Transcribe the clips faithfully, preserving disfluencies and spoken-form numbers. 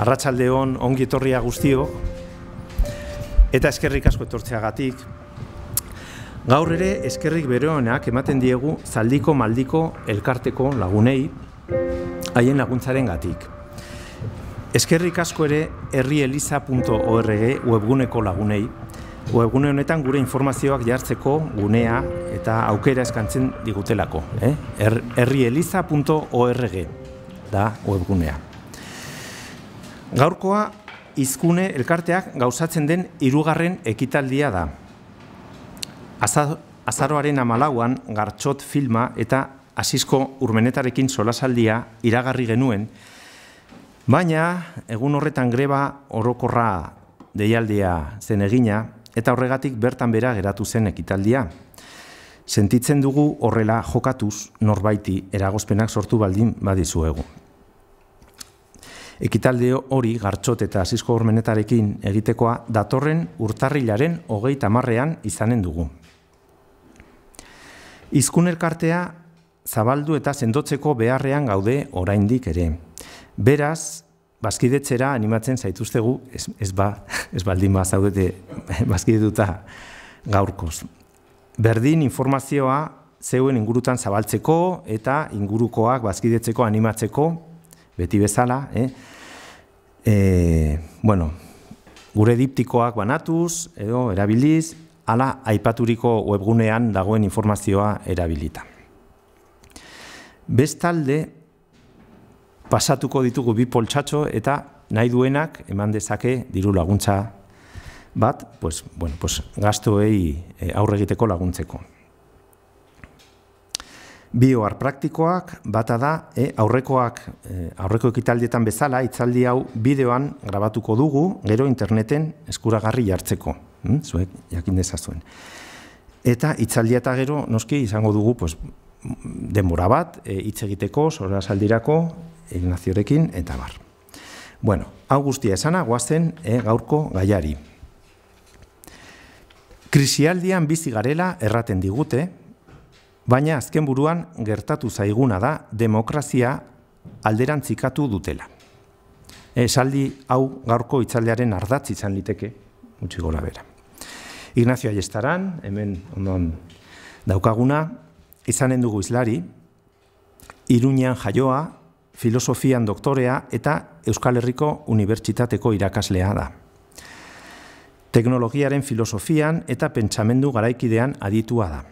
Arratsaldeon, ongi etorria guztiok, eta eskerrik asko etortzeagatik. Gaur ere eskerrik beroenak ematen diegu Zaldiko Maldiko elkarteko lagunei, haien laguntzaren gatik. Eskerrik asko ere herrieliza puntu org webguneko lagunei, webgune honetan gure informazioak jartzeko gunea eta aukera eskantzen digutelako. Eh? herrieliza puntu org da webgunea. Gaurkoa Hizkune elkarteak gauzatzen den hirugarren ekitaldia da. Azaroaren hamalauan Gartxot filma eta Asisko Urmenetarekin solasaldia iragarri genuen, baina egun horretan greba orokorra deialdia zen egina eta horregatik bertan bera geratu zen ekitaldia. Sentitzen dugu horrela jokatuz norbaiti eragozpenak sortu baldin badizuegu. Ekitalde hori Gartxot eta Asisko Urmenetarekin egitekoa datorren urtarrilaren hogeita hamarrean izanen dugu. Hizkune elkartea zabaldu eta sendotzeko beharrean gaude oraindik ere. Beraz, bazkidetzera animatzen zaituztegu, ez, ez, ba, ez baldin ba zaudete bazkidetuta gaurkoz. Berdin informazioa zeuen ingurutan zabaltzeko eta ingurukoak bazkidetzeko animatzeko, beti bezala, eh? E, bueno, gure diptikoak banatuz, edo erabiliz, ala aipaturiko webgunean dagoen informazioa erabilita. Bestalde, pasatuko ditugu bi poltsatxo eta nahi duenak eman dezake diru laguntza bat, pues, bueno, pues, gastuei aurre egiteko laguntzeko. Bioar praktikoak, bata da, e, aurrekoak, e, aurreko ekitaldietan bezala, hitzaldi hau bideoan grabatuko dugu, gero interneten eskuragarri jartzeko, hm? Zuek jakin dezazuen. Eta hitzaldia eta gero, noski, izango dugu, pues, denbora bat, e, hitz egiteko, solasaldirako, Ignaziorekin, eta bar. Bueno, hau guztia esana, goazen e, gaurko gaiari. Krisialdian bizi garela erraten digute, baina azken buruan gertatu zaiguna da demokrazia alderantzikatu dutela. Esaldi hau gaurko hitzaldiaren ardatz izan liteke, gutxi gora bera. Ignazio Ayestaran, hemen ondon daukaguna, izanen dugu hizlari, Iruñean jaioa, filosofian doktorea eta Euskal Herriko Unibertsitateko irakaslea da. Teknologiaren filosofian eta pentsamendu garaikidean aditua da.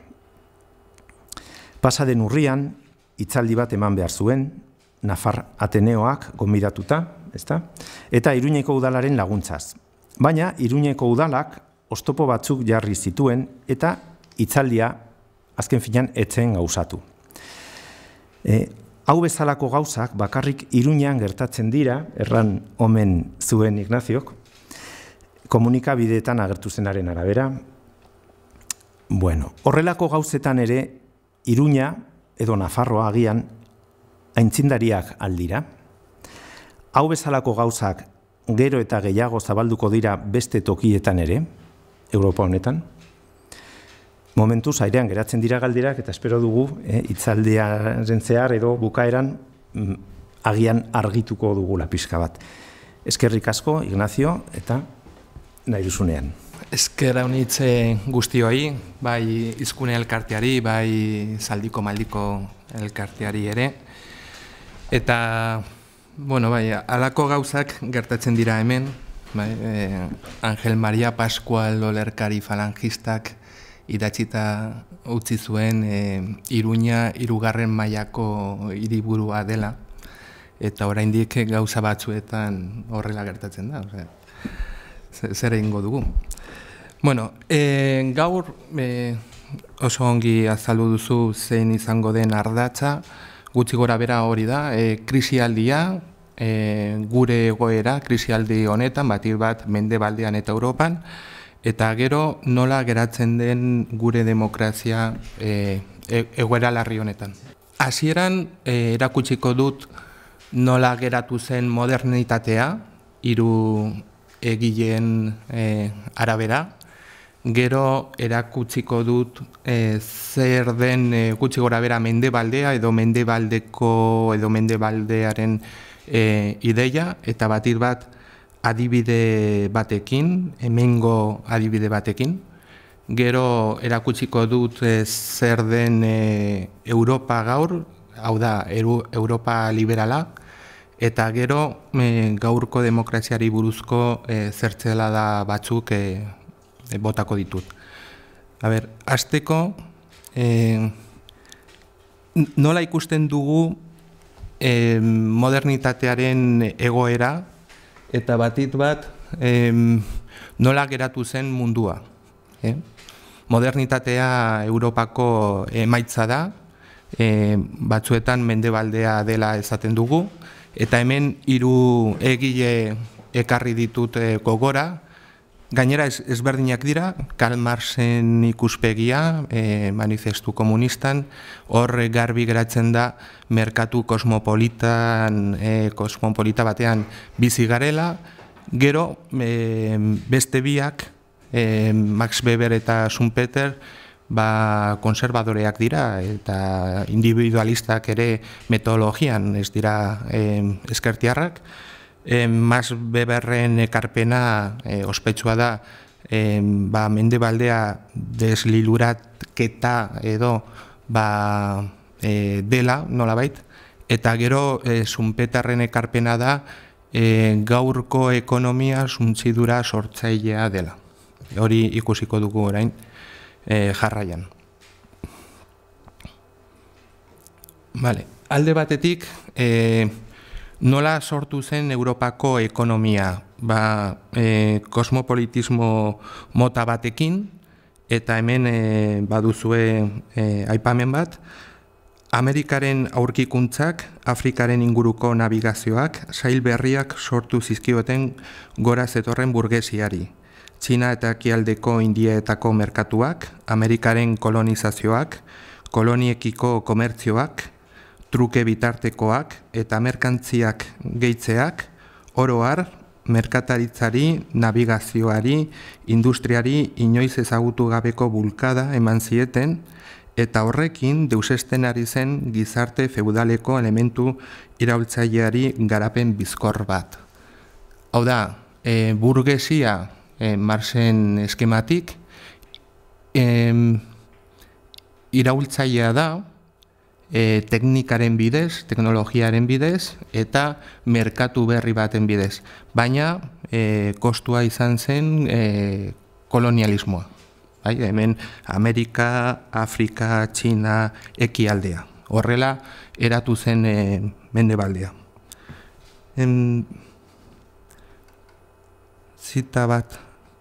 Pasaden urrian, hitzaldi bat eman behar zuen, Nafar Ateneoak gonbidatuta, ezta? Eta Iruñeko udalaren laguntzaz. Baina Iruñeko udalak oztopo batzuk jarri zituen eta hitzaldia azken finean etzen gauzatu. E, hau bezalako gauzak bakarrik Iruñean gertatzen dira, erran omen zuen Ignaziok, komunikabideetan agertu zenaren arabera. Bueno, horrelako gauzetan ere Iruña edo Nafarroa agian aintzindariak aldira. Hau bezalako gauzak gero eta gehiago zabalduko dira beste tokietan ere, Europa honetan. Momentuz airean geratzen dira galderak eta espero dugu eh, hitzaldiaren zehar edo bukaeran mm, agian argituko dugula pixka bat. Eskerrik asko, Ignacio, eta nahi duzunean. Esker haunitze guztioi, bai Hizkune elkarteari, bai Zaldiko Maldiko elkarteari ere. Eta, bueno, bai, halako gauzak gertatzen dira hemen, bai, eh, Angel Maria Pascual olerkari falangistak idatzita utzi zuen eh, Iruña hirugarren mailako hiriburua dela, eta oraindik gauza batzuetan horrela gertatzen da, osea, zer egingo dugu. Bueno, e, gaur e, oso ongi azaldu duzu zein izango den ardatza, gutxi gora bera hori da, e, krisialdia, e, gure egoera, krisialdi honetan, batir bat Mendebaldean eta Europan, eta gero nola geratzen den gure demokrazia e, e, egoera larri honetan. Hasieran e, erakutsiko dut nola geratu zen modernitatea, hiru egileen e, arabera, gero erakutsiko dut e, zer den e, gutxi gora bera Mendebaldea edo Mendebaldeko edo Mendebaldearen e, ideia, eta batir bat adibide batekin, hemengo adibide batekin. Gero erakutsiko dut e, zer den e, Europa gaur, hau da, Europa liberala, eta gero e, gaurko demokraziari buruzko e, zertzela da batzuk e, e, botako ditut. A ber, hasteko, e, nola ikusten dugu e, modernitatearen egoera, eta batit bat e, nola geratu zen mundua. E? Modernitatea Europako emaitza da, e, batzuetan mendebaldea dela esaten dugu, eta hemen hiru egile ekarri ditut e, gogora, gainera ez, ezberdinak dira, Karl Marxen ikuspegia, e, manifestu komunistan, hor garbi geratzen da merkatu kosmopolitan, e, kosmopolita batean bizi garela, gero e, beste biak, E, Max Weber eta Schumpeter ba, konservadoreak dira eta individualistak ere metodologian ez dira e, eskertiarrak. E, Max Weberren ekarpena e, ospetsua da e, ba, mendebaldea desliluratketa edo ba, e, dela nolabait, eta gero e, Schumpeterren ekarpena da e, gaurko ekonomia suntzidura sortzailea dela. Hori ikusiko dugu orain e, jarraian. Vale. Alde batetik, e, nola sortu zen Europako ekonomia? Ba, e, kosmopolitismo mota batekin, eta hemen e, baduzue e, aipamen bat, Amerikaren aurkikuntzak, Afrikaren inguruko navigazioak, sail berriak sortu zizkioten gora zetorren burgesiari. Txina eta ekialdeko Indietako merkatuak, Amerikaren kolonizazioak, koloniekiko komertzioak, truke bitartekoak eta merkantziak gehitzeak, oro har, merkataritzari, navigazioari, industriari inoiz ezagutu gabeko bulkada eman zieten, eta horrekin deusesten ari zen gizarte feudaleko elementu iraultzaileari garapen bizkor bat. Hau da, e, burgesia, E, Marxen eskematik, e, iraultzailea da e, teknikaren bidez, teknologiaren bidez, eta merkatu berri baten bidez. Baina e, kostua izan zen e, kolonialismoa. Bai? Hemen Amerika, Afrika, Txina, ekialdea. Horrela eratu zen e, mendebaldea. En, zita bat,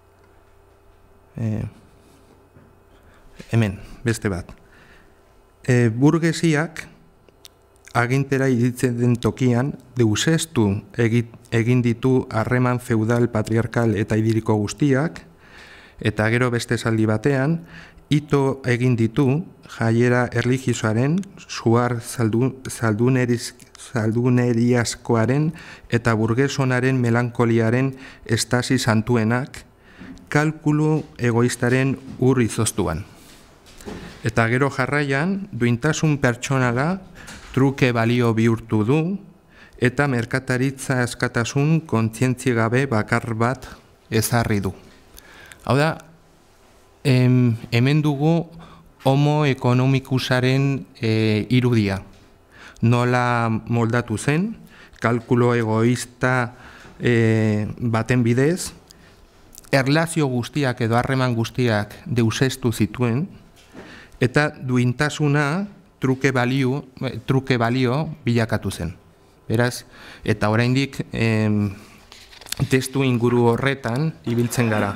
e, hemen, beste bat. E, burgesiak agintera iritzen den tokian deusestu egin ditu harreman feudal, patriarkal eta idiriko guztiak, eta gero beste esaldi batean, ito egin ditu jaiera erlijioaren, suar zaldu, zalduneriz, zalduneriazkoaren eta burgesonaren melankoliaren estasi santuenak, kalkulu egoistaren ur izoztuan. Eta gero jarraian, duintasun pertsonala truke balio bihurtu du, eta merkataritza askatasun kontzientzi gabe bakar bat ezarri du. Hau da, em, hemen dugu homo ekonomikusaren e, irudia. Nola moldatu zen, kalkulo egoista e, baten bidez, erlazio guztiak edo harreman guztiak deusestu zituen, eta duintasuna truke balio, truke balio bilakatu zen. Beraz, eta oraindik em, testu inguru horretan ibiltzen gara.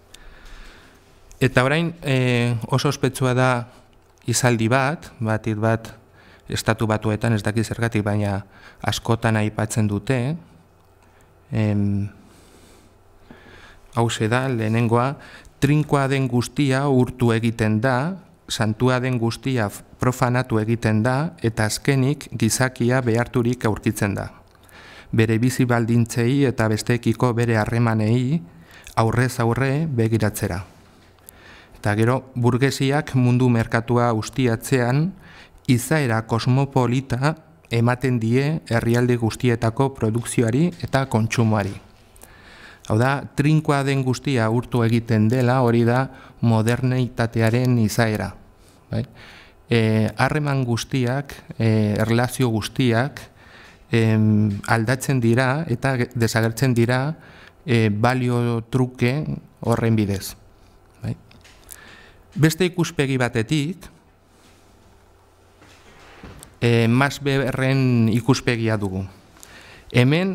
Eta orain e, oso ospetsua da izaldi bat, batir bat estatu batuetan, ez dakiz zergatik, baina askotan aipatzen dute. Em, hauxe da, lehenengoa, trinkoa den guztia urtu egiten da, santua den guztia profanatu egiten da, eta azkenik gizakia beharturik aurkitzen da. Bere bizi baldintzei eta besteekiko bere harremanei aurrez aurre begiratzera. Eta gero, burgesiak mundu merkatua ustiatzean, izaera kosmopolita ematen die herrialde guztietako produkzioari eta kontsumoari. Hau da, trinkoa den guztia urtu egiten dela, hori da modernitatearen izaera. Harreman guztiak, erlazio guztiak aldatzen dira eta desagertzen dira balio truke horren bidez. Beste ikuspegi batetik, Max Weberren ikuspegia dugu. Hemen,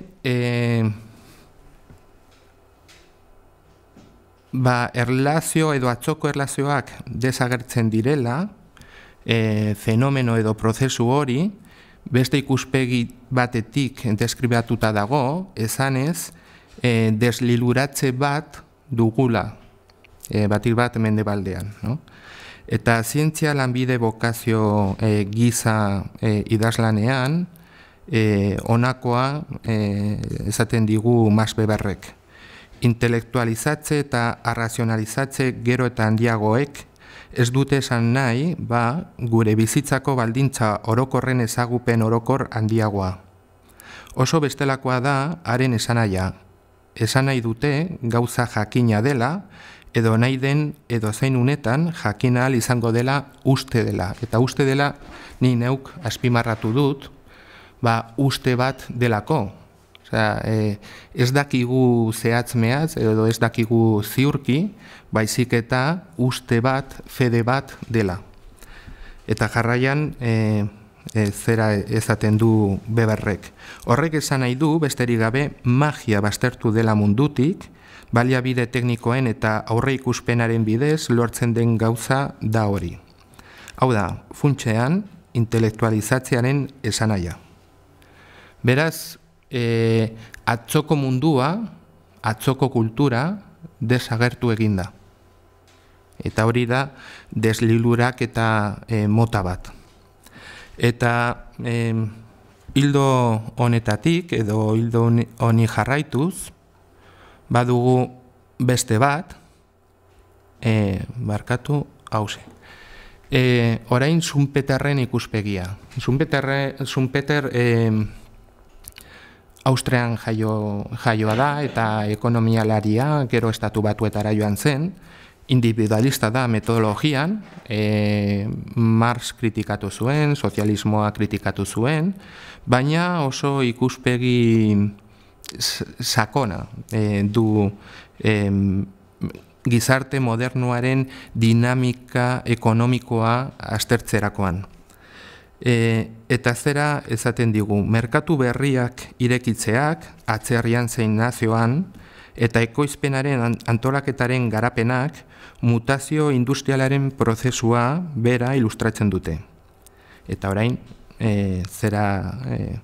erlazio edo atzoko erlazioak desagertzen direla, fenomeno edo prozesu hori, beste ikuspegi batetik deskribatuta dago, esanez, desliluratze bat dugula, batik bat mendebaldean. Eta zientzia lanbide bokazio giza idazlanean, honakoa esaten digu Max Weberrek. Intelektualizatze eta arrazionalizatze gero eta handiagoek ez dute esan nahi, ba, gure bizitzako baldintza orokorren ezagupen orokor handiagoa. Oso bestelakoa da haren esanaia. Esan nahi dute gauza jakina dela, edo nahi den edo zein unetan jakin ahal izango dela uste dela. Eta uste dela ni neuk azpimarratu dut, ba, uste bat delako. Osea, ez dakigu zehatzmeaz edo ez dakigu ziurki, baizik eta uste bat, fede bat dela. Eta jarraian zera ezaten du Weberrek. Horrek esan nahi du, besterik gabe, magia baztertu dela mundutik, baliabide teknikoen eta aurre ikuspenaren bidez lortzen den gauza da hori. Hau da, funtsean, intelektualizatzearen esanaia. Beraz, atzoko mundua, atzoko kultura desagertu eginda. Eta hori da deslilurak eta mota bat. Eta hildo honetatik edo hildo honi jarraituz, badugu beste bat, barkatu hause. Orain Schumpeterren ikuspegia. Schumpeter Austrian jaioa da eta ekonomialaria, gero estatu batuetara joan zen, individualista da metodologian, Marx kritikatu zuen, sozialismoa kritikatu zuen, baina oso ikuspegi sakona du gizarte modernoaren dinamika ekonomikoa aztertzerakoan. Eta zera esaten digu, merkatu berriak irekitzeak, atzerrian zein nazioan, eta ekoizpenaren antolaketaren garapenak mutazio industrialaren prozesua bera ilustratzen dute. Eta orain, zera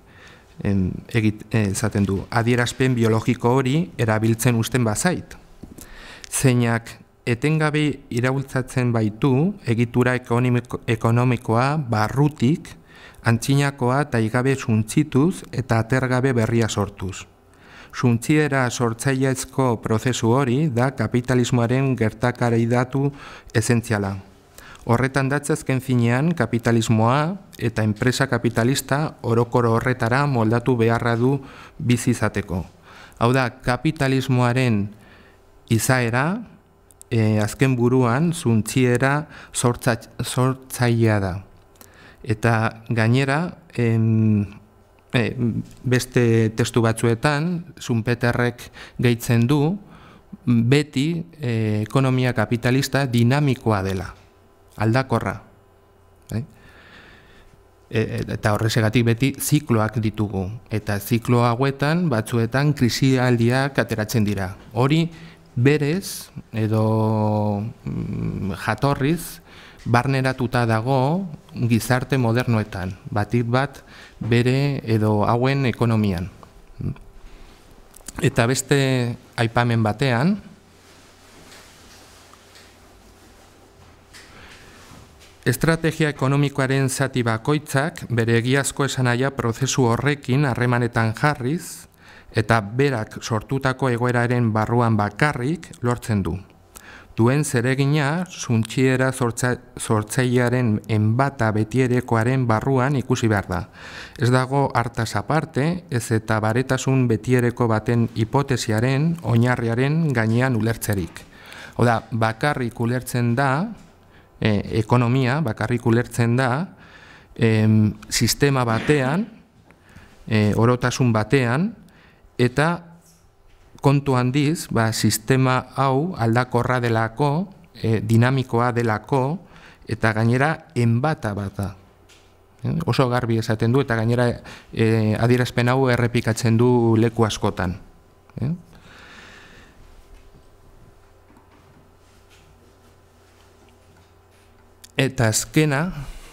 esaten du, adierazpen biologiko hori erabiltzen usten bazait. Zeinak etengabe iraultzatzen baitu egitura ekonomikoa barrutik, antzinakoa eta igabe suntzituz eta atergabe berria sortuz. Suntziera sortzaileezko prozesu hori da kapitalismoaren gertakaridatu esentziala. Horretan datzazken finean kapitalismoa eta enpresa kapitalista orokoro horretara moldatu beharra du bizizateko. Hau da, kapitalismoaren izaera, azken buruan, zuntziera sortzailea da. Eta gainera, beste testu batzuetan, Schumpeterrek gehitzen du, beti ekonomia kapitalista dinamikoa dela, aldakorra. Eta horrezegatik beti zikloak ditugu. Eta ziklo hauetan, batzuetan, krisialdiak ateratzen dira. Hori, berez, edo jatorriz, barneratuta dago gizarte modernoetan, batik bat bere edo hauen ekonomian. Eta beste aipamen batean, estrategia ekonomikoaren zati bakoitzak bere egiazko esanaia prozesu horrekin harremanetan jarriz, eta berak sortutako egoeraren barruan bakarrik lortzen du. duen zeregina zuntxiera sortzailearen enbata betierekoaren barruan ikusi behar da. Ez dago hartaz aparte, ez eta baretasun betiereko baten hipotesiaren, oinarriaren gainean ulertzerik. Oda, bakarrik ulertzen da, eh, ekonomia, bakarrik ulertzen da, eh, sistema batean, eh, orotasun batean, eta kontu handiz, ba, sistema hau aldakorra delako, e, dinamikoa delako, eta gainera enbata bat da. E, oso garbi esaten du, eta gainera e, adierazpen hau errepikatzen du leku askotan. E? Eta azkena,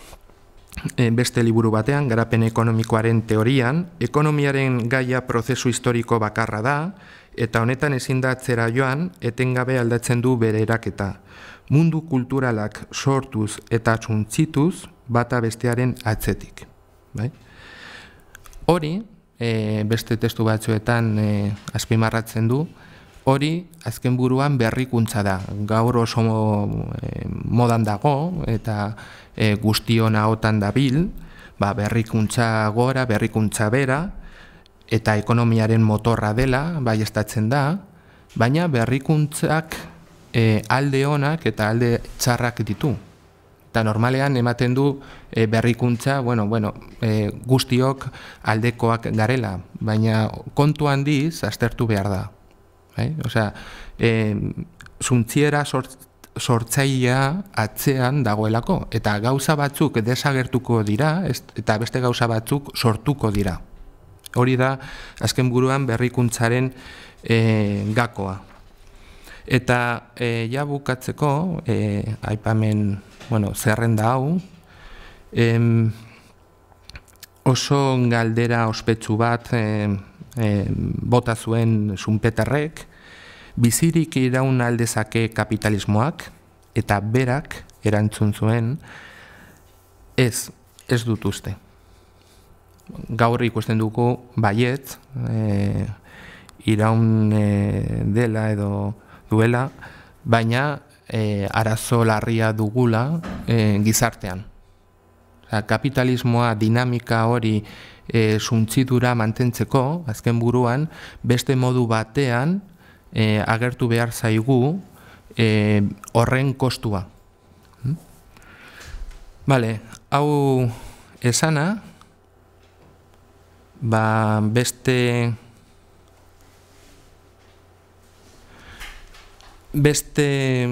e, beste liburu batean, garapen ekonomikoaren teorian, ekonomiaren gaia prozesu historiko bakarra da, eta honetan ezin da atzera joan, etengabe aldatzen du bere eraketa. Mundu kulturalak sortuz eta txuntzituz bata bestearen atzetik. Bai? Hori, e, beste testu batzuetan e, azpimarratzen du, hori azken buruan berrikuntza da. Gaur oso e, modan dago eta e, guztion ahotan dabil, ba, berrikuntza gora, berrikuntza bera, eta ekonomiaren motorra dela, bai estatzen da, baina berrikuntzak e, alde onak eta alde txarrak ditu. Eta normalean ematen du e, berrikuntza, bueno, bueno, e, guztiok aldekoak garela, baina kontu handiz aztertu behar da. Bai? Osea, e, zuntziera sort, sortzailea atzean dagoelako, eta gauza batzuk desagertuko dira, ez, eta beste gauza batzuk sortuko dira. Hori da, azken buruan berrikuntzaren e, gakoa. Eta e, ja bukatzeko, e, aipamen, bueno, zerrenda hau, em, oso galdera ospetsu bat e, e, bota zuen Schumpeterrek, bizirik iraun aldezake kapitalismoak, eta berak erantzun zuen, ez, ez dut uste. Gaur ikusten dugu baiet, e, iraun e, dela edo duela, baina e, arazo larria dugula e, gizartean. Oza, kapitalismoa dinamika hori e, suntzidura mantentzeko, azken buruan, beste modu batean e, agertu behar zaigu e, horren kostua. Hm? Vale, hau esana, ba, beste beste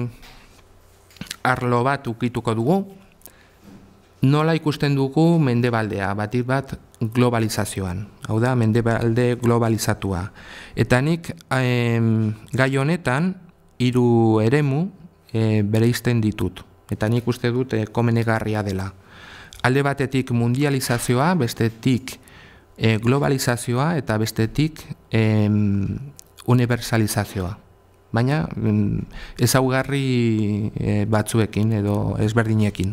arlo bat ukituko dugu, nola ikusten dugu mendebaldea, batik bat globalizazioan, hau da, mendebalde globalizatua. Eta nik em, gai honetan hiru eremu e, bereizten ditut, eta nik uste dut e, komenegarria dela. Alde batetik mundializazioa, bestetik E, globalizazioa eta bestetik e, universalizazioa. Baina ezaugarri e, batzuekin edo ezberdinekin.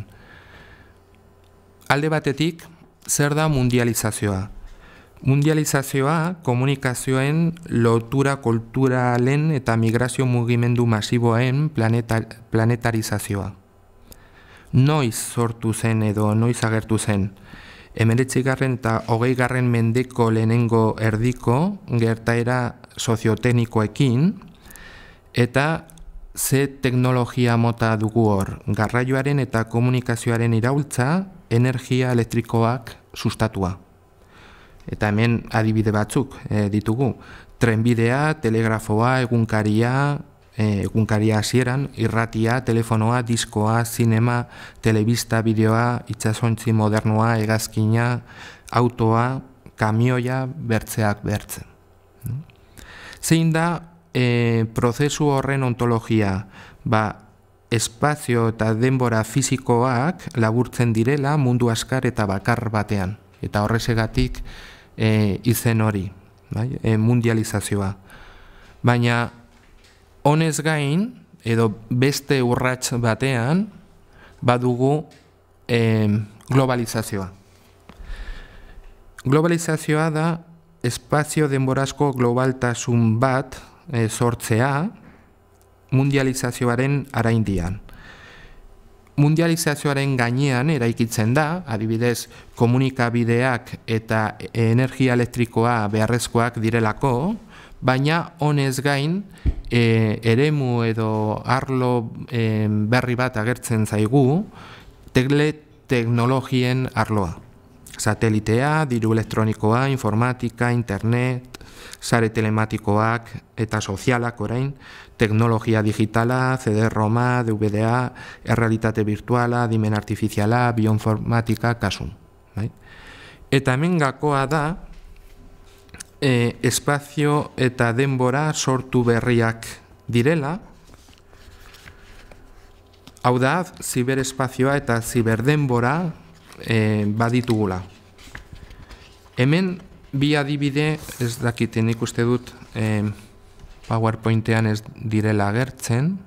Alde batetik, zer da mundializazioa? Mundializazioa komunikazioen lotura kulturalen eta migrazio mugimendu masiboen planeta, planetarizazioa. Noiz sortu zen edo noiz agertu zen? Hemeretzigarren eta hogeigarren mendeko lehenengo erdiko gertaera sozioteknikoekin eta ze teknologia mota dugu hor, garraioaren eta komunikazioaren iraultza energia elektrikoak sustatua. Eta hemen adibide batzuk e, ditugu, trenbidea, telegrafoa, egunkaria, e, egunkaria hasieran, irratia, telefonoa, diskoa, zinema, telebista, bideoa, itsasontzi modernoa, hegazkina, autoa, kamioia, bertzeak bertzen. Zein da e, prozesu horren ontologia? Ba, espazio eta denbora fisikoak laburtzen direla mundu askar eta bakar batean. Eta horrezegatik e, izen hori, bai? E, mundializazioa. Baina honez gain, edo beste urrats batean, badugu e, globalizazioa. Globalizazioa da espazio denborazko globaltasun bat e, sortzea mundializazioaren araindian. Mundializazioaren gainean eraikitzen da, adibidez, komunikabideak eta energia elektrikoa beharrezkoak direlako, baina honez gain, e, eremu edo arlo e, berri bat agertzen zaigu, teleteknologien arloa. Satelitea, diru elektronikoa, informatika, internet, sare telematikoak eta sozialak orain, teknologia digitala, C D-ROMa, D V D A, errealitate virtuala, dimen artifiziala, bioinformatika kasu. Bai? Eta hemen gakoa da, e, espazio eta denbora sortu berriak direla, hau da, ziberespazioa eta ziberdenbora e, baditugula. Hemen, bi adibide, ez dakiten ikuste dut, e, PowerPointean ez direla agertzen,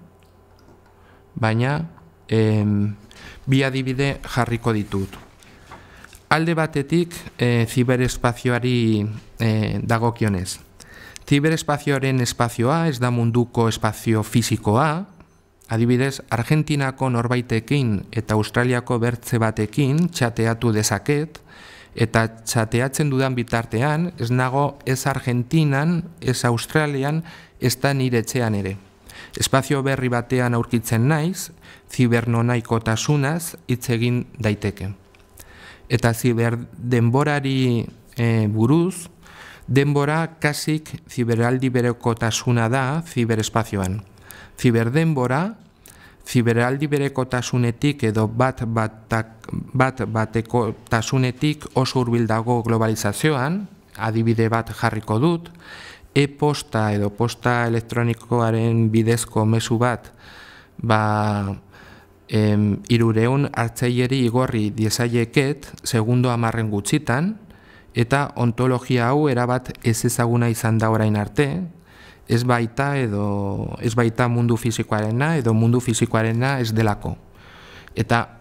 baina e, bi adibide jarriko ditut. Alde batetik, e, ziberespazioari e, dagokionez. Ziberespazioaren espazioa ez da munduko espazio fisikoa, adibidez, Argentinako norbaitekin eta Australiako bertze batekin txateatu dezaket, eta txateatzen dudan bitartean, ez nago ez Argentinan, ez Australian, ez da nire etxean ere. Espazio berri batean aurkitzen naiz, zibernonaikotasunaz hitz egin daiteke. Eta ziberdenborari e, buruz, denbora kasik ziberaldi berekotasuna da ziberespazioan. Ziberdenbora, ziberaldi berekotasunetik edo bat, batak, bat batekotasunetik oso hurbil dago globalizazioan, adibide bat jarriko dut, e-posta edo posta elektronikoaren bidezko mezu bat, ba, em, irureun hartzaileri igorri diezaieket segundo hamarren gutxitan, eta ontologia hau erabat ez ezaguna izan da orain arte, ez baita edo ez baita mundu fisikoarena edo mundu fisikoarena ez delako. Eta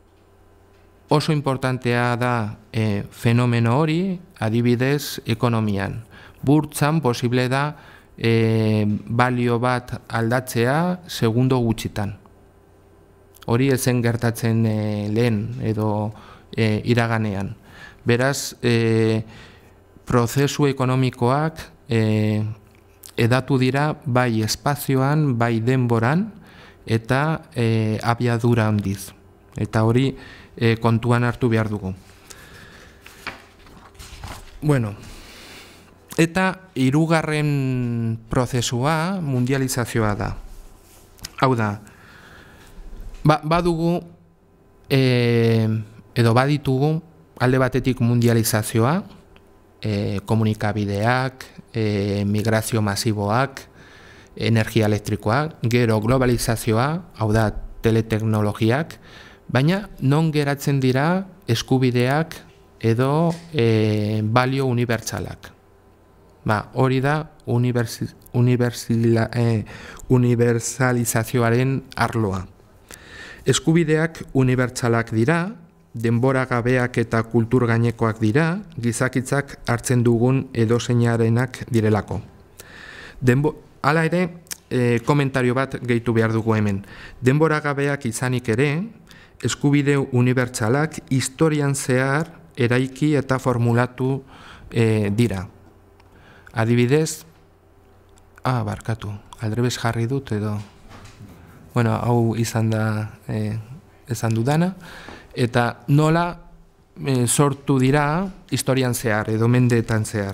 oso importantea da e, fenomeno hori, adibidez ekonomian. Burtsan posible da e, balio bat aldatzea segundo gutxitan. Hori ezen gertatzen e, lehen edo e, iraganean. Beraz, e, prozesu ekonomikoak e, edatu dira bai espazioan, bai denboran eta e, abiadura handiz. Eta hori e, kontuan hartu behar dugu. Bueno, eta hirugarren prozesua mundializazioa da. Hau da, ba, badugu e, edo baditugu alde batetik mundializazioa, e, komunikabideak, e, migrazio masiboak, energia elektrikoak, gero globalizazioa, hau da teleteknologiak, baina non geratzen dira eskubideak edo e, balio unibertsalak. Ba, hori da unibersi, unibersila, e, unibertsalizazioaren arloa. Eskubideak unibertsalak dira, denbora gabeak eta kultur gainekoak dira, gizakitzak hartzen dugun edozeinarenak direlako. Denbo, hala ere, e, komentario bat gehitu behar dugu hemen. Denbora gabeak izanik ere, eskubide unibertsalak historian zehar eraiki eta formulatu e, dira. Adibidez, ah, barkatu, aldrebes jarri dut edo, bueno, hau izan da e, esan dudana, eta nola e, sortu dira historian zehar edo mendeetan zehar.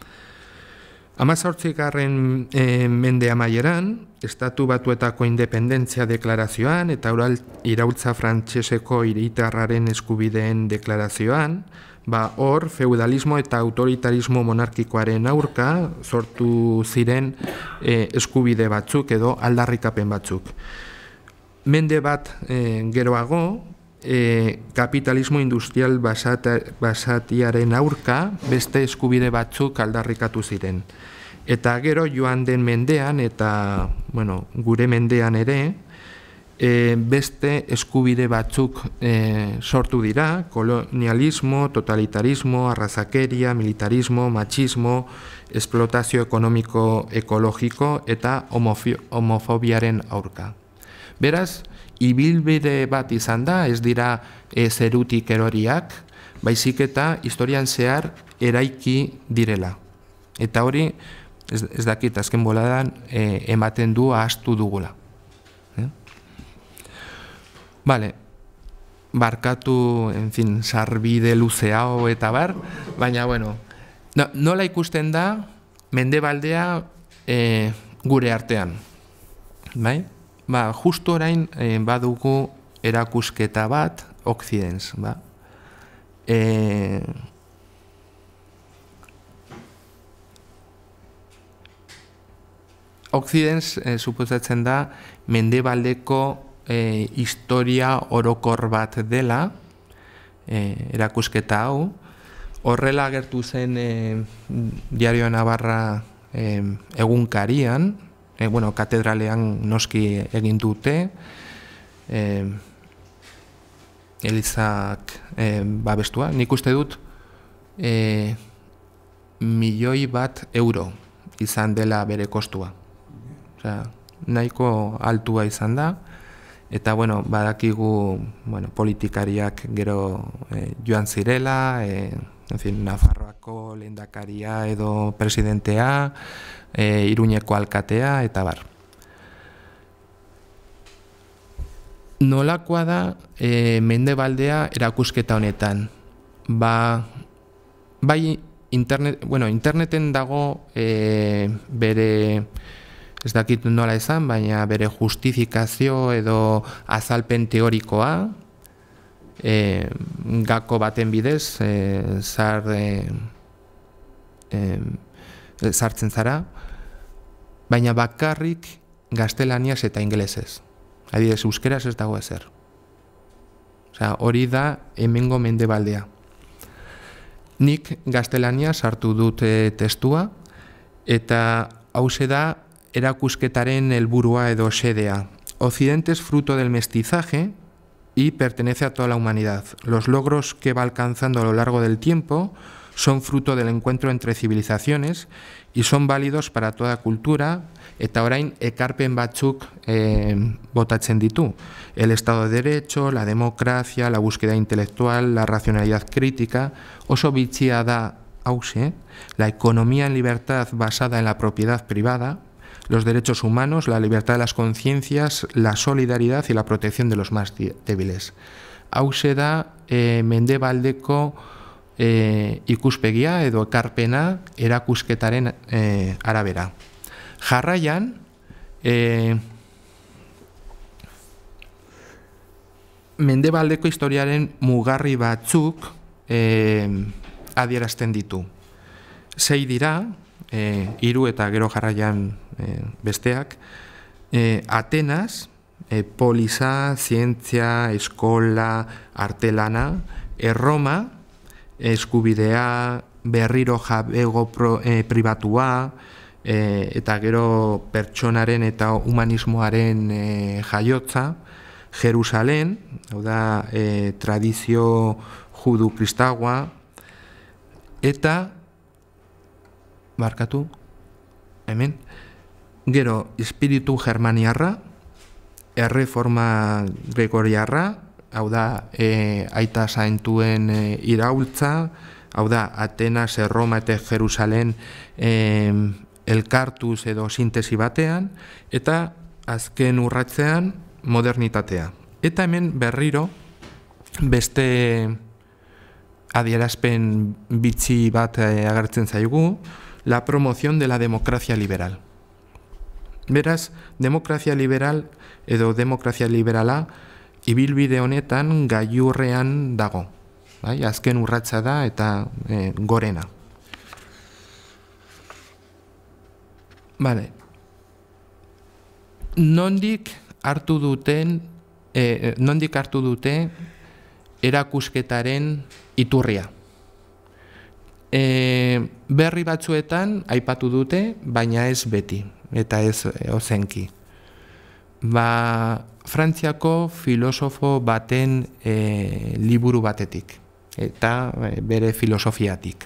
Hamazortzigarren e, mende amaieran, Estatu Batuetako independentzia deklarazioan eta iraultza frantseseko hiritarraren eskubideen deklarazioan, ba hor feudalismo eta autoritarismo monarkikoaren aurka sortu ziren e, eskubide batzuk edo aldarrikapen batzuk. Mende bat e, geroago, e, kapitalismo industrial basata, basatiaren aurka beste eskubide batzuk aldarrikatu ziren. Eta gero joan den mendean eta bueno, gure mendean ere, e, beste eskubide batzuk e, sortu dira, kolonialismo, totalitarismo, arrazakeria, militarismo, machismo, esplotazio ekonomiko ekologiko eta homofobiaren aurka. Beraz, ibilbide bat izan da, ez dira e, zerutik eroriak, baizik eta historian zehar eraiki direla. Eta hori, ez, ez dakit azken boladan, e, ematen du ahaztu dugula. Eh? Bale, barkatu, en fin, sarbide luze hau eta bar, baina, bueno, no, nola ikusten da Mendebaldea e, gure artean, bai? Ba, justu orain e, badugu erakusketa bat, Occidens, ba? E, Occidens e, suposatzen da Mendebaldeko e, historia orokor bat dela, e, erakusketa hau. Horrela agertu zen e, Diario Navarra e, egunkarian, e, bueno, katedralean noski egin dute, e, Elizak e, babestua. Nik uste dut e, milioi bat euro izan dela bere kostua. Osea, nahiko altua izan da, eta bueno, badakigu bueno, politikariak gero e, joan zirela, e, en fin, Nafarroako lehendakaria edo presidentea, e, Iruñeko alkatea, eta bar. Nolakoa da e, Mendebaldea erakusketa honetan? Ba, bai, internet, bueno, interneten dago e, bere, ez dakit nola esan, baina bere justifikazio edo azalpen teorikoa, e, gako baten bidez, e, zar, e, e, sartzen zara, baina bakarrik gaztelaniaz eta ingelesez. Adibidez, euskeraz ez dago ezer. Osea, hori da hemengo Mendebaldea. Nik gaztelania sartu dute testua, eta hauxe da erakusketaren helburua edo xedea. Occidente es fruto del mestizaje y pertenece a toda la humanidad. Los logros que va alcanzando a lo largo del tiempo son fruto del encuentro entre civilizaciones y son válidos para toda cultura, eta orain ekarpen batzuk eh, botatzen ditu. El Estado de Derecho, la democracia, la búsqueda intelectual, la racionalidad crítica, oso bitxia da hause, la economía en libertad basada en la propiedad privada, los derechos humanos, la libertad de las conciencias, la solidaridad y la protección de los más débiles. Hause da eh, Mendebaldeko eh, ikuspegia edo ekarpena erakusketaren eh, arabera. Jarraian, eh, Mendebaldeko historiaren mugarri batzuk eh, adierazten ditu. Sei dira, eh, hiru eta gero jarraian eh, besteak, eh, Atenas, eh, polisa, zientzia, eskola, artelana, eh, Roma, eskubidea, berriro jabego pro, eh, pribatua, eh, eta gero pertsonaren eta humanismoaren eh, jaiotza, Jerusalén, hau da, eh, tradizio judu-kristaua, eta, barkatu, hemen, gero, espiritu germaniarra, erreforma gregoriarra, hau da, e, aita zaintuen e, iraultza, hau da, Atenas, Roma eta Jerusalén e, elkartuz edo sintesi batean, eta azken urratzean modernitatea. Eta hemen berriro beste adierazpen bitxi bat e, agertzen zaigu, la promoción de la democracia liberal. Beraz, demokrazia liberal edo demokrazia liberala ibilbide honetan gailurrean dago. Bai? Azken urratsa da eta e, gorena. Vale. Nondik hartu duten, e, nondik hartu dute erakusketaren iturria. E, berri batzuetan aipatu dute, baina ez beti, eta ez ozenki. Ba, Frantziako filosofo baten e, liburu batetik, eta e, bere filosofiatik.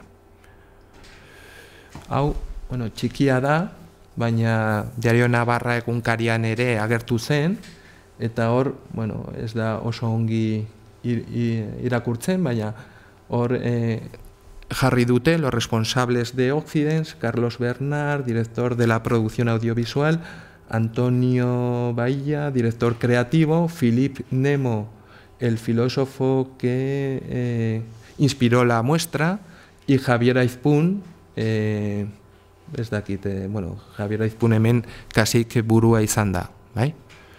Hau, bueno, txikia da, baina Diario Navarra egunkarian ere agertu zen, eta hor, bueno, ez da oso ongi ir, ir, irakurtzen, baina hor e, jarri dute los responsables de Occidens, Carlos Bernard, director de la producción audiovisual, Antonio Bahía, director creativo, Philippe Nemo, el filósofo que eh, inspiró la muestra, y Javier Aizpun, eh, ez dakit, eh, bueno, Javier Aizpun hemen kasik burua izan da, bai?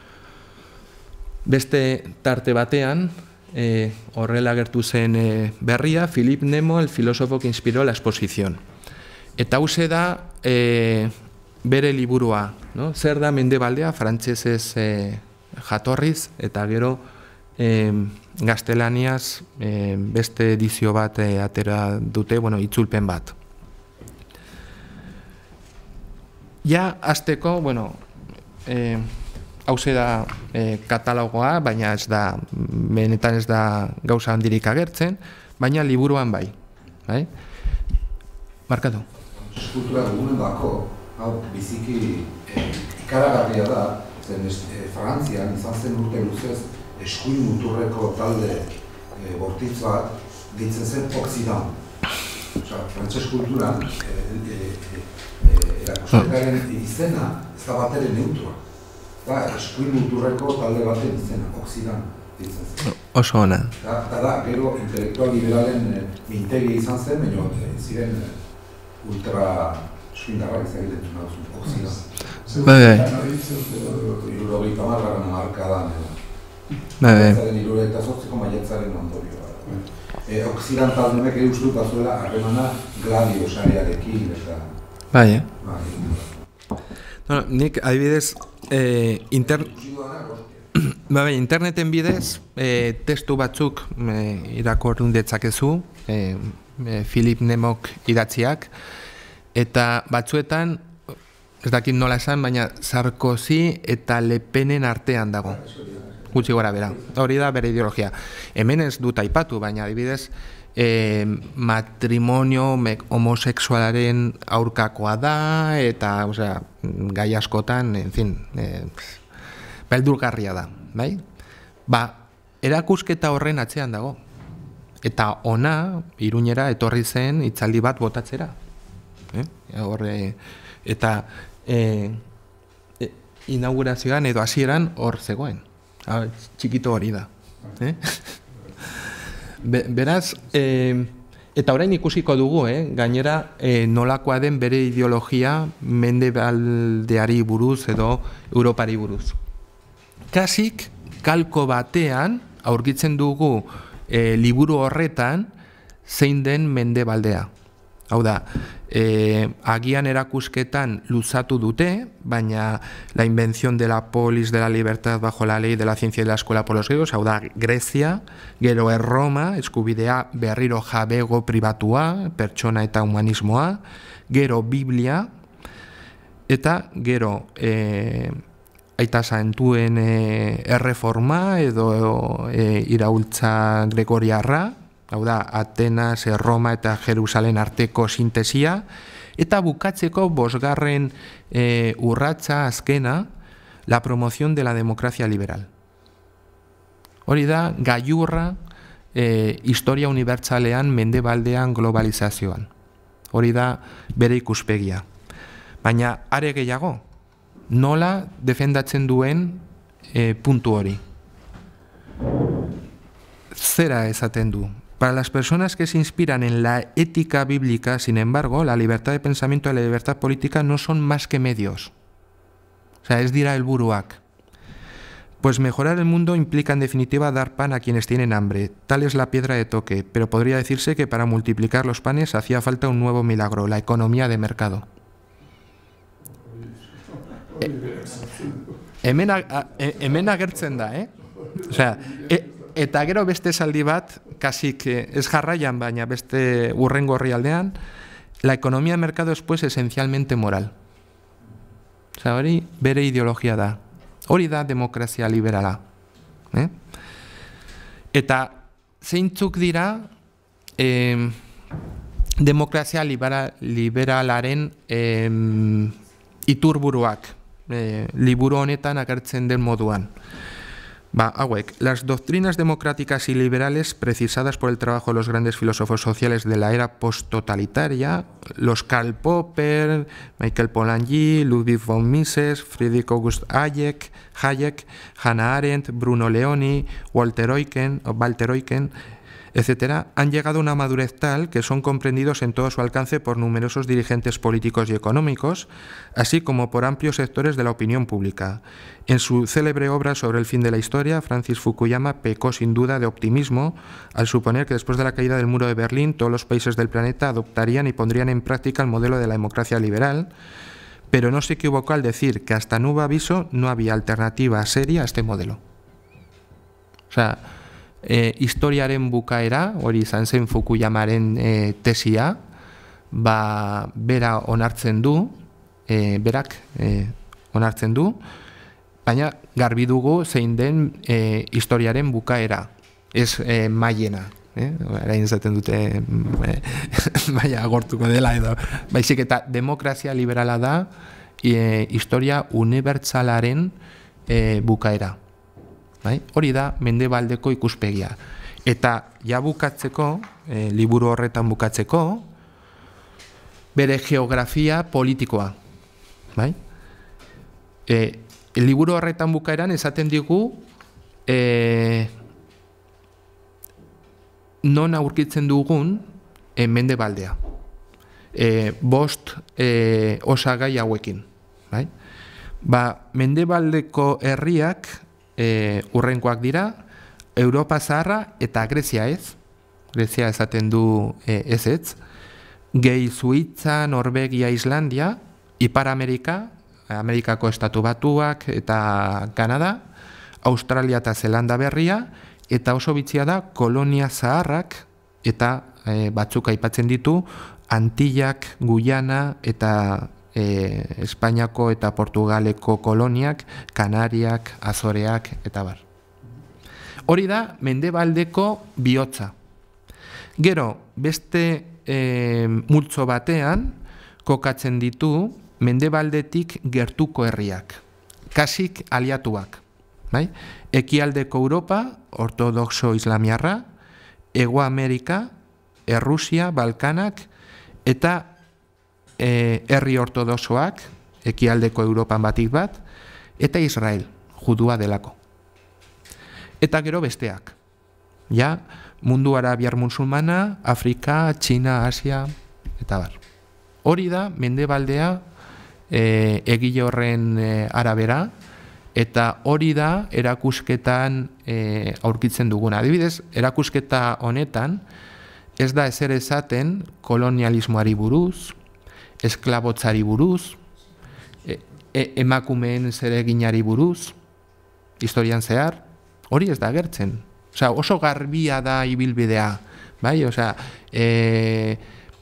Beste tarte batean, eh, horrela agertu zen eh, berria, Philippe Nemo, el filósofo que inspiró la exposición. Eta hause da eh, bere liburua, no? Zer da mendebaldea, frantsesez eh, jatorriz, eta gero eh, gaztelaniaz eh, beste edizio bat eh, atera dute, bueno, itzulpen bat. Ja, azteko, bueno, eh, hause da eh, katalogoa, baina ez da, benetan ez da gauza handirik agertzen, baina liburuan bai. Bai? Markatu. Eskultura dugunen bako, hau biziki ikaragarria da, zen Frantzian izan zen urte luzez eskuin muturreko talde bortitz bat ditzen zen Occident. Frantses kulturan erakusketaren izena ez da bat ere neutroa. Da eskuin muturreko talde baten izena, Occident ditzen zen. Oso ona. Eta da, gero intelektual liberalen mintegi izan zen, baina ziren ultra eskuindarrak ezagiten dut nagozu, Occident. Bai, bai. Irurogeita marraren amarkadan. Bai, bai. Irurogeita zortziko maiatzaren ondorioa. Occident taldemek ere uste dut bazuela harremana Gladio sarearekin eta... Bai, eh? No, nik, adibidez, eh, inter... bai, interneten bidez, eh, testu batzuk eh, irakurri detzakezu, eh, eh, Philippe Nemok idatziak, eta batzuetan, ez dakit nola esan, baina Sarkozy eta Le Penen artean dago. Gutxi gora bera. Hori da bere ideologia. Hemen ez dut aipatu, baina adibidez, eh, matrimonio homosexualaren aurkakoa da, eta, osea, gai askotan, en fin, eh, beldurgarria da, bai? Ba, erakusketa horren atzean dago. Eta ona, Iruñera etorri zen hitzaldi bat botatzera. Eh? Horre, eta eh, e, inaugurazioan edo hasieran hor zegoen. Ha, txikito hori da. Eh? Be, beraz, eh, eta orain ikusiko dugu, eh? Gainera eh, nolakoa den bere ideologia mendebaldeari buruz edo Europari buruz. Kasik kalko batean aurkitzen dugu e, liburu horretan zein den mendebaldea. Hau da, e, agian erakusketan luzatu dute, baina la invención de la polis, de la libertad bajo la ley, de la ciencia y de la escuela por los griegos, hau da, Grezia, gero Erroma, eskubidea berriro jabego pribatua, pertsona eta humanismoa, gero Biblia, eta gero... E, aita santuen e, erreforma edo e, iraultza gregoriarra, hau da, Atenas, Roma eta Jerusalen arteko sintesia, eta bukatzeko bosgarren e, urratsa azkena, la promoción de la democracia liberal. Hori da, gailurra e, historia unibertsalean mendebaldean globalizazioan. Hori da bere ikuspegia. Baina are gehiago, nola defendatzen duen e, puntu hori. Zera esaten du. Para las personas que se inspiran en la ética bíblica, sin embargo, la libertad de pensamiento y la libertad política no son más que medios. O sea, ez dira helburuak. Pues mejorar el mundo implica en definitiva dar pan a quienes tienen hambre. Tal es la piedra de toque, pero podría decirse que para multiplicar los panes hacía falta un nuevo milagro, la economía de mercado. Hemen, a, hemen agertzen da, eh? Osea, e, eta gero beste esaldi bat, kasik ez jarraian, baina beste urrengo orrialdean, la economía de mercado es pues esencialmente moral. Osea, hori bere ideologia da. Hori da demokrazia liberala. Eh? Eta zeintzuk dira eh, demokrazia libera, liberalaren eh, iturburuak, eh, liburu honetan agertzen den moduan. Va, hauek, las doctrinas democráticas y liberales precisadas por el trabajo de los grandes filósofos sociales de la era posttotalitaria, los Karl Popper, Michael Polanyi, Ludwig von Mises, Friedrich August Hayek, Hayek, Hannah Arendt, Bruno Leoni, Walter Eucken, Walter Eucken, etcétera, han llegado a una madurez tal que son comprendidos en todo su alcance por numerosos dirigentes políticos y económicos, así como por amplios sectores de la opinión pública. En su célebre obra sobre el fin de la historia, Francis Fukuyama pecó sin duda de optimismo al suponer que después de la caída del muro de Berlín todos los países del planeta adoptarían y pondrían en práctica el modelo de la democracia liberal, pero no se equivocó al decir que hasta nuevo aviso no había alternativa seria a este modelo. O sea, E, historiaren bukaera, hori izan zen Fukuyamaren e, tesia, ba, bera onartzen du, e, berak e, onartzen du, baina garbi dugu zein den e, historiaren bukaera, ez e, maiena. Eh? Arain zaten dute e, baina agortuko dela edo. Baizik eta demokrazia liberala da e, historia unibertsalaren e, bukaera. Bai? Hori da mendebaldeko ikuspegia. Eta ja bukatzeko, e, liburu horretan bukatzeko, bere geografia politikoa. Bai? E, liburu horretan bukaeran esaten digu e, non aurkitzen dugun e, mendebaldea. E, bost e, osagai hauekin. Bai? Ba, mendebaldeko herriak E, urrenkoak dira, Europa Zaharra eta Grezia ez, Grezia esaten du e, ez ez, gehi Suitza, Norvegia, Islandia, Ipar Amerika, Amerikako Estatu Batuak eta Kanada, Australia eta Zelanda Berria, eta oso bitxia da kolonia zaharrak eta e, batzuk aipatzen ditu, Antillak, Guyana eta E, Espainiako eta Portugaleko koloniak, Kanariak, Azoreak, eta bar. Hori da, mendebaldeko bihotza. Gero, beste e, multzo batean, kokatzen ditu, mendebaldetik gertuko herriak. Kasik aliatuak. Bai? Ekialdeko Europa, ortodoxo islamiarra, Hego Amerika, Errusia, Balkanak, eta herri ortodoxoak, ekialdeko Europan batik bat, eta Israel, judua delako. Eta gero besteak. Ja, mundu arabiar musulmana, Afrika, Txina, Asia, eta bar. Hori da, mendebaldea e, egile horren e, arabera, eta hori da erakusketan e, aurkitzen duguna. Adibidez, erakusketa honetan, ez da ezer esaten kolonialismoari buruz, esklabotzari buruz, e, e, emakumeen zereginari buruz, historian zehar, hori ez da agertzen. Osea, oso garbia da ibilbidea, bai? Osea, e,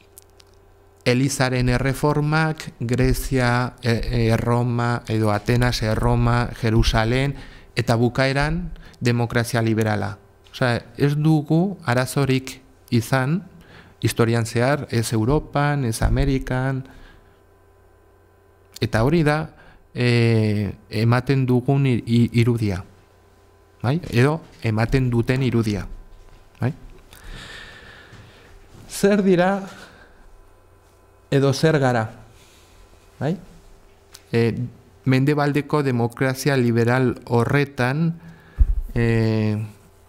Elizaren erreformak, Grezia, e, e, Roma, edo Atenas, e, Roma, Jerusalen, eta bukaeran demokrazia liberala. Osea, ez dugu arazorik izan, historian zehar, ez Europan, ez Amerikan, eta hori da e, ematen dugun irudia, bai? Edo ematen duten irudia. Bai? Zer dira edo zer gara? Bai? E, mendebaldeko demokrazia liberal horretan e,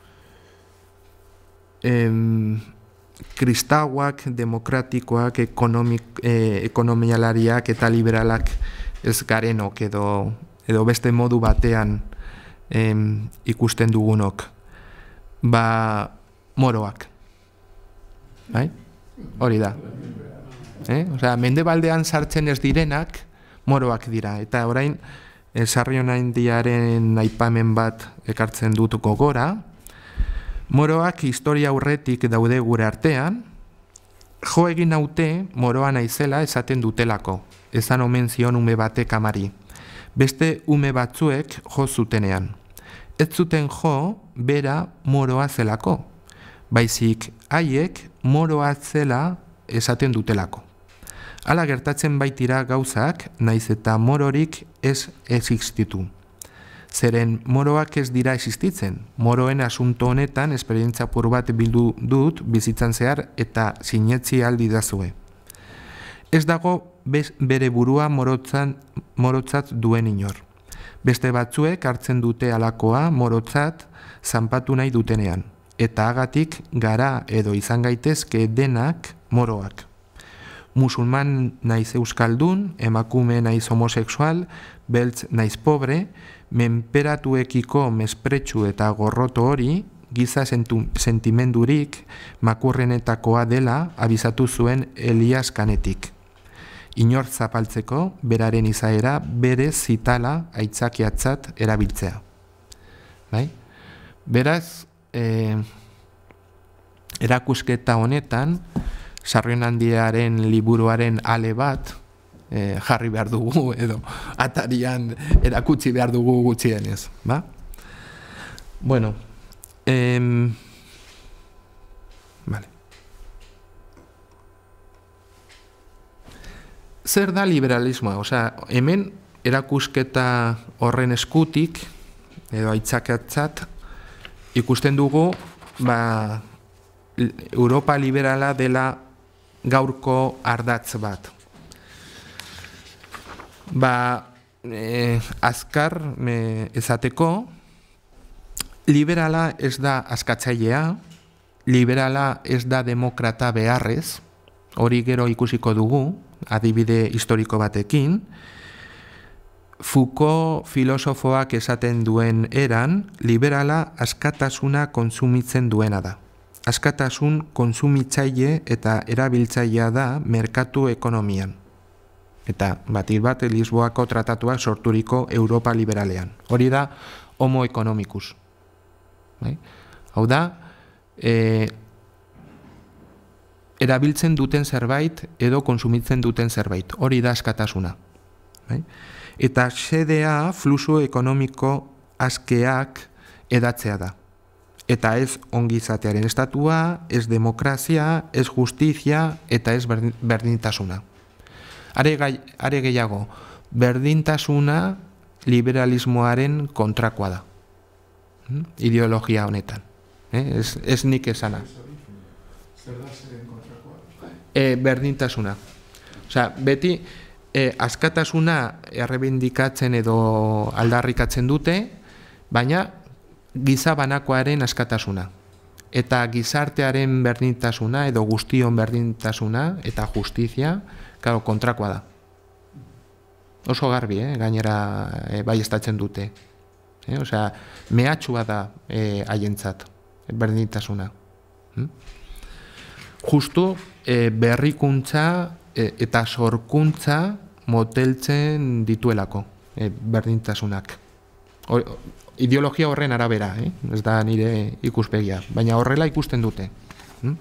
em, kristauak, demokratikoak, ekonomik, eh, ekonomialariak eta liberalak ez garenok edo, edo beste modu batean em, ikusten dugunok. Ba, moroak. Bai? Hori da. Eh? Osea, mendebaldean sartzen ez direnak moroak dira. Eta orain, eh, Sarrion Handiaren aipamen bat ekartzen dutuko gora, moroak historia aurretik daude gure artean, jo egin naute moroa naizela esaten dutelako, ezan omen zion ume batek amari. beste ume batzuek jo zutenean. Ez zuten jo bera moroa zelako, baizik haiek moroa zela esaten dutelako. Hala gertatzen baitira gauzak, naiz eta mororik ez existitu. Zeren moroak ez dira existitzen. Moroen asunto honetan esperientzia pur bat bildu dut bizitzan zehar eta sinetzi aldi dazue. Ez dago bez, bere burua morotzan, morotzat duen inor. Beste batzuek hartzen dute alakoa morotzat zanpatu nahi dutenean. Eta agatik gara edo izan gaitezke denak moroak. Musulman naiz euskaldun, emakume naiz homosexual, beltz naiz pobre, menperatuekiko mespretxu eta gorroto hori, giza sentu, sentimendurik makurrenetakoa dela abizatu zuen Elias Kanetik. Inor zapaltzeko, beraren izaera, bere zitala aitzakiatzat erabiltzea. Bai? Beraz, eh, erakusketa honetan, Sarrionandiaren liburuaren ale bat eh, jarri behar dugu edo atarian erakutsi behar dugu gutxienez, ba? Bueno, em, vale. Zer da liberalismoa? Osea, hemen erakusketa horren eskutik edo aitzakatzat ikusten dugu ba, Europa liberala dela gaurko ardatz bat. Ba, eh, azkar me, ezateko, liberala ez da askatzailea, liberala ez da demokrata beharrez, hori gero ikusiko dugu, adibide historiko batekin. Foucault filosofoak esaten duen eran, liberala askatasuna kontsumitzen duena da. Askatasun kontsumitzaile eta erabiltzailea da merkatu ekonomian. Eta batir bat Lisboako tratatuak sorturiko Europa liberalean. Hori da homo economicus. Bai? Hau da, e, erabiltzen duten zerbait edo kontsumitzen duten zerbait. Hori da askatasuna. Bai? Eta xedea fluxu ekonomiko askeak edatzea da. Eta ez ongizatearen estatua, ez demokrazia, ez justizia eta ez berdintasuna. Are, gai, are gehiago, berdintasuna liberalismoaren kontrakoa da. Hmm? Ideologia honetan. Eh? Ez, ez nik esana. Zer da zeren kontrakoa? E, berdintasuna. Osea, beti e, askatasuna errebindikatzen edo aldarrikatzen dute, baina giza banakoaren askatasuna. Eta gizartearen berdintasuna edo guztion berdintasuna eta justizia, claro, kontrakoa da. Oso garbi, eh? Gainera e, bai estatzen dute. Eh? Osea, mehatxua da e, haientzat, berdintasuna. Hmm? Justu e, berrikuntza e, eta sorkuntza moteltzen dituelako e, berdintasunak. O, ideologia horren arabera, eh? Ez da nire ikuspegia, baina horrela ikusten dute. Hmm?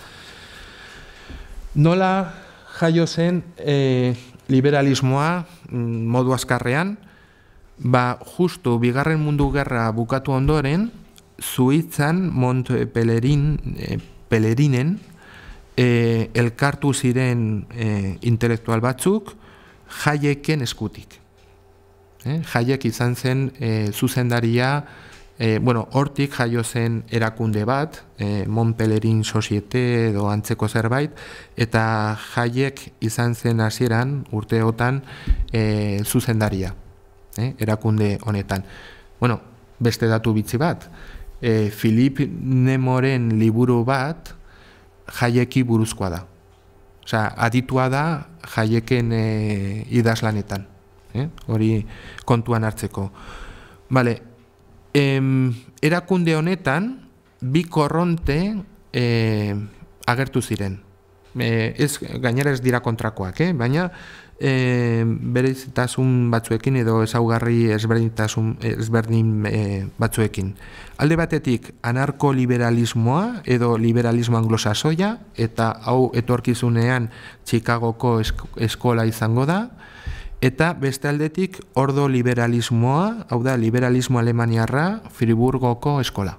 Nola jaio zen e, liberalismoa modu azkarrean, ba justu bigarren mundu gerra bukatu ondoren, Suitzan Mont Pelerin, e, Pelerinen e, elkartu ziren e, intelektual batzuk Hayeken eskutik. Eh? Hayek izan zen e, zuzendaria, e, bueno, hortik jaio zen erakunde bat, e, Mont Pelerin Societe edo antzeko zerbait, eta Hayek izan zen hasieran urteotan e, zuzendaria, eh? Erakunde honetan. Bueno, beste datu bitzi bat, e, Philip Nemoren liburu bat Hayeki buruzkoa da. Osea, aditua da Hayeken e, idazlanetan. Eh? Hori kontuan hartzeko. Vale. Em, erakunde honetan bi korronte eh, agertu ziren. Eh, ez, gainera ez dira kontrakoak, eh? Baina eh, berezitasun batzuekin edo ezaugarri ezberdintasun ezberdin eh, batzuekin. Alde batetik anarkoliberalismoa edo liberalismo anglosasoia, eta hau etorkizunean Chicagoko eskola izango da. eta beste aldetik ordo liberalismoa, hau da, liberalismo alemaniarra, Friburgoko eskola.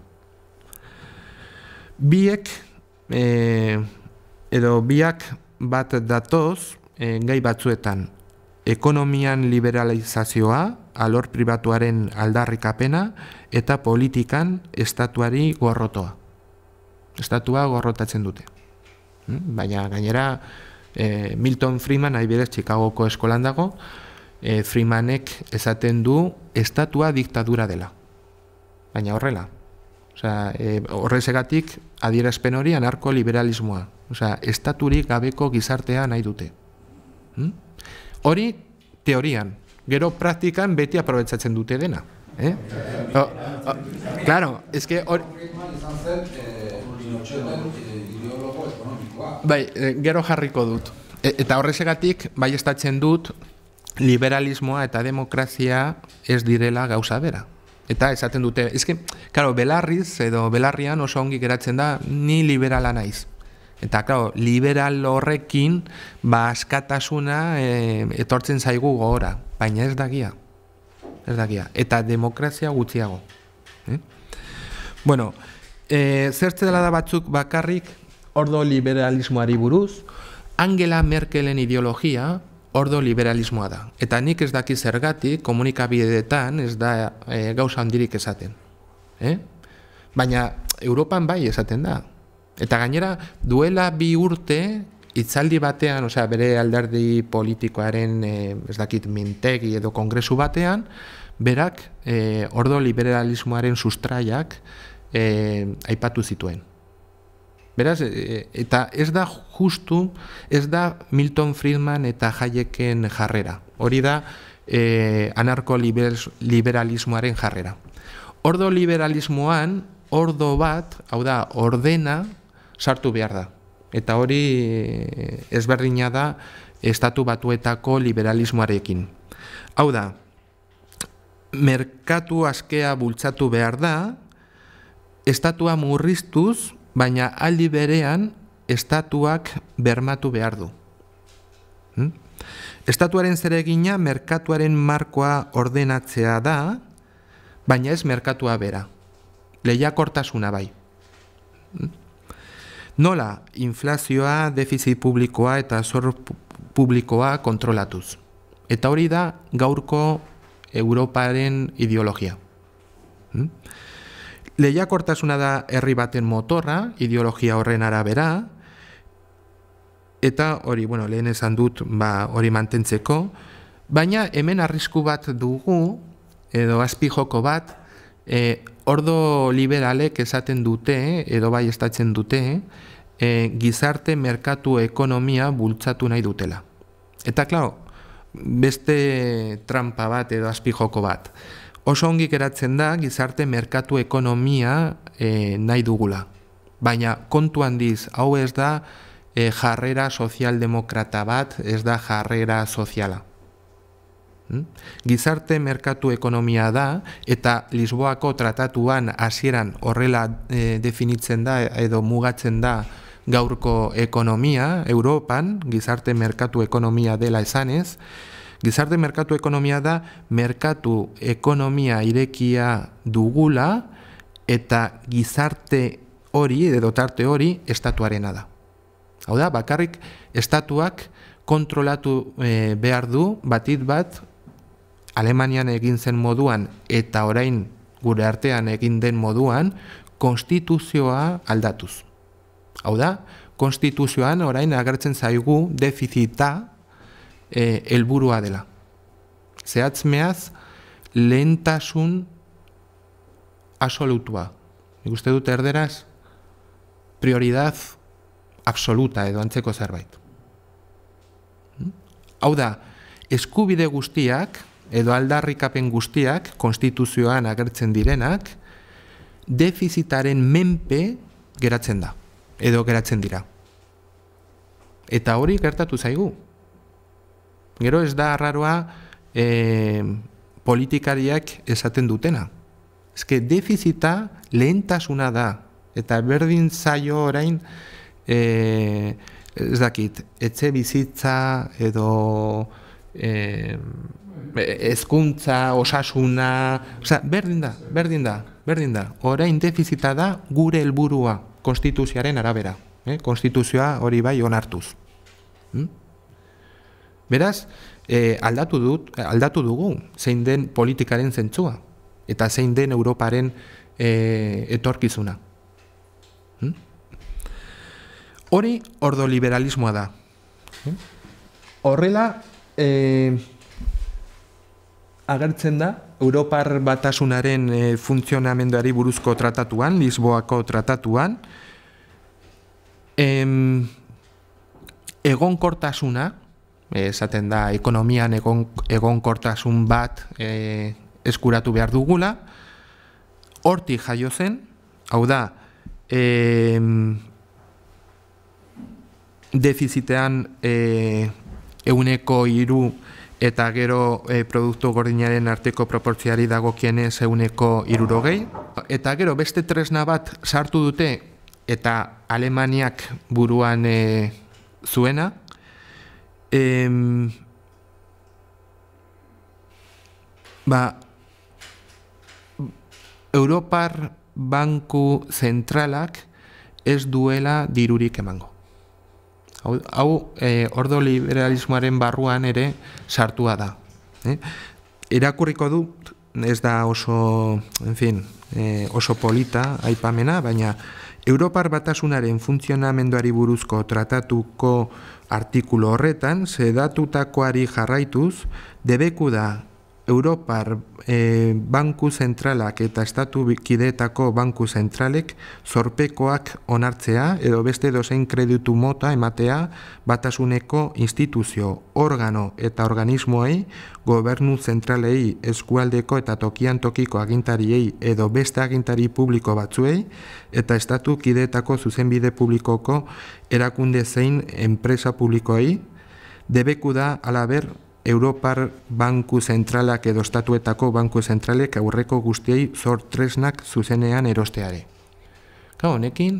Biek, e, edo biak bat datoz, e, gai batzuetan, ekonomian liberalizazioa, alor pribatuaren aldarrikapena, eta politikan estatuari gorrotoa. Estatua gorrotatzen dute. Baina gainera, e, Milton Friedman, adibidez, Chicagoko eskolan dago, e, Friedmanek esaten du estatua diktadura dela. Baina horrela. Osea, e, horrezegatik adierazpen hori anarko-liberalismoa. Osea, estaturik gabeko gizartea nahi dute. Hmm? Hori teorian. Gero praktikan beti aprobetsatzen dute dena. Eh? O, o, claro, es que hori... Bai, gero jarriko dut. E, eta horrezegatik, bai estatzen dut, liberalismoa eta demokrazia ez direla gauza bera. Eta esaten dute, eske, claro, belarriz edo belarrian oso ongi geratzen da, ni liberala naiz. Eta, claro, liberal horrekin, ba, askatasuna e, etortzen zaigu gogora, baina ez dagia. Ez dagia. Eta demokrazia gutxiago. Eh? Bueno, e, zertze dela da batzuk bakarrik, ordo liberalismoari buruz, Angela Merkelen ideologia ordo liberalismoa da. Eta nik ez daki zergatik, komunikabideetan ez da e, gauza handirik esaten. Eh? Baina Europan bai esaten da. Eta gainera, duela bi urte, hitzaldi batean, osea, bere alderdi politikoaren, e, ez dakit, mintegi edo kongresu batean, berak e, ordo liberalismoaren sustraiak e, aipatu zituen. Beraz, e, eta ez da justu, ez da Milton Friedman eta Hayeken jarrera. Hori da e, anarko-liberalismoaren jarrera. Ordo liberalismoan, ordo bat, hau da, ordena, sartu behar da. Eta hori ezberdina da estatu batuetako liberalismoarekin. Hau da, merkatu askea bultzatu behar da, estatua murriztuz, baina aldi berean estatuak bermatu behar du. Hmm? Estatuaren zeregina merkatuaren markoa ordenatzea da, baina ez merkatua bera. Lehiakortasuna bai. Hmm? Nola, inflazioa, defizit publikoa eta zor publikoa kontrolatuz. Eta hori da gaurko Europaren ideologia. Hmm? Lehiakortasuna da herri baten motorra, ideologia horren arabera, eta hori, bueno, lehen esan dut, ba, hori mantentzeko, baina hemen arrisku bat dugu, edo azpijoko bat, e, ordo liberalek esaten dute, edo bai estatzen dute, e, gizarte merkatu ekonomia bultzatu nahi dutela. Eta, klaro, beste trampa bat edo azpijoko bat. Oso ongi geratzen da gizarte merkatu ekonomia e, nahi dugula. Baina kontu handiz, hau ez da e, jarrera sozialdemokrata bat, ez da jarrera soziala. Hmm? Gizarte merkatu ekonomia da, eta Lisboako tratatuan hasieran horrela e, definitzen da edo mugatzen da gaurko ekonomia, Europan, gizarte merkatu ekonomia dela esanez. Gizarte merkatu ekonomia da, merkatu ekonomia irekia dugula eta gizarte hori, edo tarte hori, estatuarena da. Hau da, bakarrik estatuak kontrolatu e, behar du, batit bat, Alemanian egin zen moduan eta orain gure artean egin den moduan, konstituzioa aldatuz. Hau da, konstituzioan orain agertzen zaigu defizita E, helburua dela. Zehatzmeaz lehentasun absolutua. Nik uste dut erderaz prioridad absoluta edo antzeko zerbait. Hau da, eskubide guztiak edo aldarrikapen guztiak konstituzioan agertzen direnak defizitaren menpe geratzen da edo geratzen dira. Eta hori gertatu zaigu. Gero ez da arraroa e, politikariak esaten dutena. Ez que defizita lehentasuna da. Eta berdin zaio orain, e, ez dakit, etxe bizitza edo e, hezkuntza, osasuna, osea, berdin da, berdin da, berdin da. Orain defizita da gure helburua konstituzioaren arabera. Eh? Konstituzioa hori bai onartuz. Hmm? Beraz, eh, aldatu, dut, aldatu dugu zein den politikaren zentzua eta zein den Europaren eh, etorkizuna. Hmm? Hori ordoliberalismoa da. Hmm? Horrela, eh, agertzen da Europar Batasunaren e, funtzionamenduari buruzko tratatuan, Lisboako tratatuan, em, egonkortasuna, esaten da ekonomian egon, egonkortasun bat e, eskuratu behar dugula, hortik jaio zen, hau da, em, defizitean e, euneko hiru eta gero e, produktu gordinaren arteko proportzioari dagokienez euneko hirurogei, eta gero beste tresna bat sartu dute eta Alemaniak buruan e, zuena, em, ba, Europar Banku Zentralak ez duela dirurik emango. Hau, hau e, ordoliberalismoaren barruan ere sartua da. Eh? Erakurriko du, ez da oso, en fin, e, oso polita aipamena, baina Europar Batasunaren funtzionamenduari buruzko tratatuko artikulu horretan, zedatutakoari jarraituz, debeku da Europar e, Banku Zentralak eta Estatu kideetako Banku Zentralek zorpekoak onartzea edo beste dozein kreditu mota ematea batasuneko instituzio, organo eta organismoei, gobernu zentralei, eskualdeko eta tokian tokiko agintariei edo beste agintari publiko batzuei eta Estatu kideetako zuzenbide publikoko erakunde zein enpresa publikoei, debeku da alaber Europar Banku Zentralak edo Estatuetako Banku Zentralek aurreko guztiei zor tresnak zuzenean erosteare. Gau, honekin,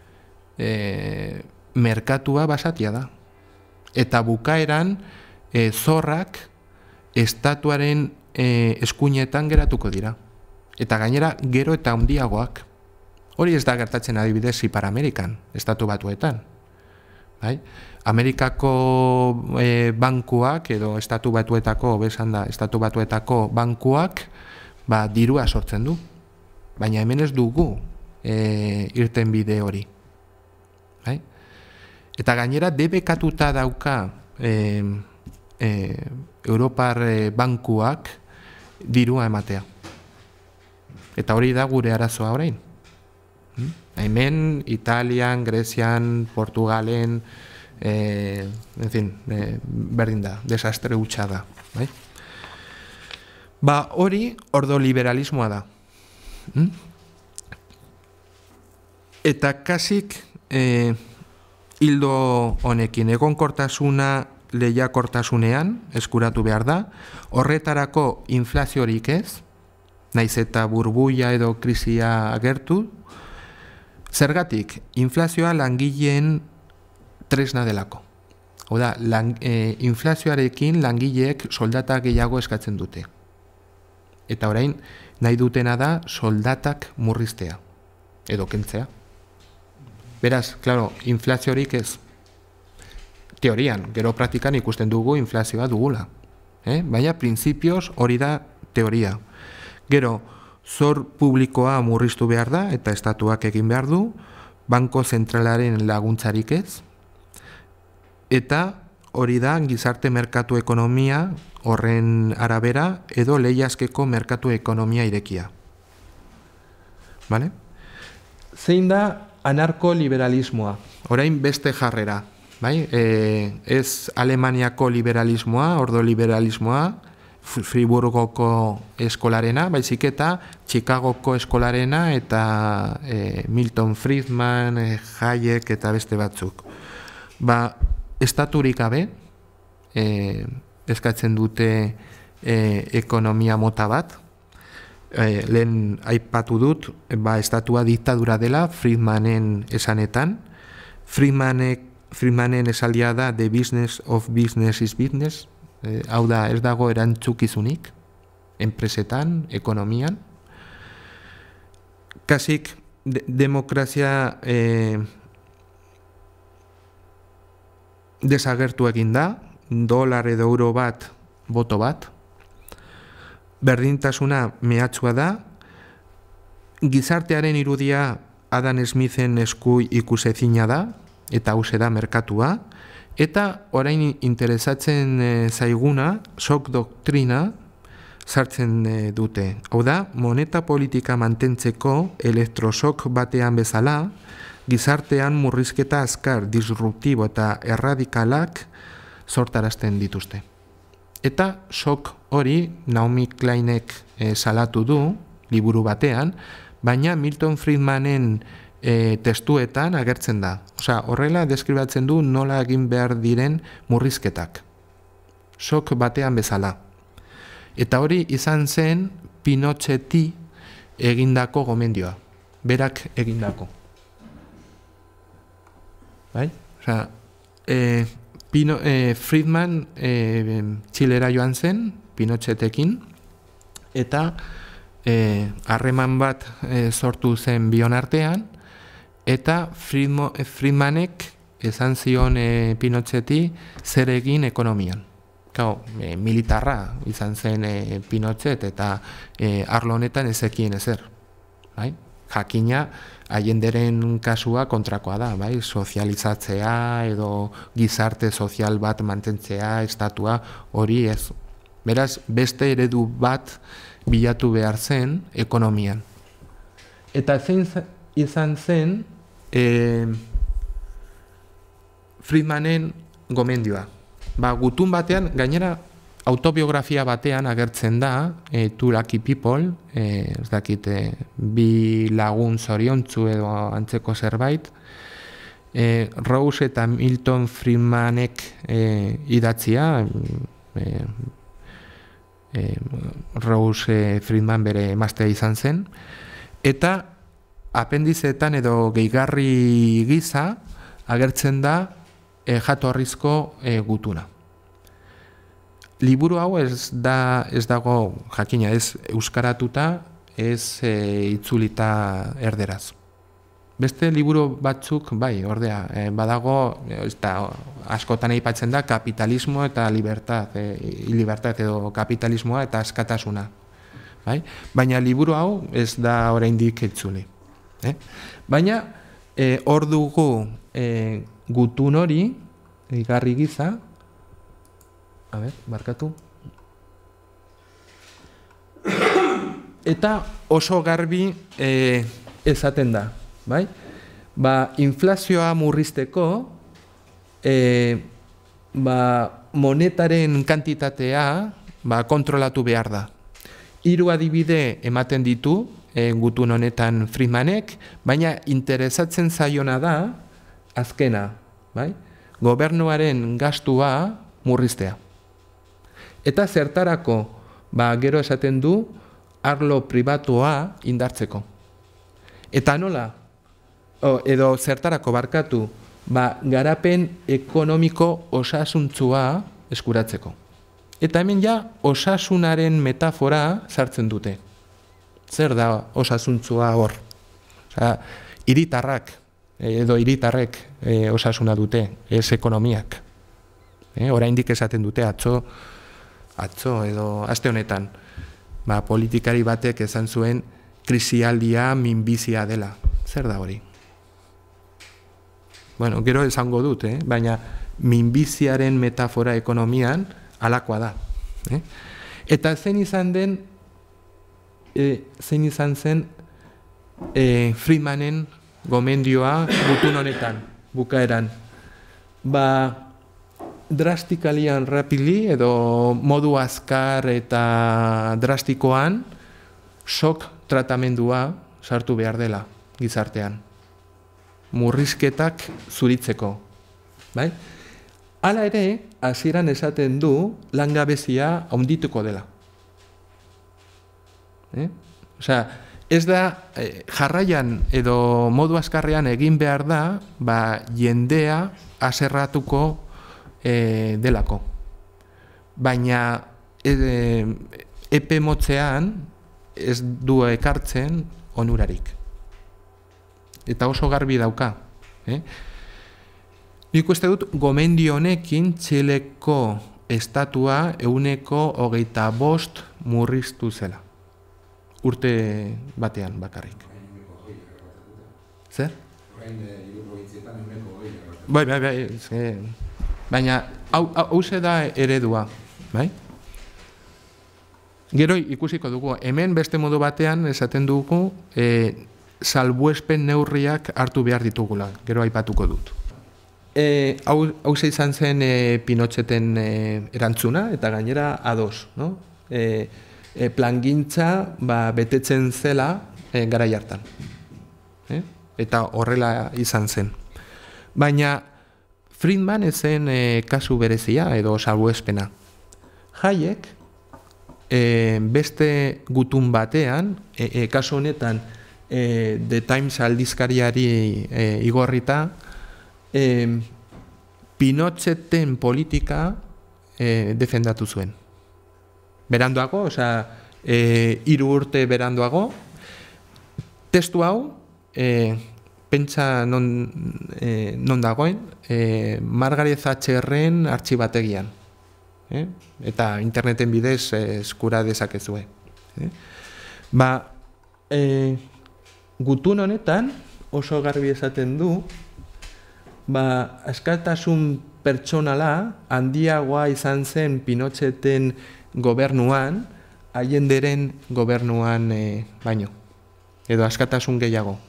e, merkatua basatia da. Eta bukaeran, e, zorrak estatuaren e, eskuinetan geratuko dira. Eta gainera, gero eta handiagoak. Hori ez da gertatzen adibidez Ipar Amerikan, Estatu Batuetan. Bai? Amerikako e, bankuak edo Estatu Batuetako, besan da, Estatu Batuetako bankuak ba, dirua sortzen du. Baina hemen ez dugu e, irten bide hori. Bai? Eta gainera debekatuta dauka e, e, Europar e, bankuak dirua ematea. Eta hori da gure arazoa orain. Hmm? Hemen, Italian, Grezian, Portugalen, Eh, en fin, eh, berdin da, desastre hutsa da. Bai? Ba, hori ordoliberalismoa da. Hmm? Eta kasik eh, hildo honekin egonkortasuna lehiakortasunean eskuratu behar da, horretarako inflaziorik ez, naiz eta burbuia edo krisia agertu, zergatik, inflazioa langileen tresna delako. Oda, lang, e, inflazioarekin langileek soldata gehiago eskatzen dute. Eta orain, nahi dutena da soldatak murriztea. Edo kentzea. Beraz, klaro, inflaziorik ez. Teorian, gero praktikan ikusten dugu inflazioa dugula. Eh? Baina, printzipioz hori da teoria. Gero, zor publikoa murriztu behar da, eta estatuak egin behar du, banko zentralaren laguntzarik ez, eta hori da gizarte merkatu ekonomia horren arabera edo lehiazkeko merkatu ekonomia irekia. Vale? Zein da anarko-liberalismoa? Orain beste jarrera. Bai? E, ez Alemaniako liberalismoa, ordoliberalismoa, Friburgoko eskolarena, baizik eta Chicagoko eskolarena eta e, Milton Friedman, e, Hayek eta beste batzuk. Ba, estaturik gabe e, eskatzen dute e, ekonomia mota bat, e, lehen aipatu dut, ba, estatua diktadura dela Friedmanen esanetan. Friedmanek, Friedmanen esaldia da the business of business is business, E, hau da, ez dago erantzukizunik, enpresetan, ekonomian. Kasik, de demokrazia e, desagertu egin da, dolar edo euro bat, boto bat. Berdintasuna mehatxua da, gizartearen irudia Adam Smithen esku ikusezina da, eta hause da merkatua, eta orain interesatzen e, zaiguna, shock doktrina, sartzen e, dute. Hau da, moneta politika mantentzeko elektrosok batean bezala, gizartean murrizketa azkar, disruptibo eta erradikalak sortarazten dituzte. Eta shock hori Naomi Kleinek e, salatu du, liburu batean, baina Milton Friedmanen e, testuetan agertzen da. Osea, horrela deskribatzen du nola egin behar diren murrizketak. Shock batean bezala. Eta hori izan zen Pinocheti egindako gomendioa. Berak egindako. Bai? Osea, e, Pino, e, Friedman e, Txilera joan zen, Pinochetekin, eta harreman e, bat e, sortu zen bion artean, eta Friedmo, Friedmanek esan zion e, Pinocheti zer egin ekonomian. Kau, e, militarra izan zen e, Pinochet, eta e, arlo honetan ezekien ezer. Bai? Jakina, haienderen kasua kontrakoa da, bai? Sozializatzea edo gizarte sozial bat mantentzea, estatua, hori ez. Beraz, beste eredu bat bilatu behar zen ekonomian. Eta zein izan zen e, Friedmanen gomendioa. Ba, gutun batean, gainera, autobiografia batean agertzen da, e, Two Lucky People, e, ez dakit, e, bi lagun zoriontzu edo antzeko zerbait, e, Rose eta Milton Friedmanek e, idatzia, e, e, Rose Friedman bere emaztea izan zen, eta apendizeetan edo gehigarri gisa agertzen da e, jatorrizko e, gutuna. Liburu hau ez da ez dago jakina, ez euskaratuta, ez e, itzulita erderaz. Beste liburu batzuk, bai, ordea, e, badago, ez da, askotan aipatzen da, kapitalismo eta libertad, e, libertad edo kapitalismoa eta askatasuna. Bai? Baina liburu hau ez da oraindik itzuli. Eh? Baina, e, hor dugu e, gutun hori, igarri giza, a ber, markatu. Eta oso garbi e, esaten da, bai? Ba, inflazioa murrizteko, e, ba, monetaren kantitatea ba, kontrolatu behar da. Hiru adibide ematen ditu, e, gutun honetan Friedmanek, baina interesatzen zaiona da, azkena, bai? Gobernuaren gastua murriztea. Eta zertarako, ba, gero esaten du, arlo pribatua indartzeko. Eta nola, o, edo zertarako barkatu, ba, garapen ekonomiko osasuntzua eskuratzeko. Eta hemen ja, osasunaren metafora sartzen dute. Zer da osasuntzua hor? Osea, hiritarrak, edo hiritarrek e, osasuna dute, ez ekonomiak. E, oraindik esaten dute, atzo, atzo edo aste honetan, ba, politikari batek esan zuen krisialdia minbizia dela. Zer da hori? Bueno, gero esango dut, eh? Baina minbiziaren metafora ekonomian halakoa da. Eh? Eta zein izan den, e, zein izan zen e, Friedmanen gomendioa gutun honetan, bukaeran. Ba, drastically and rapidly edo modu azkar eta drastikoan shock tratamendua sartu behar dela gizartean. Murrizketak zuritzeko. Bai? Hala ere, hasieran esaten du langabezia handituko dela. Eh? Osea, ez da eh, jarraian edo modu azkarrean egin behar da, ba, jendea haserratuko E, delako. baina e, epe motzean ez du ekartzen onurarik. Eta oso garbi dauka. Eh? Nik uste dut, gomendio honekin Txileko estatua ehuneko hogeita bost murriztu zela. Urte batean bakarrik. Zer? Bai, bai, bai. Ze, baina, hau ze da eredua. Bai? Gero ikusiko dugu, hemen beste modu batean esaten dugu e, salbuespen neurriak hartu behar ditugula. Gero aipatuko dut. E, hau, hau ze izan zen e, Pinocheten e, erantzuna, eta gainera ados. No? E, e, plangintza ba, betetzen zela e, garai hartan. E? Eta horrela izan zen. Baina Friedman ezen e, kasu berezia edo salbuespena. Hayek e, beste gutun batean, e, e, kasu honetan e, The Times aldizkariari e, igorrita, e, Pinocheten politika e, defendatu zuen. Beranduago, osea, e, hiru urte beranduago, testu hau, e, pentsa non, e, non dagoen, e, Margaret Thatcherren artxibategian. Eh? Eta interneten bidez e, eskura dezakezue. Eh? Ba, e, gutun honetan oso garbi esaten du, ba, askatasun pertsonala handiagoa izan zen Pinocheten gobernuan, Allenderen gobernuan e, baino. Edo askatasun gehiago.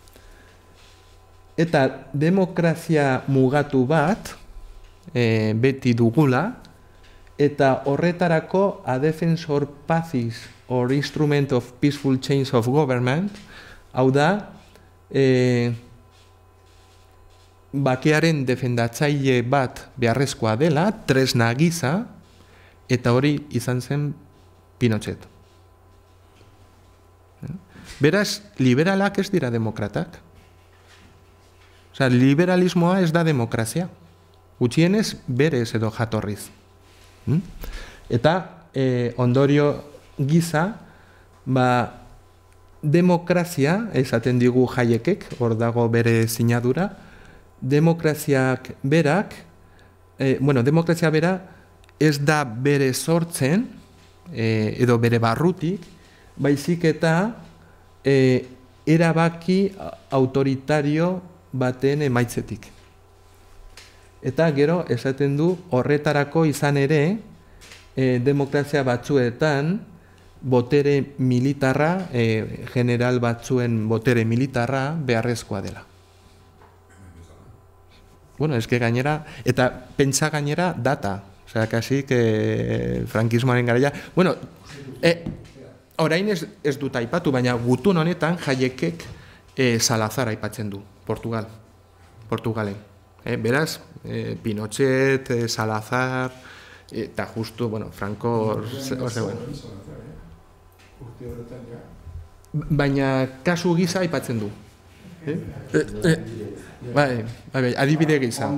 Eta demokrazia mugatu bat e, beti dugula, eta horretarako a defense or pathis or instrument of peaceful change of government, hau da, e, bakearen defendatzaile bat beharrezkoa dela, tresna gisa, eta hori izan zen Pinochet. Beraz, liberalak ez dira demokratak. Osea, liberalismoa ez da demokrazia. Gutxienez, berez edo jatorriz. Hmm? Eta e, ondorio giza, ba, demokrazia, esaten digu Hayekek, hor dago bere sinadura, demokraziak berak, e, bueno, demokrazia bera ez da bere sortzen, e, edo bere barrutik, baizik eta e, erabaki autoritario baten emaitzetik. Eta gero esaten du horretarako izan ere e, demokrazia batzuetan botere militarra, e, general batzuen botere militarra beharrezkoa dela. Bueno, eske gainera, eta pentsa gainera data, osea, kasik e, frankismoaren garaia. Bueno, e, orain ez, ez dut aipatu, baina gutun honetan Hayekek e, Salazar aipatzen du, Portugal, Portugalen. E, beraz, e, Pinochet, e, Salazar, eta justu, bueno, Franco... Baina kasu gisa aipatzen du. Eh? E, e, bai, bai, adibide gisa.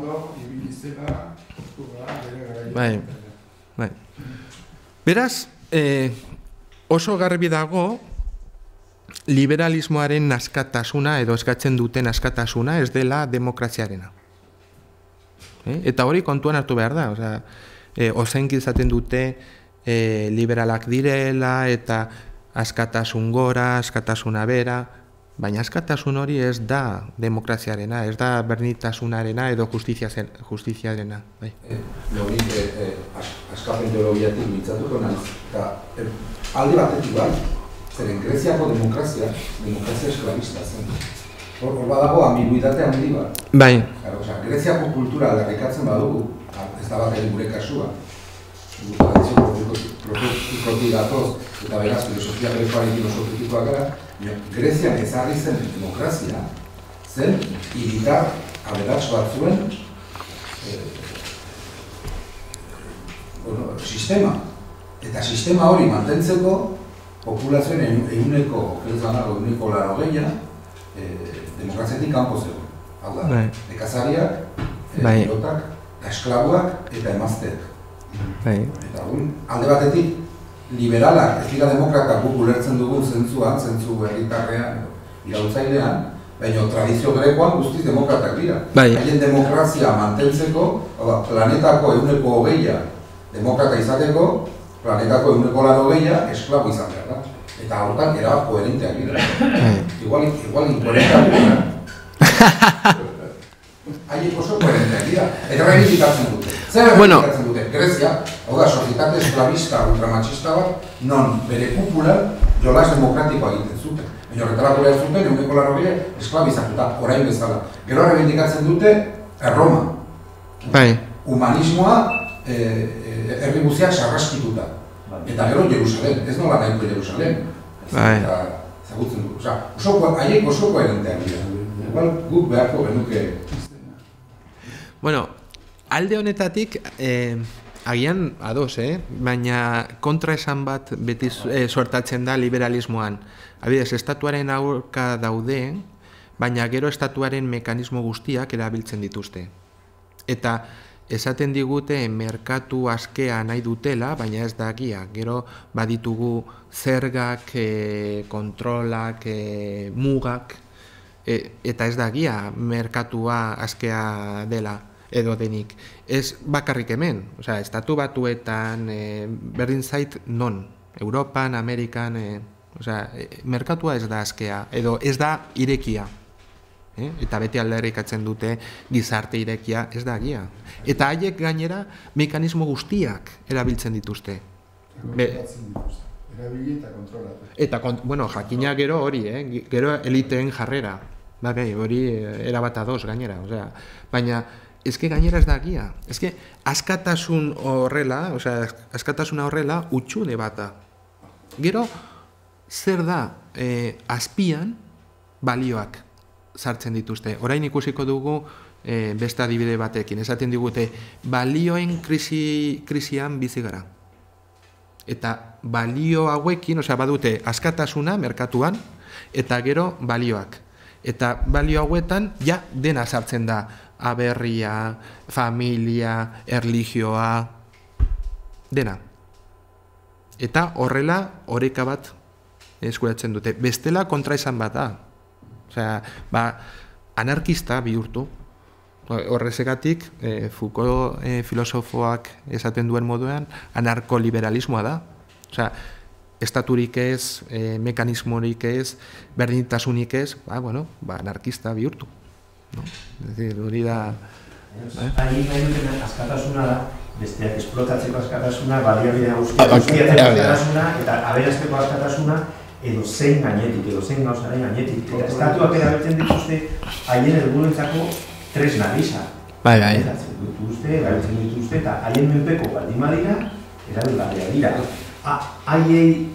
Bai, bai. Beraz, e, oso garbi dago liberalismoaren askatasuna edo eskatzen duten askatasuna ez dela demokraziarena. Eh? Eta hori kontuan hartu behar da. Osea, e, ozenki izaten dute e, liberalak direla eta askatasun gora, askatasuna bera, baina askatasun hori ez da demokraziarena, ez da berdintasunarena edo justiziarena. Bai. Hori, askapen teologiatik mintzatuko naiz, eta alde batetik bai, zeren Greziako demokrazia, demokrazia esklabista zen. Hor badago ambiguitate handi bat. Bai. Greziako kultura aldarrikatzen badugu, ez da bat gure kasua, tradizio profetikotik datoz, eta beraz, filosofia grekoarekin oso kritikoak gara, Grezian ezarri zen demokrazia, zen hiritar aberats batzuen sistema. Eta sistema hori mantentzeko, populazioen ehuneko, ez banago, ehuneko laro gehiago, demokraziatik kanpo zegoen. Hau da, nekazariak, pilotak, esklabuak eta emazteak. Eta alde batetik, liberalak, ez dira demokratak guk ulertzen dugun zentzuan, zentzu herritarrean, irautzailean, baina tradizio grekoan guztiz demokratak dira. Haien demokrazia mantentzeko, planetako ehuneko hogeia demokrata izateko, planetako ehuneko lan hogeia esklabo izan behar da. Eta horretan erabat koherenteak dira. Igual, igual inkoherenteak dira. Haiek oso koherenteak dira. Eta reivindikatzen dute. Zer reivindikatzen dute? Grezia, hau da, sozietate esklabista ultramachista bat, non bere kupulan jolas demokratikoa egiten zuten. Baina horretarako behar zuten, eguneko lan hogeia esklabizatuta, orain bezala. Gero reivindikatzen dute Erroma. Humanismoa herri guztiak sarraskituta. Eta gero Jerusalem, ez nola nahiko Jerusalem. Eta zagutzen du. Oso, haiek oso koherenteak dira. Igual guk beharko genuke. Bueno, alde honetatik, agian ados, baina kontraesan bat beti suertatzen da liberalismoan. Abidez, estatuaren aurka daude, baina gero estatuaren mekanismo guztiak erabiltzen dituzte. Eta esaten digute merkatu askea nahi dutela, baina ez da gia. Gero baditugu zergak, kontrolak, mugak, eta ez da gia merkatua askea dela edo denik. Ez bakarrik hemen, estatu batuetan berdin zait non, Europan, Amerikan, merkatua ez da askea, edo ez da irekia. Eta beti aldarrikatzen dute gizarte irekia, ez da gia. Eta haiek gainera mekanismo guztiak erabiltzen dituzte. Erabili eta kontrolatu. Eta, bueno, jakina gero hori, gero eliteen jarrera. Hori erabat ados gainera. Baina, ezke gainera ez da gia. Ezke, askatasun horrela, askatasuna horrela, utxune bata. Gero, zer da azpian balioak sartzen dituzte. Orain ikusiko dugu beste adibide batekin. Esaten digute, balioen krisian bizi gara. Eta balio hauekin, osea, badute askatasuna merkatuan, eta gero balioak. Eta balio hauetan, ja, dena sartzen da. Aberria, familia, erlijioa, dena. Eta horrela, oreka bat eskuratzen dute. Bestela kontraesan bat da. Osea, ba, anarkista bihurtu. Horrezegatik, Foucault filosofoak esaten duen moduan, anarkoliberalismoa da. Osea, estaturik ez, mekanismorik ez, berdintasunik ez, ba, bueno, ba, anarkista bihurtu. Ez dira, hori da... Ahi nahi duten askatasuna da, besteak esplotatzeko askatasuna, baliabidea guztiatzeko askatasuna, eta aberazteko askatasuna, edo zein gainetik, edo zein gauzaren gainetik. Eta estatuak erabiltzen dituzte, haien helburuentzako tresna gisa. Bai, bai. Erabiltzen dituzte, erabiltzen dituzte, eta haien menpeko baldin badira, erabilgarria dira. Haiei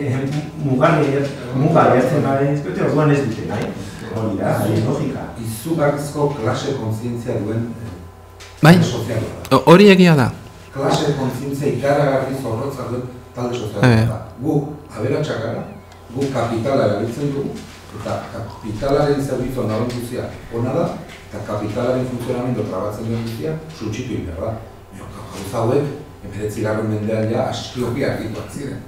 mugarri hartzen baren izkote, orduan ez dute, nahi? Hori da, haien logika. Izugarrizko klase kontzientzia duen soziala da. Hori egia da. Klase kontzientzia ikaragarri zorrotza duen talde soziala da. Gu aberatsak gara, gu kapitala erabiltzen dugu, eta kapitalaren zerbitzuan dagoen guztia ona da, eta kapitalaren funtzionamendu trabatzen duen guztia sutxitu egin behar da. Gauza hauek, hemeretzigarren mendean ja askioki argituak ziren.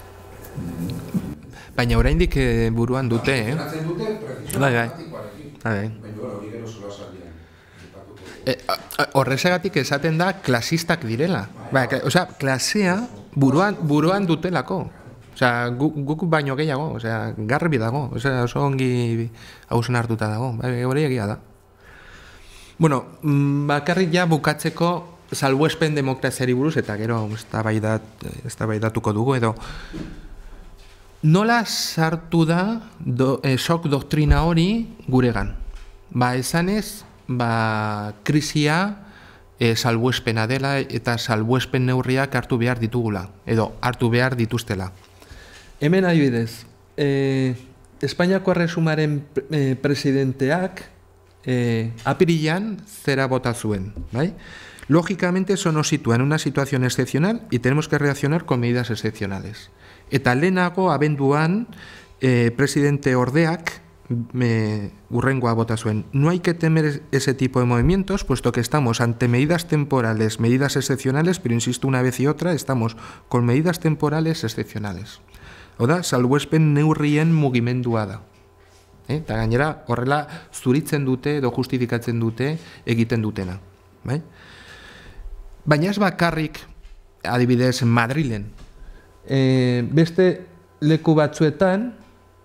Baina oraindik buruan dute, eh? Funtzionatzen dute, prezizio matematikoarekin. Baina hori gero sola saldian. Horrezegatik esaten da klasistak direla. Osea, klasea buruan dutelako. Osea, guk baino gehiago, osea, garbi dago, osea, oso ongi hausen hartuta dago, hori egia da. Bueno, bakarrik ja bukatzeko salbuespen demokraziari buruz, eta gero eztabaidatuko dugu, edo nola sartu da shock doktrina hori guregan? Ba, esanez, ba, krisia salbuespena dela eta salbuespen neurriak hartu behar ditugula, edo hartu behar dituztela. Hemen adibidez, Espainiako Erresumaren presidenteak apirilean zera bota zuen, bai? Lógicamente eso nos sitúa en una situación excepcional y tenemos que reaccionar con medidas excepcionales. Eta lehenago abenduan presidente ordeak me, urrengoa bota zuen. No hay que temer ese tipo de movimientos, puesto que estamos ante medidas temporales, medidas excepcionales, pero insisto una vez y otra, estamos con medidas temporales excepcionales. Hau da, salbuespen neurrien mugimendua da. Eta gainera, horrela zuritzen dute edo justifikatzen dute egiten dutena. Bai? Baina ez bakarrik, adibidez, Madrilen. E, beste leku batzuetan,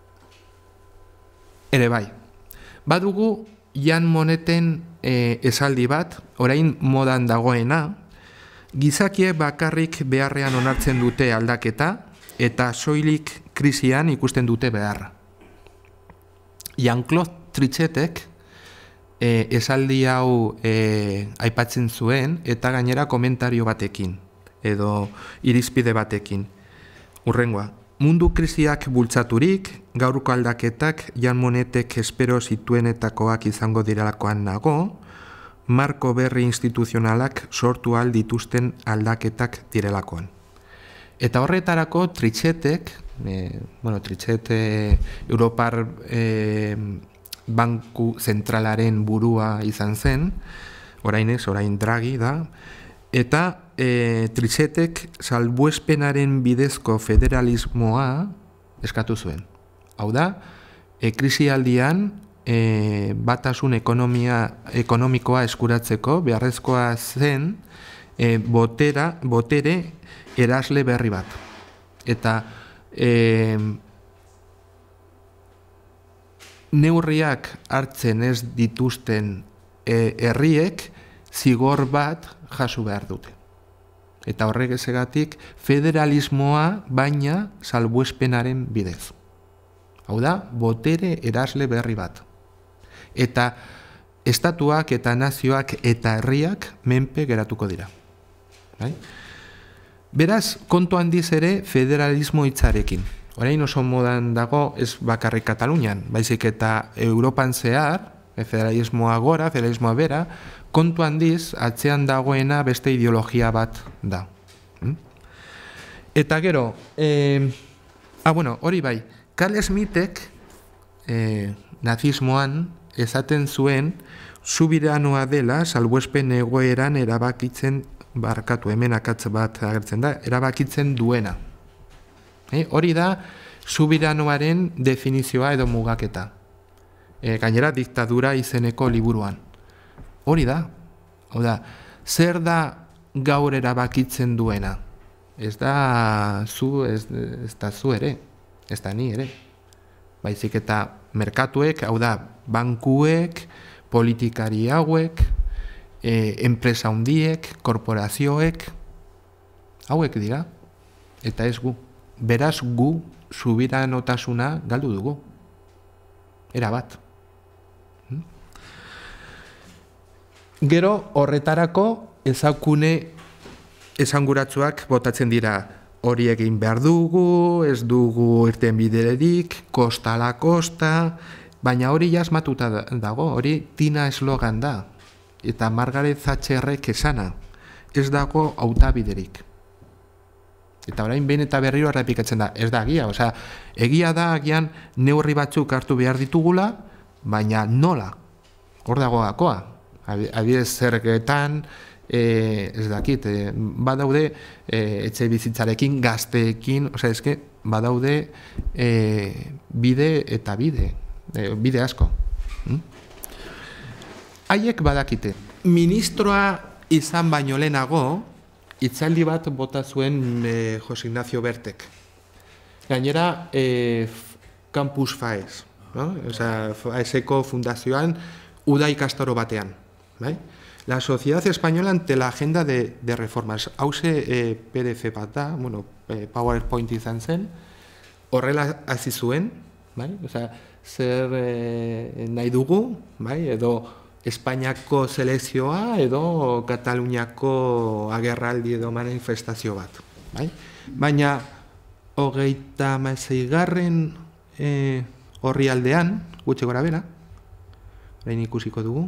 ere bai. Badugu Jan Moneten e, esaldi bat, orain modan dagoena, gizakie bakarrik beharrean onartzen dute aldaketa, eta soilik krisian ikusten dute beharra. Jean-Claude Trichetek e, esaldi hau e, aipatzen zuen, eta gainera komentario batekin, edo irizpide batekin. Urrengoa. Mundu krisiak bultzaturik, gaurko aldaketak Jan Monetek espero zituenetakoak izango direlakoan nago, marko berri instituzionalak sortu ahal dituzten aldaketak direlakoan. Eta horretarako Trichetek, e, bueno, Trichet e, Europar e, Banku Zentralaren burua izan zen, orain ez, orain Draghi da, eta E, Trichetek salbuespenaren bidezko federalismoa eskatu zuen. Hau da, e, krisialdian e, batasun ekonomia, ekonomikoa eskuratzeko beharrezkoa zen e, botera, botere erasle berri bat. Eta e, neurriak hartzen ez dituzten e, herriek zigor bat jasu behar dute. Eta horrek ezegatik federalismoa baina salbuespenaren bidez. Hau da, botere erasle berri bat. Eta estatuak eta nazioak eta herriak menpe geratuko dira. Bai? Beraz, kontu handiz ere federalismo hitzarekin. Orain oso modan dago ez bakarrik Katalunian, baizik eta Europan zehar, federalismoa gora, federalismoa bera, kontu handiz, atzean dagoena beste ideologia bat da. Eta gero, eh, ah, bueno, hori bai, Carl Schmittek eh, nazismoan esaten zuen subiranoa dela salbuespen egoeran erabakitzen, barkatu hemen akatz bat agertzen da, erabakitzen duena. Eh, hori da subiranoaren definizioa edo mugaketa. E, gainera diktadura izeneko liburuan. Hori da. Hau da, zer da gaur erabakitzen duena? Ez da zu, ez, ez da zu ere, ez da ni ere. Baizik eta merkatuek, hau da, bankuek, politikari hauek, e, enpresa handiek, korporazioek, hauek dira. Eta ez gu. Beraz gu subiranotasuna galdu dugu. Era bat. Gero horretarako ezakune esanguratsuak botatzen dira. Hori egin behar dugu, ez dugu irten bideredik, kosta la kosta, baina hori jasmatuta dago, hori tina eslogan da. Eta Margaret Thatcherrek esana, ez dago hautabiderik. Eta orain behin eta berriro errepikatzen da, ez da egia, osea, egia da agian neurri batzuk hartu behar ditugula, baina nola? Hor dago gakoa. Adibidez zergetan, e, ez dakit, e, badaude e, etxe bizitzarekin, gazteekin, osea, eske, badaude e, bide eta bide, e, bide asko. Hm? Haiek badakite. Ministroa izan baino lehenago, hitzaldi bat bota zuen e, Jose Ignacio Bertek. Gainera, e, Campus Faes, no? Osea, Faeseko fundazioan uda ikastaro batean. Bai? La sociedad española ante la agenda de, de reformas. Hauze e, P D F bat da, bueno, e, PowerPoint izan zen, horrela hasi zuen, bai? Osea, zer e, nahi dugu, bai? Edo Espainiako selekzioa edo Kataluniako agerraldi edo manifestazio bat. Bai? Baina hogeita hamaseigarren e, horri aldean, gutxi gora bera, orain ikusiko dugu.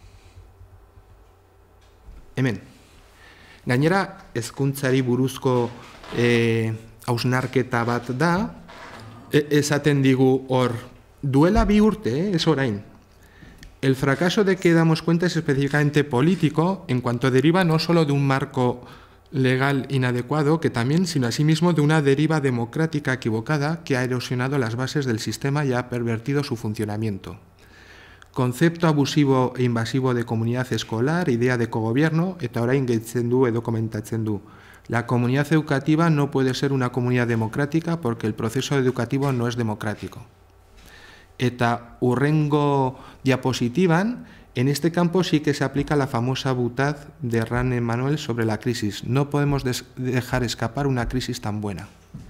Hemen. Gainera, hezkuntzari buruzko e, hausnarketa bat da, e, esaten digu hor duela bi urte, eh, es orain. El fracaso de que damos cuenta es específicamente político en cuanto deriva no solo de un marco legal inadecuado, que también, sino asimismo de una deriva democrática equivocada que ha erosionado las bases del sistema y ha pervertido su funcionamiento. Concepto abusivo e invasivo de comunidad escolar, idea de cogobierno, eta orain gehitzen du edo komentatzen du. La comunidad educativa no puede ser una comunidad democrática porque el proceso educativo no es democrático. Eta hurrengo diapositiban, en este campo sí que se aplica la famosa butad de Ran Emanuel sobre la crisis. No podemos dejar escapar una crisis tan buena.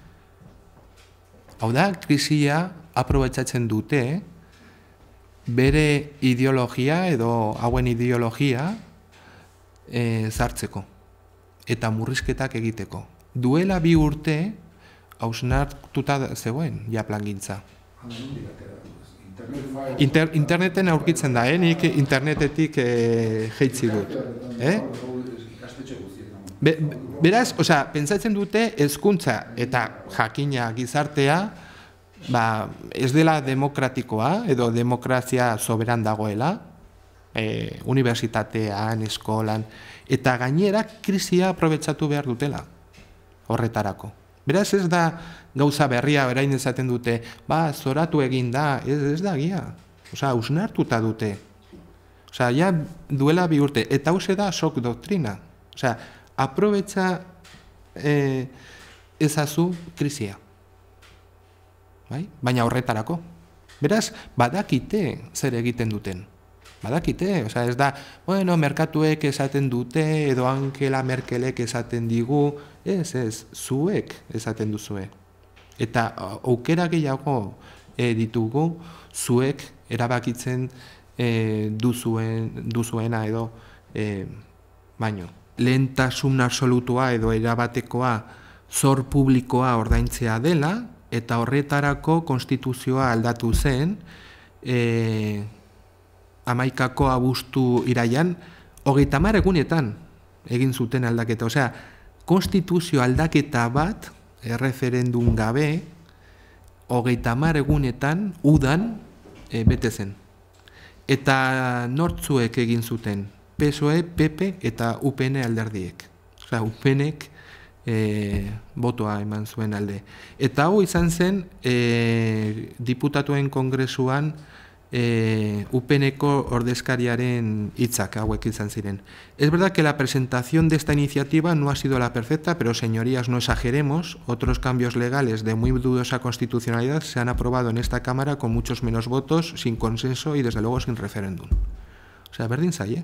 Hau da, krisia aprobetxatzen dute, bere ideologia edo hauen ideologia e, zartzeko eta murrizketak egiteko. Duela bi urte hausnartuta zegoen ja plangintza. Inter, interneten aurkitzen da, eh? Nik internetetik eh, jeitzi dut. Eh? Be, beraz, osea, pentsatzen dute hezkuntza eta jakina gizartea ba, ez dela demokratikoa edo demokrazia soberan dagoela, eh, unibertsitatean, eskolan, eta gainera krisia aprobetxatu behar dutela horretarako. Beraz ez da gauza berria berain esaten dute, ba, zoratu egin da, ez, ez da gia. Osa, usnartuta dute. Osa, ja duela bi urte, eta hause da shock doktrina. Osa, aprobetxa eh, ezazu krisia. Bai? Baina horretarako. Beraz, badakite zer egiten duten. Badakite, osa, ez da, bueno, merkatuek esaten dute, edo Angela Merkelek esaten digu, ez, ez, zuek esaten duzue. Eta aukera gehiago e, ditugu, zuek erabakitzen e, duzuen, duzuena edo e, baino. Lehentasun absolutua edo erabatekoa zor publikoa ordaintzea dela, eta horretarako konstituzioa aldatu zen, e, hamaikako abuztu iraian, hogeita hamar egunetan egin zuten aldaketa. Osea, konstituzio aldaketa bat, erreferendum gabe, hogeita hamar egunetan, udan, e, bete zen. Eta nortzuek egin zuten, P S O E, P P eta U P N alderdiek. Osea, U P Nek e, botoa eman zuen alde. Eta hau izan zen, e, diputatuen kongresuan, Eh, U P N-ko ordezkariaren hitzak hauek izan ziren. Es verdad que la presentación de esta iniciativa no ha sido la perfecta, pero señorías, no exageremos, otros cambios legales de muy dudosa constitucionalidad se han aprobado en esta Cámara con muchos menos votos, sin consenso y desde luego sin referéndum. O sea, berdin zaie.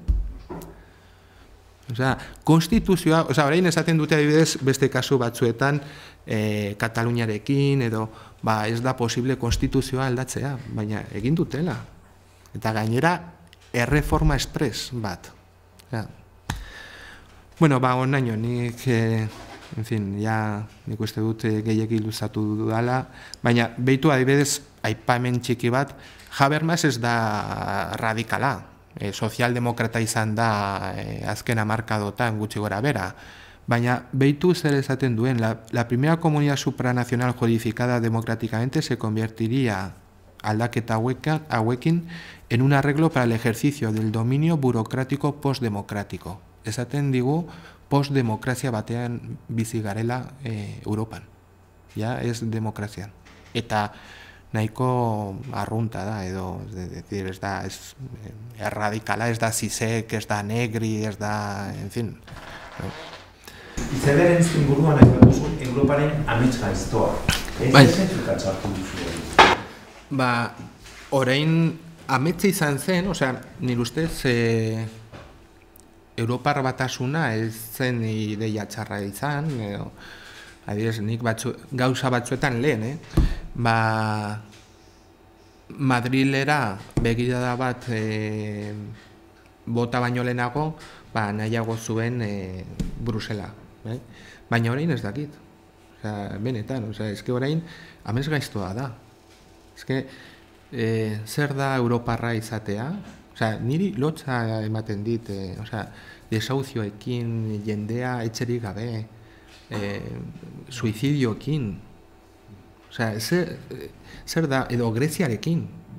O sea, konstituzioa, o sea, orain esaten dute adibidez beste kasu batzuetan eh, Kataluniarekin edo ba, ez da posible konstituzioa aldatzea, baina egin dutela. Eta gainera erreforma espres bat. O sea, bueno, ba, onaino, nik, eh, en fin, ja, nik uste dut gehiegi luzatu dudala, baina behitu adibidez aipamen txiki bat, Habermas ez da radikala. E, sozialdemokrata izan da e, azken hamarkadotan gutxi gora bera. Baina behitu zer esaten duen, la, la primera comunidad supranacional codificada democráticamente se convertiría aldaketa hauekin en un arreglo para el ejercicio del dominio burocrático postdemocrático. Esaten digu postdemokrazia batean bizi garela e, Europan. Ja, ez demokrazian. Eta nahiko arrunta da, edo, decir, ez da, ez, erradikala, ez da Zizek, ez da Negri, ez da, en fin. No. Izeberen inguruan nahi bat duzu, Europaren amets gaiztoa. Ez zentzuk atxartu duzu? Ba, orain ametsa izan zen, osea, nire ustez, e, Europar batasuna ez zen ideia txarra izan, edo, adibidez, nik batzu, gauza batzuetan lehen, eh? Ba, Madrilera begirada bat e, bota baino lehenago, ba, nahiago zuen e, Brusela. Bai? Baina orain ez dakit. Osea, benetan, osea, eske orain amets gaiztoa da. Eske, e, zer da Europarra izatea? Osea, niri lotza ematen dit, e, osea, desauzioekin, jendea etxerik gabe, e, suizidioekin. Osea, zer, zer da, edo Greziarekin.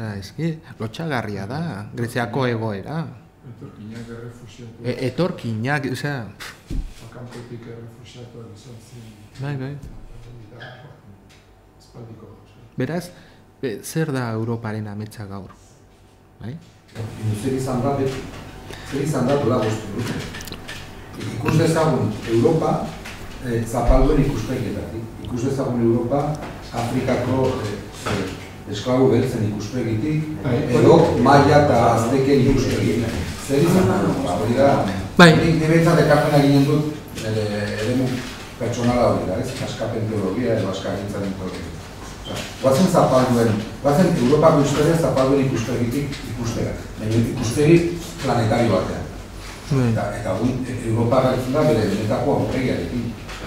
Osea, eski, lotxagarria da, Greziako egoera. Etorkinak errefusiatu. E, etorkinak, osea... Kanpotik errefusiatuak izan zen. Bai, bai. Espaldiko. Beraz, be, zer da Europaren ametsa gaur? Bai? Zer izan da, zer izan da dola guztu. Ikus dezagun Europa eh, zapalduen ikuspegietatik. Ikus dezagun Europa Afrikako eh, esklabu beltzen ikuspegitik, edo maia eta azteken ikuspegitik. Zer izan da Europa, hori da, nik niretzat ekarpena ginen dut eremu pertsonala hori da, ez? Askapen teologia edo askagintzaren teologia. Guazen zapalduen, guazen Europako historia zapalduen ikuspegitik ikustera, baina ikuspegi planetario batean. Eta, eta Europa gartzen da bere benetako aurregiarekin.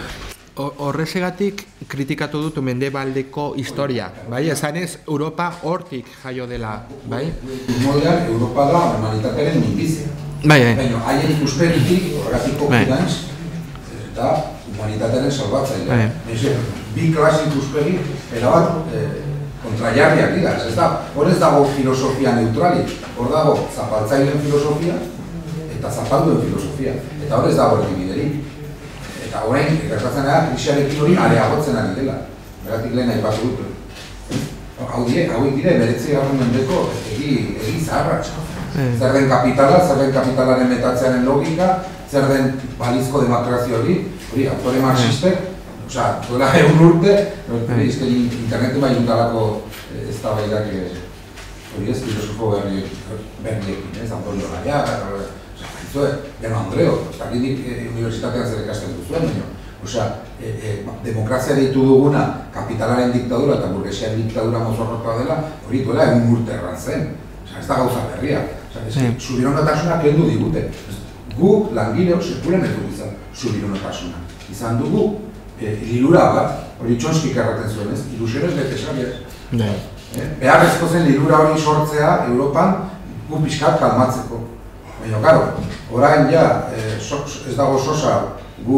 Horrezegatik kritikatu dut mendebaldeko historia, bai? Esanez, Europa hortik jaio dela, bai? Moldean, Europa da humanitatearen minbizia. Bai, bai. Baina, haien ikuspegitik, horregatik kopidantz, eta humanitatearen salbatzailea. Bi klase ikuspegi, erabat, kontrajarriak dira. Hor ez dago filosofia neutralik, hor dago zapaltzaileen filosofia eta zapalduen filosofia. Eta hor ez dago erdibiderik. Eta horrein, gertatzen da, krisiarekin hori areagotzen ari dela. Beratik lehen aipatu dut. Hau dire, hauek dire, beretzi garren mendeko egi, egi zaharra. Zer den kapitala, zer den kapitalaren metatzearen logika, zer den balizko demokrazia hori, hori, autore marxistek, osea, duela egun urte, internetu bai juntalako ez da baidak, hori ez, filosofo berriekin, ez, Antonio Gaiaga, Gero Andreo, ez dakitik unibertsitatean zer ikasten duzuen, osea, demokrazia ditu duguna kapitalaren diktadura eta burgesiaren diktadura mozorrotua dela, hori duela egun urte erran zen. Osea, ez da gauza berria. Subironotasuna kendu digute. Gu, langileo, sekulen ez dugu izan subironotasuna. Izan dugu, lilura bat, hori Txonskik erraten zuen ez, ilusiones necesarias. Beharrezko zen lilura hori sortzea Europan gu pixkat kalmatzeko. Baina, karo, orain ja, ez dago sosa gu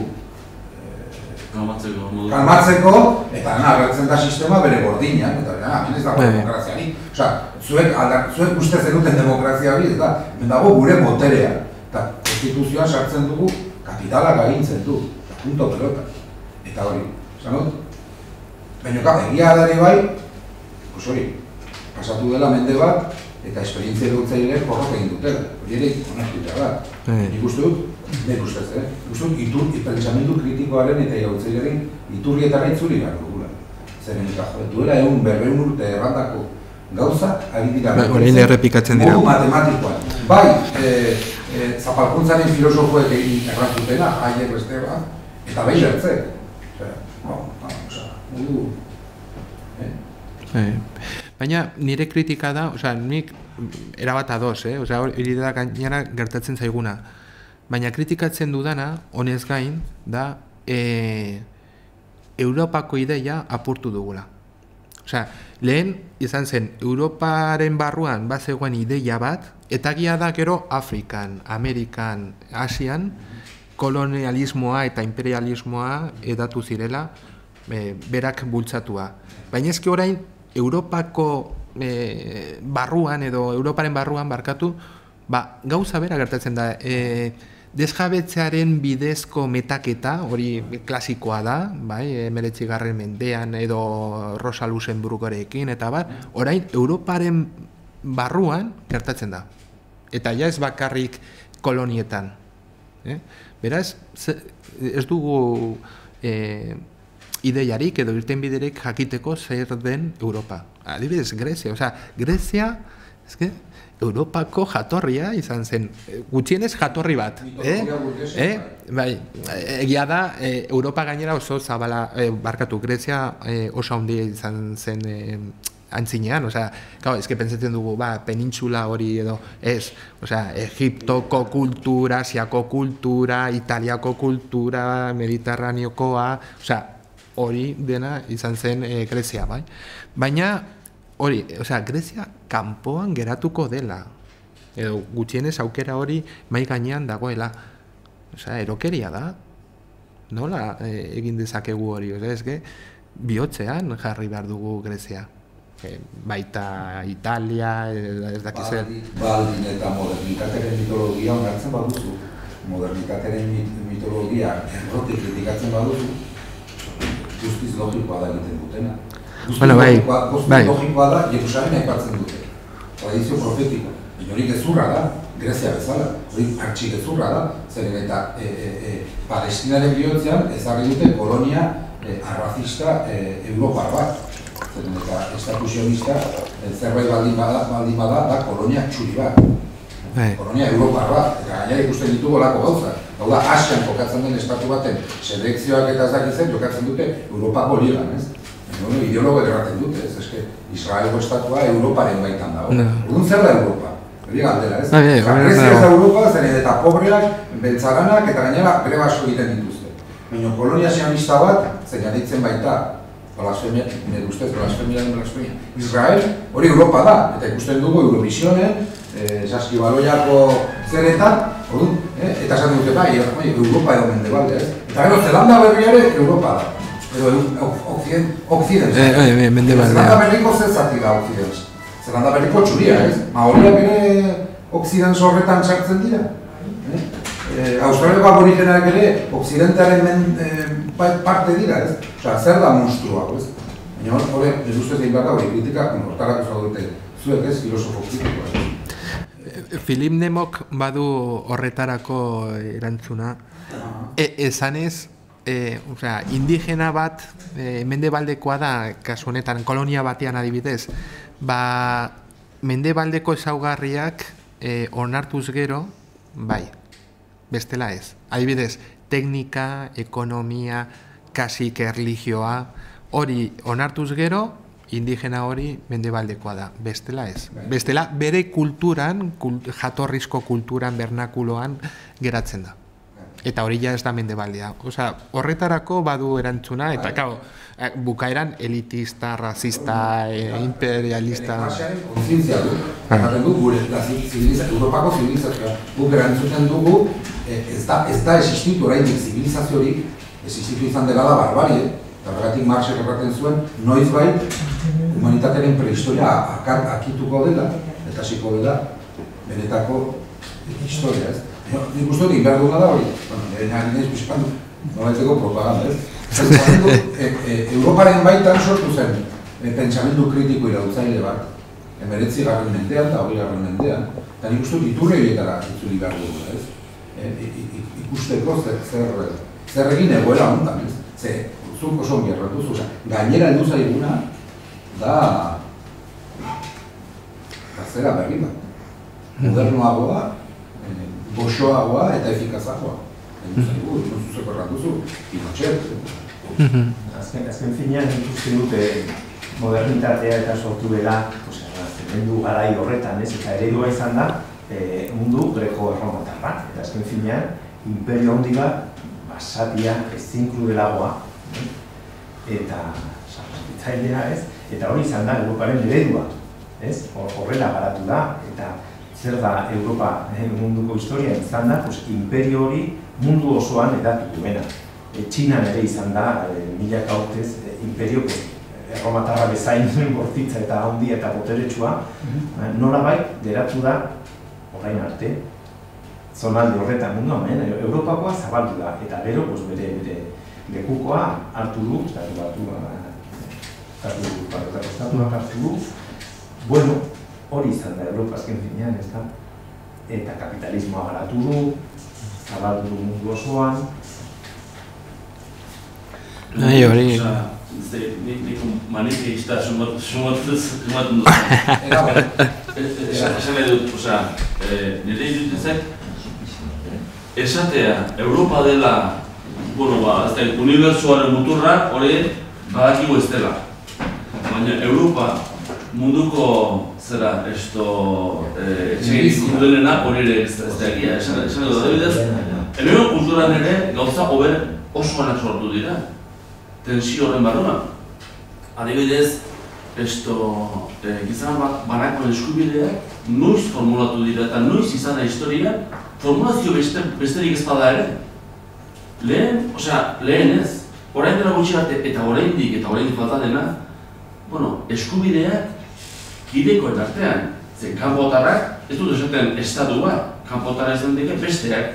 kalmatzeko, eta agertzen da sistema bere gordinan, eta hemen ez dago demokraziarik. Osea, zuek uste zenuten demokrazia hori, ez da, hemen dago gure boterea. Eta konstituzioan sartzen dugu, kapitalak agintzen du, punto pelota. Eta hori, zanot? Baina, egia adari bai, hori, pasatu dela mende bat, eta esperientzia dutzaileak porrot egin dutela. Hori ere, onartuta da. Nik uste dut, nik ustez, eh? Uste dut, pentsamendu kritikoaren eta iraultzailearen iturrietara itzuli behar dugula. Zeren eta jo, duela egun berreun urte errandako gauzak, ari dira errepikatzen dira. Modu matematikoan. Bai, zapalkuntzaren filosofoek egin errantutena, haiek beste bat, eta bai bertzek. Modu... Baina nire kritika da, osea, nik erabat ados, eh? Osea, hori da gainera gertatzen zaiguna. Baina kritikatzen dudana, honez gain, da e, Europako ideia apurtu dugula. Osea, lehen izan zen, Europaren barruan bazegoen ideia bat, eta gia da gero Afrikan, Amerikan, Asian, kolonialismoa eta imperialismoa edatu zirela, e, berak bultzatua. Baina ezki orain, Europako e, barruan edo Europaren barruan barkatu, ba, gauza bera gertatzen da. E, desjabetzearen bidezko metaketa, hori klasikoa da, bai, hemeretzigarren mendean edo Rosa Luxemburgorekin, eta bat, orain Europaren barruan gertatzen da. Eta ja ez bakarrik kolonietan. Eh? Beraz, ez dugu... E, ideiarik edo irtenbiderik jakiteko zer den Europa. Adibidez, Grezia. Osea, Grezia, eske, Europako jatorria izan zen. Gutxienez jatorri bat. Eh? Eh? Bai, egia da, eh, Europa gainera oso zabala, eh, barkatu, Grezia eh, oso handia izan zen eh, antzinean. Osea, claro, eske pentsatzen dugu, ba, penintsula hori edo, ez. Osea, Egiptoko kultura, Asiako kultura, Italiako kultura, Mediterraneokoa, osea, hori dena izan zen e, Grezia, bai? Baina, hori, osea, Grezia kanpoan geratuko dela. Edo gutxienez aukera hori mai gainean dagoela. Osea, erokeria da. Nola e, egin dezakegu hori, osea, eske, bihotzean jarri behar dugu Grezia. baita Italia, ez dakiz zer. Baldin eta modernitatearen mitologia onartzen baduzu, modernitatearen mitologia errotik kritikatzen baduzu, guztiz logikoa da egiten dutena. Bueno, bai, bai. Logikoa da, Jerusalem aipatzen dute. Tradizio profetiko. Hori gezurra da, Grezia bezala, hori artxi gezurra da, zeren eta e, e, e, Palestinaren bihotzean ezarri dute kolonia e, arrazista e, Europar bat. Zeren eta estatu sionista e, zerbait baldin bada, baldin bada da kolonia txuri bat. Bai. Kolonia Europar bat, eta gaina ikusten ditugu olako gauza. Hau da, Asian kokatzen den estatu baten selekzioak eta ez dakitzen jokatzen dute Europako ligan, ez? Bueno, ideologo erraten dute, ez eske Israelgo estatua Europaren baitan dago. Orduan zer da Europa? Hori galdera, ez? Grezia ez da Europa, zeren eta pobreak, beltzaranak eta gainera bere baso egiten dituzte. Baina kolonia sionista bat, zein ditzen baita, blasfemia, nire ustez, blasfemia den blasfemia. Israel, hori Europa da, eta ikusten dugu Eurovisionen, Saskibaloiako zeretan, orduan, eta esaten dute bai, Europa edo Mendebaldea, ez? Eta gero, Zelanda berriare Europa da. Edo Occident. Zelanda berriko zer zati da Occident. Zelanda berriko txuria, ez? Maoriak ere Occident horretan sartzen dira. Australiako aborigenak ere Occidentaren parte dira, ez? Osea, zer da monstruak, ez? Baina hori, ez ustez egin behar da hori kritika, hortarako zaudete zuek, ez? Filosofo kritikoa. Philip Nemok badu horretarako erantzuna. Esanez, E, o sea, indigena bat e, mendebaldekoa da, kasu honetan kolonia batean adibidez, ba, mendebaldeko ezaugarriak e, onartuz gero, bai, bestela ez. Adibidez, teknika, ekonomia, kasik erlijioa, hori onartuz gero, indigena hori mendebaldekoa da, bestela ez. Bestela, bere kulturan, kult, jatorrizko kulturan, bernakuloan geratzen da. Eta hori ja ez da mendebaldea. Osea, horretarako badu erantzuna, eta kao, bukaeran elitista, rasista, imperialista... Klasearen kontzientzia du. Ematen du, gure, Europako zibilizazioa. Guk erantzuten dugu, ez da existitu oraindik zibilizaziorik, existitu izan dela da barbarie, eta horregatik Marxek erraten zuen, noizbait humanitatearen prehistoria akituko dela, eta hasiko dela benetako historia, ez? Nik uste dut, behar duguna da hori. Nire nire izan dut, nobaiteko propaganda, ez? Europaren baitan sortu zen pentsamendu kritiko irautzaile bat, emeretzi garren mendean eta hori garren mendean, eta nik uste dut iturri horietara itzuli behar duguna, ez? Ikusteko zer egin egoera honetan, ez? Ze, zuk oso ongi erratu zu, gainera heldu zaiguna da zera berri bat. Modernoagoa, boxoagoa eta efikazagoa. Zaigu, zuzeko erratuzu, Pinochet. Azken finean ikusten dute modernitatea eta sortu dela, zemendu garai horretan, eta eredua izan da mundu greko-erromatarra. Eta azken finean, imperio handi bat, basatia, ezin krudelagoa, eta sarrapitzailea, ez? Eta hori izan da, Europaren eredua, ez? Horrela garatu da, eta zer da Europa munduko historia izan da, imperio hori mundu osoan edatu duena. Txinan ere izan da, milaka urtez, imperio erromatarra bezain bortitza eta handi eta boteretsua, nolabait geratu da, orain arte, zonalde horretan mundu hemen, Europakoa zabaldu da, eta gero bere lekukoa hartu du, estatu batuak hartu du, bueno, hori izan da Europa azken finean, ez da? Eta kapitalismoa garatu du, zabaldu du mundu osoan. Nahi hori... Nik manifesta sumatuz ematen dut. Esan nahi dut, oza, nire iruditzen esatea, Europa dela, bueno, ba, ez da, unibertsuaren muturra, hori badakigu ez dela. Baina Europa munduko zera, esto, etxegin duenena hori ere ez da egia, esan dut adibidez, hemen kulturan ere gauza hobe oso ganak sortu dira, tensio horren barruna. Adibidez, esto, gizan banakoen eskubideak noiz formulatu dira eta noiz izan da historia, formulazio besterik ez bada ere. Lehen, osea, lehen ez, orain dela gutxi arte eta oraindik eta oraindik falta dena, bueno, eskubideak kidekoen artean, zen kanpotarrak, ez dut esaten estatua, kanpotarra izan dike besteak.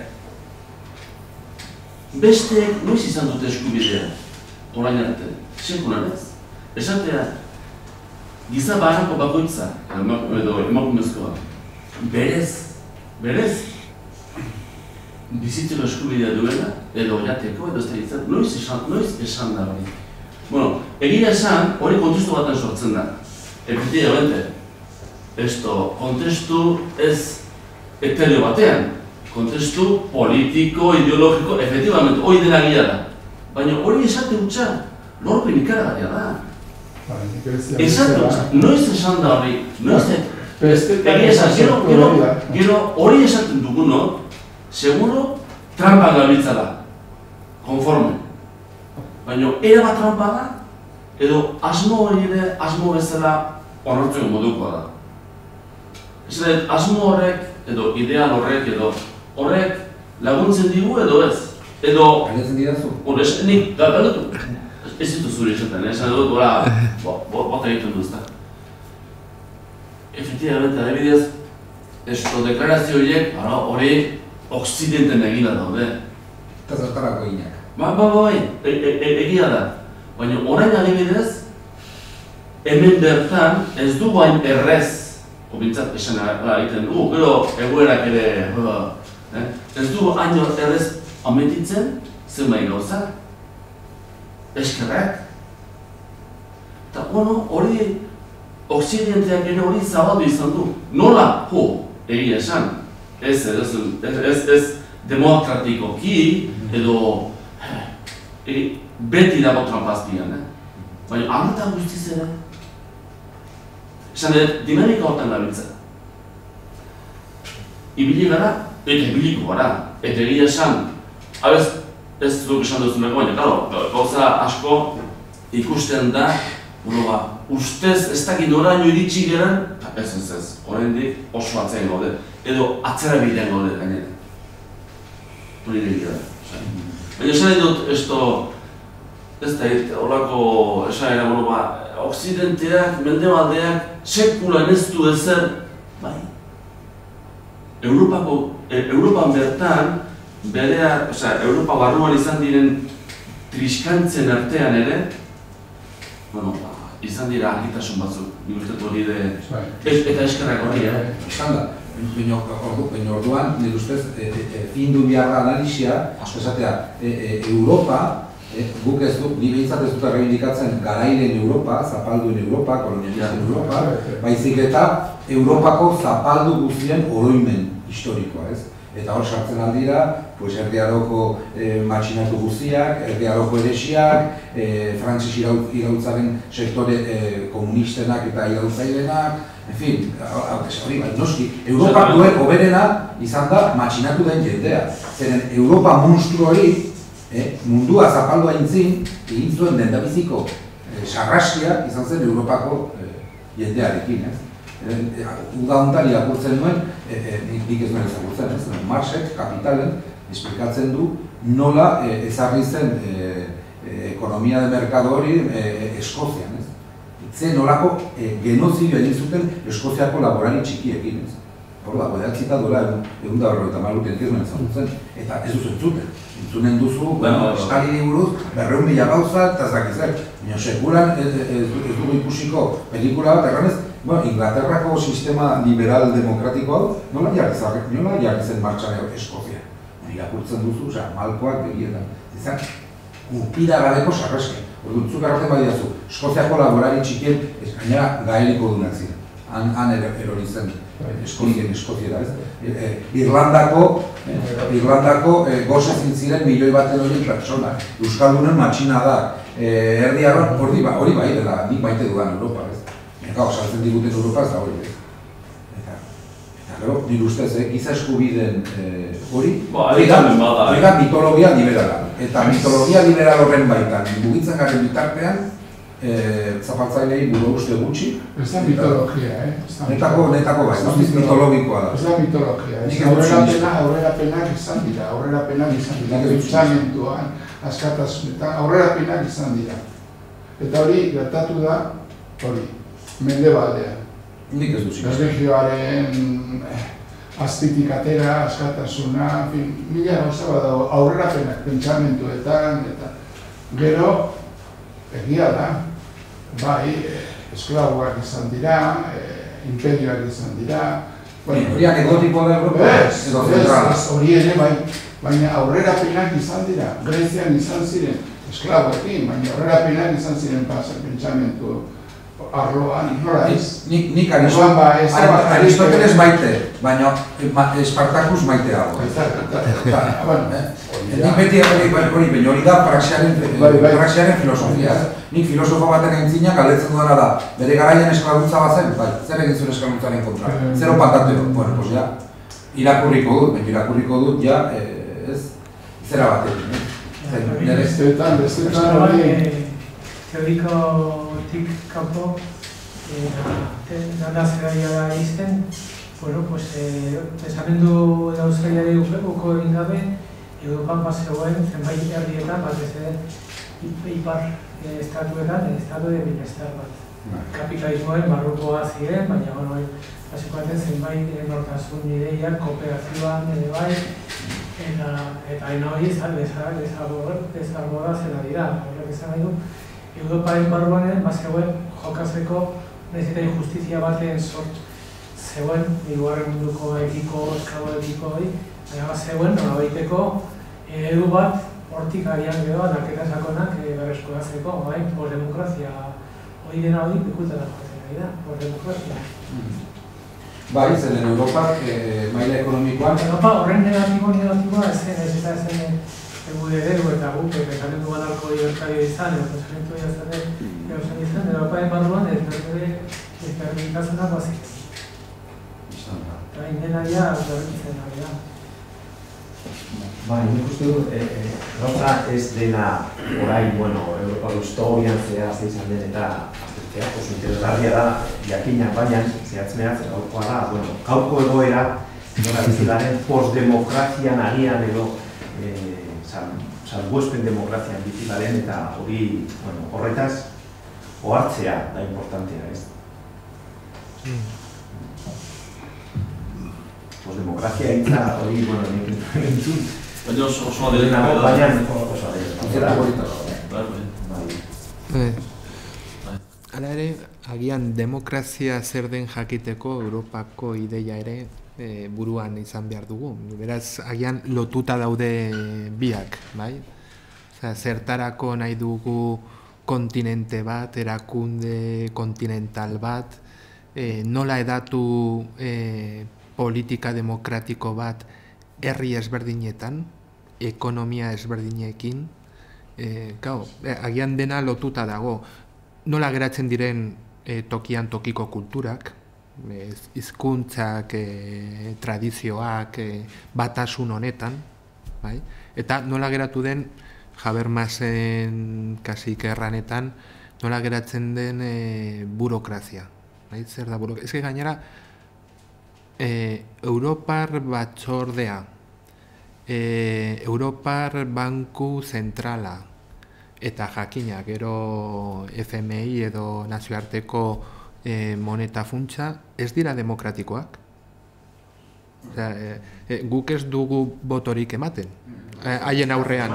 Besteek noiz izan dute eskubidea, orain arte, sekulan ez. Esatea, giza barrako bakoitza, edo emakumezkoa, berez, berez, bizitzeko eskubidea duela, edo jateko, edo ez da izan, noiz esan, noiz esan da hori. Bueno, egia esan, hori kontestu baten sortzen da. Efectivamente, esto, kontestu ez etereo batean, kontestu politiko, ideologiko, efectivamente, hori dena gila da. Baina hori esate hutsa, lorpen ikaragarria da. Esate hutsa, noiz esan da hori, noiz egia esan, gero, gero, gero hori esaten dugunok, seguro, trampa gabiltza da, konforme. Baina, era bat trampa da, edo asmo hori ere, asmo bezala onartzen modukoa da. Ez da, asmo horrek, edo ideal horrek, edo horrek laguntzen digu edo ez. Edo... Galetzen didazu? Hor, ez, nik, galetu, ez ditu zuri esaten, esan dut, bora, bota egiten duz da. Efectivamente, adibidez, esto deklarazio horiek, hori, Okzidenten egila daude. Eta zertarako eginak. Ba, ba, bai, egia da. Baina orain adibidez, hemen bertan ez du bain errez, obintzat esan egiten dugu, gero egoerak ere, ez du hain errez ametitzen, zenbait gauza, eskerrak. Eta, bueno, hori, Okzidenteak ere hori zabaldu izan du. Nola, jo, egia esan. Ez, ez, ez, ez demokratikoki edo e, beti dago trampazpian, eh? Baina amata guztiz ere. Esan dut, dinamika hortan gabiltza. Ibili gara, eta ibiliko gara. Eta egia esan, abez, ez duk esan duzuneko, baina, karo, gauza asko ikusten da, bueno, ba, ustez ez dakit noraino iritsi geren, ez ez ez, oraindik oso atzean gaude, edo atzera bidean gaude gainera. Hori egia da. Baina esan dut, esto, ez da, horako esan era, bueno, ba, Okzidenteak, mendebaldeak, sekulan ez du ezer, bai. Europako, Europan bertan, berea, osea, Europa barruan izan diren triskantzen artean ere, bueno, izan dira argitasun batzuk, nik uste hori de... Eta eskerrak hori, eh? Esan da, baina orduan, nire ustez, findu biharra analisia, esatea, Europa, guk ez dut, ni behintzat ez dut erreindikatzen garairen Europa, zapalduen Europa, kolonialisten Europa, baizik eta Europako zapaldu guztien oroimen historikoa, ez? Eta hor sartzen aldira, pues, Erdi Aroko eh, matxinatu guztiak, Erdi Aroko eresiak, eh, Frantses irautzaren sektore eh, komunistenak eta irautzailenak, en fin, hori bai, noski, Europa duen oberena izan da matxinatu den jendea. Zeren Europa monstru hori, eh, mundua zapaldu aintzin, egin zuen dendabiziko eh, sarraskia izan zen Europako eh, jendearekin, ez? Uda honetan irakurtzen duen, nik ez nuen ezagutzen, ez? Marxek, Kapitalen, esplikatzen du nola ezarri zen ekonomia de merkado hori Eskozian, ez? Ze nolako genozidio egin zuten Eskoziako laborari txikiekin, ez? Hor da, behatzita duela egun da berroita maluken ez nuen ezagutzen, eta ez duzu entzuten. Entzunen duzu, eskaliri buruz, berreun mila gauza, eta ez dakizek. Baina sekulan ez dugu ikusiko pelikula bat, erranez, bueno, Inglaterrako sistema liberal demokratiko hau, nola jarri zen martxan Eskozia. Irakurtzen duzu, osea, malkoak begietan. Ezak, gupida gabeko sarraske. Ordutzuk arroten badiazu, Eskoziako laborari txikien, ez gainera gaeliko dunak ziren. Han erori zen Eskozien, Eskoziera, ez? Irlandako, Irlandako gozezin ziren milioi baten hori pertsona. Euskaldunen matxina da. Erdi Arroan, hori bai dela, nik maite dudan Europa, ez? Gau, saltzen diguten Europa ez da hori. Eta, gero, nire ustez, giza eskubideen hori, hori da mitologia liberala. Eta mitologia liberal horren baitan, mugitzen garen bitartean, zapaltzailei buru uste gutxi. Ez da mitologia, eh? Netako, netako bai, guztiz mitologikoa da. Ez da mitologia, ez da aurrerapenak izan dira, aurrerapenak izan dira, pentsamenduan, askatasunetan, aurrerapenak izan dira. Eta hori gertatu da, hori. Mendebaldean. Nik ez dut erregioaren azpitik atera, askatasuna, mila gauza bat dago, aurrerapenak pentsamentuetan, eta gero, egia da, bai, esklaboak izan dira, imperioak izan dira. Hori anekdotikoa da Europa? Ez, ez, hori ere bai, baina aurrerapenak izan dira, Grezian izan ziren, esklaboekin, baina aurrerapenak izan ziren pentsamentu arloan, nora ez? Nik Aristoteles maite, baina Espartakus maiteago. Nik beti hori, baina hori da praxiaren filosofia. Nik filosofo baten entzina galdetzen duena da, bere garaian esklabutza bazen, bai, zer egin zuen esklabutzaren kontra? Zero patateo, bueno, pues ya, irakurriko dut, baina irakurriko dut, ja, ez, zera batekin. Bestetan, bestetan hori... Teorikotik kanpo, danda zeraia da izten, bueno, pues, pensamendu edo zeraiari uko egin gabe, Europan pasegoen zenbait herrietan, batez ere, ipar estatuetan, estatu de bienestar bat. Kapitalismoen barrukoa ziren, baina, bueno, basikoaten zenbait nortasun ideiak, kooperazioan ere bai, eta hain hori desarboratzen ari da, horrek esan nahi du. Europaren barruan bazegoen jokatzeko nahiz eta injustizia baten sort zegoen, hirugarren munduko ekiko, eskaboekiko hori, baina bazegoen nolabaiteko eredu bat hortik arian gero aldaketa sakonak berreskuratzeko, bai, postdemokrazia hori dena hori bikultara jokatzen ari da, postdemokrazia. Bai, zeren Europak maila ekonomikoan... Europa horren negatibo negatiboa ez zen, ez eta zen gure eredu eta guk, pensamendu banalko libertario izan, edo pensamendu izan izan, Europaren barruan ez berdintasunak bazik. Eta indenaria berditzen ari da. Bai, nik uste dut, gauza ez dena orain, bueno, Europako historian zehaz izan den eta aztertzea, oso interesgarria da, jakinak baina, zehatz-mehatz, gaurkoa da, bueno, gaurko egoera, nola bizitaren postdemokrazian agian edo salbuespen demokrazian bizitaren eta hori, bueno, horretaz, ohartzea da importantea, ez? Postdemokrazia hitza hori, bueno, nik entzun. Baina oso adela. Baina oso adela. Hala ere, agian demokrazia zer den jakiteko Europako ideia ere buruan izan behar dugu. Beraz, agian lotuta daude biak, bai? Zertarako nahi dugu kontinente bat, erakunde kontinental bat, nola edatu politika demokratiko bat herri ezberdinetan, ekonomia ezberdinekin, agian dena lotuta dago. Nola geratzen diren tokian tokiko kulturak, hizkuntzak, tradizioak, batasun honetan, eta nola geratu den Habermasen kasik erranetan, nola geratzen den burokrazia. Zer da burokrazia? Ez que gainera, Europar batzordea, Europar Banku Zentrala, eta jakina, gero F M I edo nazioarteko moneta funtsa, ez dira demokratikoak. Guk ez dugu botorik ematen, haien aurrean.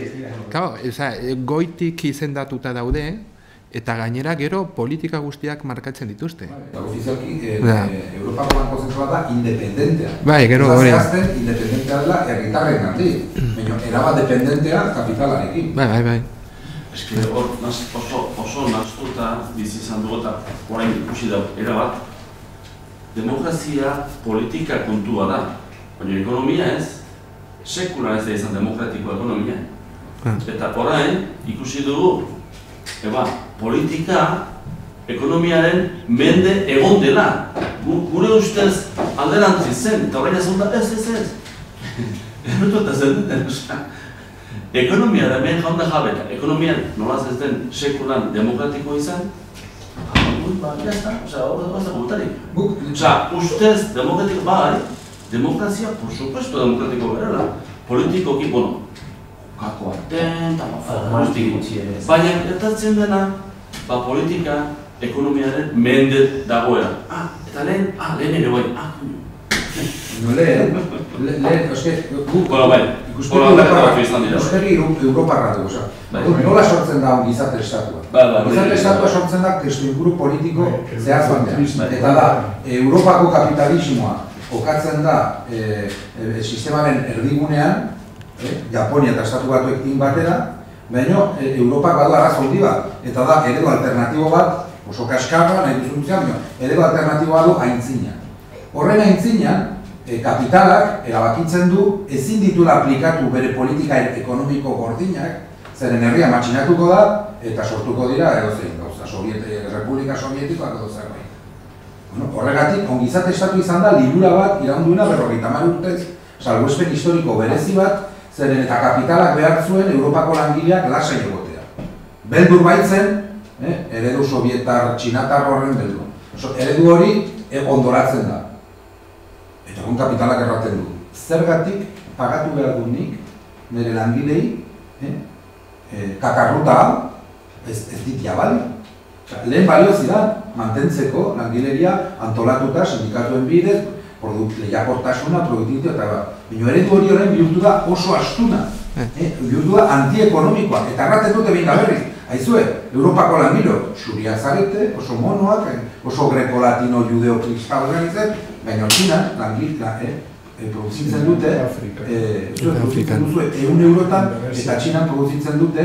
Goitik izendatuta daude, eta gainera gero politika guztiak markatzen dituzte. Ofizialki, Europako Banko Zentrala da independentea. Bai, gero hori. Zehazten, independentea dela herritarren gandik, baina erabat dependentea kapitalarekin. Bai, bai, bai. Ez que hor oso naztuta bizi izan dugu eta orain ikusi da erabat, demokrazia politika kontua da, baina ekonomia ez, sekula ez da izan demokratiko ekonomia. Eta orain ikusi dugu, eba, politika ekonomiaren mende egon dela. Gure ustez alderantzi zen, eta orain ez da ez ez ez. Errotu eta zen duten, ekonomia da hemen jaunda jabeta, ekonomian nolaz ez den sekulan demokratiko izan, ba, jazta, oza, hor da komentarik. Oza, ustez demokratiko, bai, demokrazia, por supuesto, demokratiko berela. Politikoki, bueno, kako arten, eta baina gertatzen dena, ba, politika, ekonomiaren mende dagoela. ah, eta lehen, ah, lehen ere bai, ah, No lehen, lehen, eske, gu... Bueno, bai, ikuspegi Europarra du, oza. Nola sortzen da gizarte estatua? Gizarte estatua sortzen da testu inguru politiko zehaz batean. Eta da, Europako kapitalismoa okatzen da sistemaren erdigunean, Japonia eta estatu batuekin batera, baina Europak badu arraz handi bat, eta da, eredu alternatibo bat, oso kaskarra, nahi duzun eredu alternatibo bat du aintzina. Horren aintzinean, kapitalak erabakitzen du ezin ditula aplikatu bere politika ekonomiko gordinak, zeren herria matxinatuko da eta sortuko dira edozein gauza, Republika Sovietikoak edo zerbait. Horregatik, ongizate estatu izan da, libura bat iraunduena berrogeita hamar urtez, salbuespen historiko berezi bat, zeren eta kapitalak behar zuen Europako langileak lasai egotea. Beldur baitzen, eredu sovietar, txinatar horren beldur. Eredu hori ondoratzen da. Eta egun kapitalak erraten du. Zergatik pagatu behar du nik, nire langilei, kakarruta hau, ez dit jabali. Lehen balio zidan, mantentzeko langileria antolatuta, sindikatuen bidez, lehiakortasuna, produktibite eta bat. Baina eredu hori horren bihurtu da oso astuna, bihurtu da antiekonomikoa, eta erraten dute behin berriz. Aizue, Europako langilo, xuria zarete, oso monoak, oso greko-latino, judeo-kristal organizet, baina Txinan, langilea, produzitzen dute, produzitzen duzu egun eurotan, eta Txinan produzitzen dute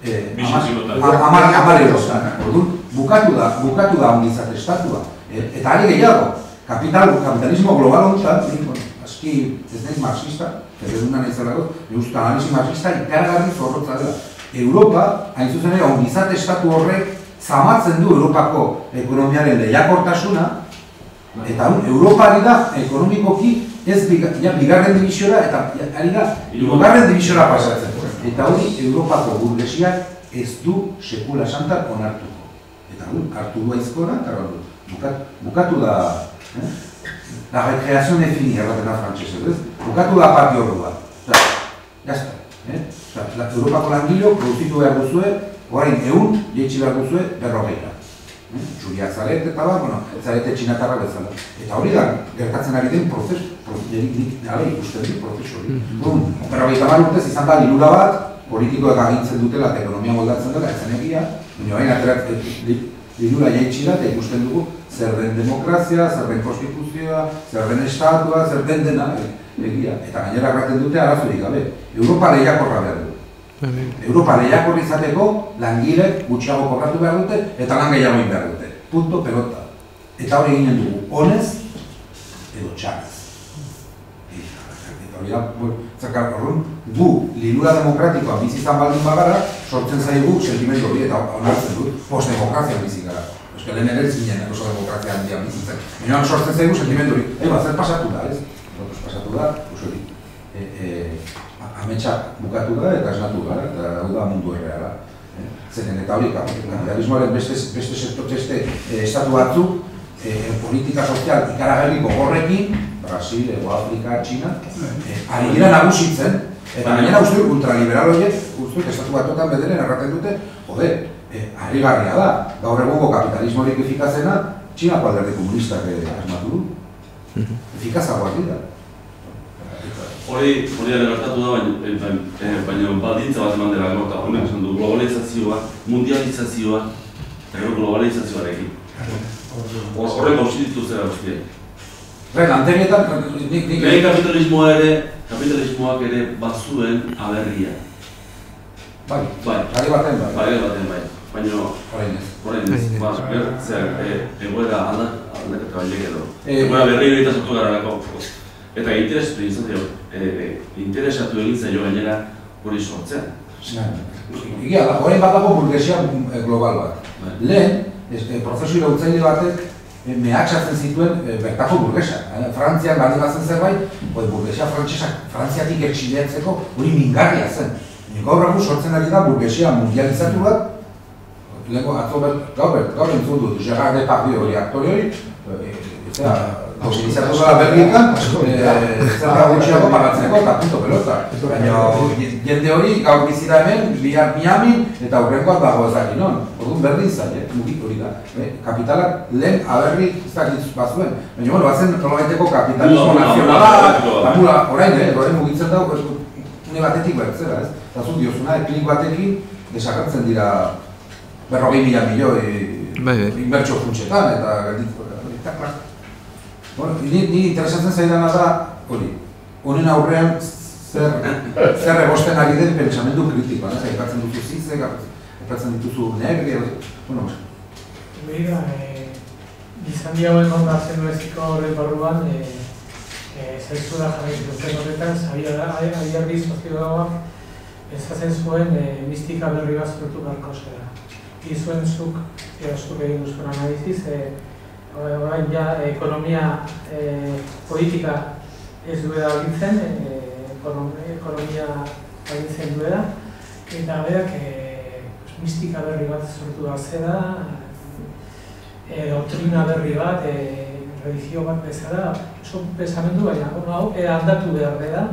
hamar eurotan. Bukatu da, bukatu da ongizate estatua. Eta ari gehiago, kapitalismo global honetan, aski ez nahiz marxista, ereduna nahiz zelago, euskal analisi marxista ikargarri zorrotza dela. Europa, hain zuzen ere, ongizate estatu horrek zamatzen du Europako ekonomiaren lehiakortasuna, eta Europari da ekonomikoki ez bigarren dibisiora eta ari da hirugarren dibisiora pasatzen. Eta hori Europako burgesiak ez du sekula santan onartuko. Eta hori hartu du aizkora, eta bukatu da la recreación defini erraten da frantzesez, bukatu da patio ordua. Jazta. Europako langilo produzitu behar duzue, orain egun jeitsi behar duzue berrogeira. Txuriak zarete eta bat, bueno, zarete txinatarra bezala. Eta hori da, gertatzen ari den prozesu, gara ikusten dut prozesu hori. Berrogeita hamar urtez izan da lilura bat, politikoek agintzen dutela eta ekonomia moldatzen dela, ezen egia, baina hain aterak lilura jeitsi da eta ikusten dugu zer den demokrazia, zer den konstituzioa, zer den estatua, zer den dena, egia. Eta gainera erraten dute arazorik gabe. Europa lehiakorra behar du. Europa lehiakorra izateko langilek gutxiago kobratu behar dute eta lan gehiago egin behar dute. Punto pelota. Eta hori eginen dugu, honez edo txarez. Eta hori da, zakar horren, gu lilura demokratikoa bizi izan baldin bagara, sortzen zaigu sentimendu hori eta onartzen dut, post-demokrazia bizi gara. Euskal lehen ere zinen oso demokrazia handia bizitzen. Baina sortzen zaigu sentimendu hori. Eba, zer pasatu da, ez? Pasatu da, usori, ametsak bukatu da eta esnatu da, eta hau da mundu erreala. Zeren eta hori, kapitalismoaren beste estatu batzuk, politika sozial ikaragarriko horrekin, Brasil, Ego Afrika, Txina, ari dira nagusitzen, eta gainera uste dut ultraliberal horiek, uste dut estatu batuetan bederen erraten dute, jode, harrigarria da, gaur egungo kapitalismorik efikazena, Txinako alderdi komunistak asmatu du. Efikazagoak dira. Hori ere gertatu da, baina baldintza bat eman dela gota, honek esan du, globalizazioa, mundializazioa, eta gero globalizazioarekin. Horrek hausitu zera guztiak. Ren, antenietan, nik... Lehen kapitalismoa ere, kapitalismoak ere bazuen aberria. Bai, gari baten bai. Bai, gari baten bai. Baina... Horrein ez. Horrein ez. Ba, zer, egoera aldaketa baiek edo. Egoera berri hori eta sortu gara lako. Eta interesatu izan dira, interesatu egin zailo gainera hori sortzen. Egia da, horrein bat dago burgesia global bat. Lehen, prozesu irautzaile batek mehatxatzen zituen bertako burgesa. Frantzian bali bazen zerbait, burgesia frantziatik exileatzeko hori mingarria zen. Gaur egun sortzen ari da burgesia mundializatu bat, lehenko gaur entzun dut, Gerard Depardieu hori aktore hori, Kosinizatu gara berrietan, zerra gutxiago pagatzeko eta punto pelota. Baina jende hori gaur bizira hemen, bihar Miamin eta aurrenkoak dago ezakin non. Orduan berdin zaila, mugik hori da. Kapitalak lehen aberri izakitz bazuen, baina bueno, bazen nolabaiteko kapitalismo nazionala, orain, orain mugitzen da, une batetik bertzera, ez? Eta zut diozuna, klik batekin desagertzen dira berrogei mila milioi inbertsio funtsetan, eta galditzeko. Bueno, ni interesatzen zaidana da, hori, honen aurrean zer egosten ari den pentsamendu kritikoa, ez? Aipatzen duzu zizek, aipatzen dituzu negri, bueno, Begira, izan diagoen ondatzen dueziko horren barruan, zaitzura jarri duten horretan, abiarri soziologoak ezazen zuen mistika berri bat sortu beharko zera. Izuen zuk, zuk egin duzuen analiziz, orain ja ekonomia politika ez duela agintzen, ekonomia agintzen duela, eta berak mistika berri bat sortu behar zera, doktrina berri bat, religio bat bezala, oso pensamendu, baina hau aldatu behar dela.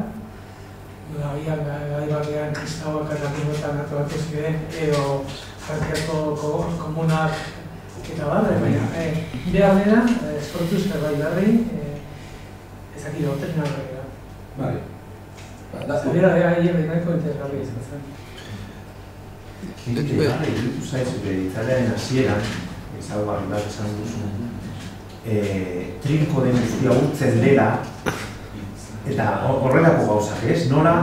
Agian gai batean kristauak erratimoetan atuatu ziren, edo Frantziako komunak eta bat, baina behar dela, sortu zerbait berri, ezaki doktrina berri bat. Bai. Zalera dira hile nahiko interesgarri izan zen. Interesgarri, irutu zaitzure Italiaren hasieran, ezaugarri bat esan duzu, trinko den guztia urtzen dela, eta horrelako gauzak ez, nora,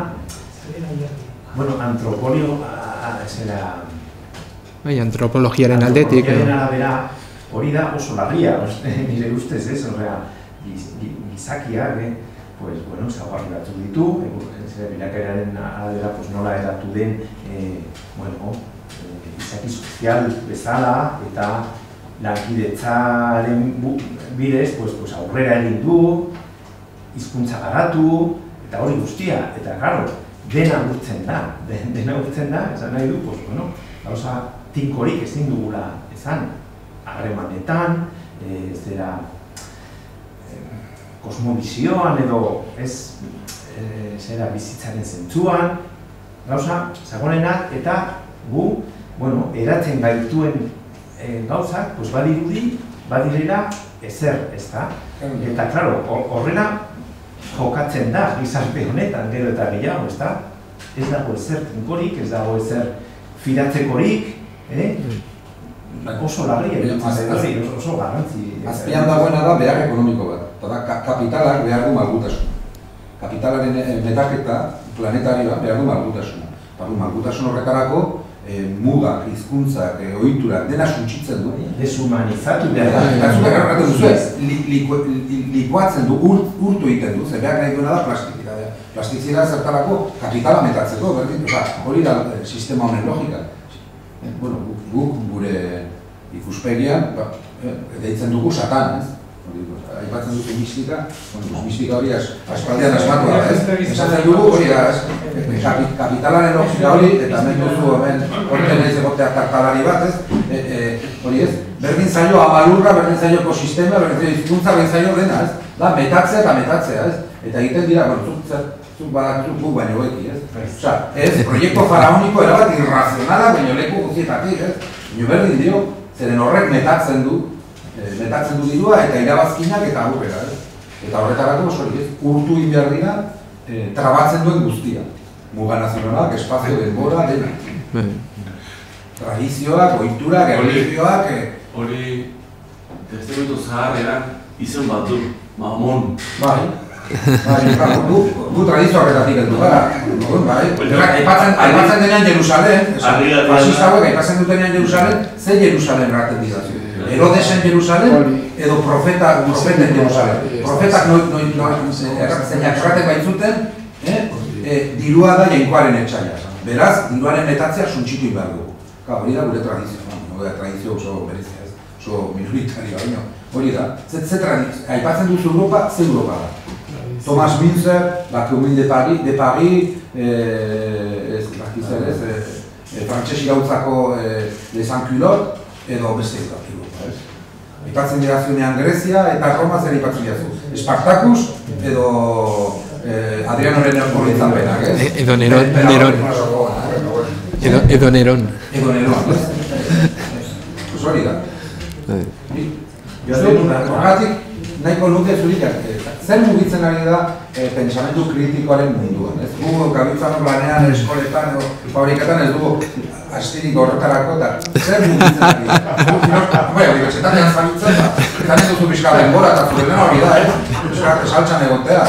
bueno, antropolio, zera... Bai, antropologiaren aldetik. Antropologiaren arabera, hori da oso larria, nire ustez ez, horrea, gizakiak, pues, bueno, ezaugarri batzu ditu, bilakaeraren arabera, pues, nola eratu den, bueno, izaki sozial bezala eta lankidetzaren bidez pues, pues, aurrera egin du, hizkuntza garatu, eta hori guztia, eta claro, dena urtzen da, dena urtzen da, esan nahi du, pues, bueno, gauza tinkorik ezin dugula esan, harremanetan, e, zera kosmobizioan edo ez e, zera bizitzaren zentzuan, gauza zagonenak eta gu, bueno, eratzen gaituen e, gauzak, pues badirudi, badirela ezer, ez da? Eta, claro, horrela jokatzen da, gizarte honetan, gero eta gehiago, ez da? Ez dago ezer tinkorik, ez dago ezer fidatzekorik, eh? Oso larri, oso garrantzi. Azpian dagoena da behar ekonomiko bat, eta da kapitalak behar du malgutasun. Kapitalaren metaketa planetarioa behar du malgutasuna. Malgutasun horretarako mugak, hizkuntzak, ohiturak, dena suntsitzen du. Deshumanizatu behar da. Eta zutak erraten duzu ez, likuatzen du, urtu egiten du, zer behar nahi duena da plastizia. Plastizia zertarako kapitala metatzeko, berdin, hori da sistema honen logika. Bueno, guk gure ikuspegian, deitzen dugu satan, ez? Aipatzen dute mistika, mistika hori aspaldian asmatua, ez? Esatzen dugu hori da, ez? Kapitalaren logika hori, eta hemen duzu hemen horten ez egotea tartalari bat, ez? Hori ez? Berdin zailo amalurra, berdin zailo ekosistema, berdin zailo hizkuntza, berdin zailo dena, ez? Da, metatzea eta metatzea, ez? Eta egiten dira, zuk badakizuk guk baino eki, ez? Osa, ez, proiektu faraoniko erabat irrazionala, baino leku guztietatik, ez? Baina berdin dio, zeren horrek metatzen du, metatzen du dirua eta irabazkinak eta aurrera, ez? Eta horretarako, hori ez, urtu behar dira, trabatzen duen guztia. Muga nazionalak, espazio, denbora, dena. Tradizioak, ohiturak, erlijioak... Hori, testamentu zaharrean izen bat du, Mamon. Bai. Gu tradizio horretatik heldu gara. Aipatzen denean Jerusalen, fascista hauek aipatzen dutenean Jerusalen, ze Jerusalen raten dira. Herodesen Jerusalen edo profeta, profeten Jerusalen. Profetak zeinak erraten baitzuten, dirua da jainkoaren etxaila. Beraz, diruaren metatzea suntsitu behar dugu. Hori da gure tradizio, tradizio oso berezia ez, oso minoritaria baino. Hori da, ze tradizio, aipatzen duzu Europa, ze Europa da. Thomas Münzer, La Commune de Paris, de Paris, frantses irautzako Les Sans-Culottes, edo beste Europa, ez? Aipatzen dira zuenean Grezia eta Roma zer aipatzen dira zu. Espartakus edo Adrianoren horretzapenak, ez? Edo Neron. Edo Neron. Edo Neron, ez? Hori da. Horregatik, nahiko nuke zurik, zer mugitzen ari da pentsamentu kritikoaren munduan, ez? Gu gabiltzan lanean, eskoletan, fabriketan ez dugu astirik horretarako, eta zer mugitzen ari da? Bai, unibertsitatean zabiltzen da, eta ez duzu pixka denbora, eta zurena hori da, ez? Pixka saltxan egotea.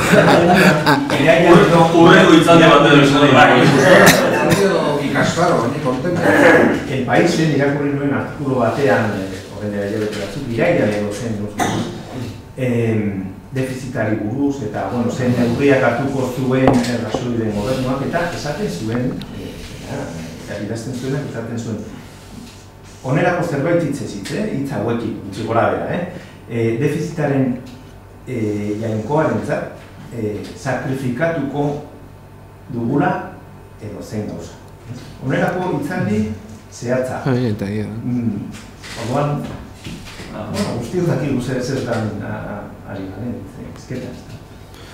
Urreko itzalde bat edo izan da. Ikastaro, ni kontenta. El Paisen irakurri nuen artikulu batean, horren dira jabete batzuk, iraia lego zen, defizitari buruz, eta, bueno, zen neurriak hartuko zuen Rajoyren gobernuak, eta esaten zuen, eta idazten zuenak esaten zuen, onerako zerbait hitz ez hitz, hitz hauekin, gutxi gora bera, defizitaren jainkoarentzat, sakrifikatuko dugula edo zein gauza. Onerako hitzaldi zehatza. Orduan, guztiok dakigu zertan ari garen, ezketa ez da.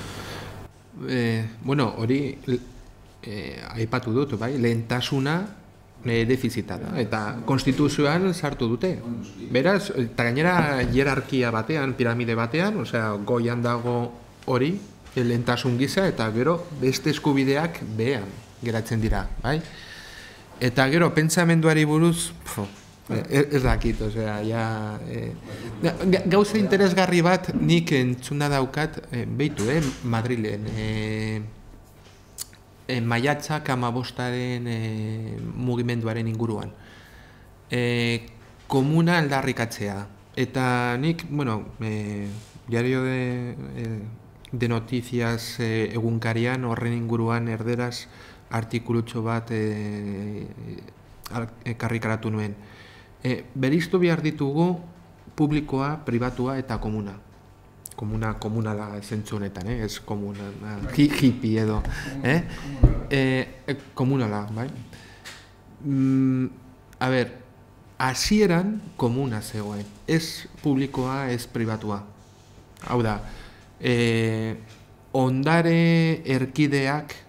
Bueno, hori aipatu dut, bai, lehentasuna defizita da, eta konstituzioan sartu dute. Beraz, eta gainera hierarkia batean, piramide batean, osea, goian dago hori, lehentasun gisa, eta gero beste eskubideak behean geratzen dira, bai? Eta gero, pentsamenduari buruz, ez dakit, osea, ja... Gauza interesgarri bat nik entzuna daukat, behitu, eh, Madrilen, maiatzak amabostaren mugimenduaren inguruan. Komuna aldarrikatzea. Eta nik, bueno, diario de noticias egunkarian horren inguruan erderaz artikulutxo bat karrikaratu nuen. Beriztu behar ditugu publikoa, pribatua eta komuna. Komuna, komunala zentzu honetan, ez komuna, hippie edo. Komunala, bai? A ber, hasieran komuna zegoen, ez publikoa, ez pribatua. Hau da, ondare erkideak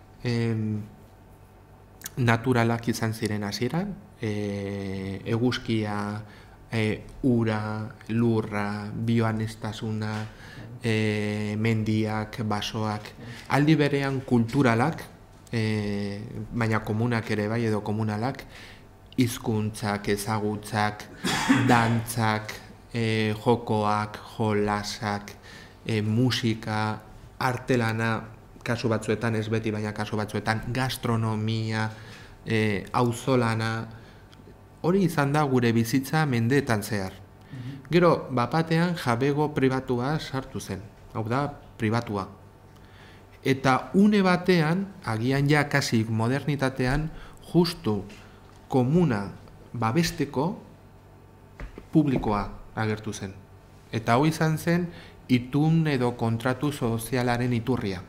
naturalak izan ziren hasieran, eguzkia, ura, lurra, bioaniztasuna, mendiak, basoak, aldi berean kulturalak, baina komunak ere bai edo komunalak, hizkuntzak, ezagutzak, dantzak, jokoak, jolasak, musika, artelana, kasu batzuetan, ez beti baina kasu batzuetan, gastronomia, auzolana, hori izan da gure bizitza mendeetan zehar. Gero, bapatean jabego pribatua sartu zen, hau da, pribatua. Eta une batean, agian ja kasik modernitatean, justu komuna babesteko publikoa agertu zen. Eta hau izan zen, itun edo kontratu sozialaren iturria.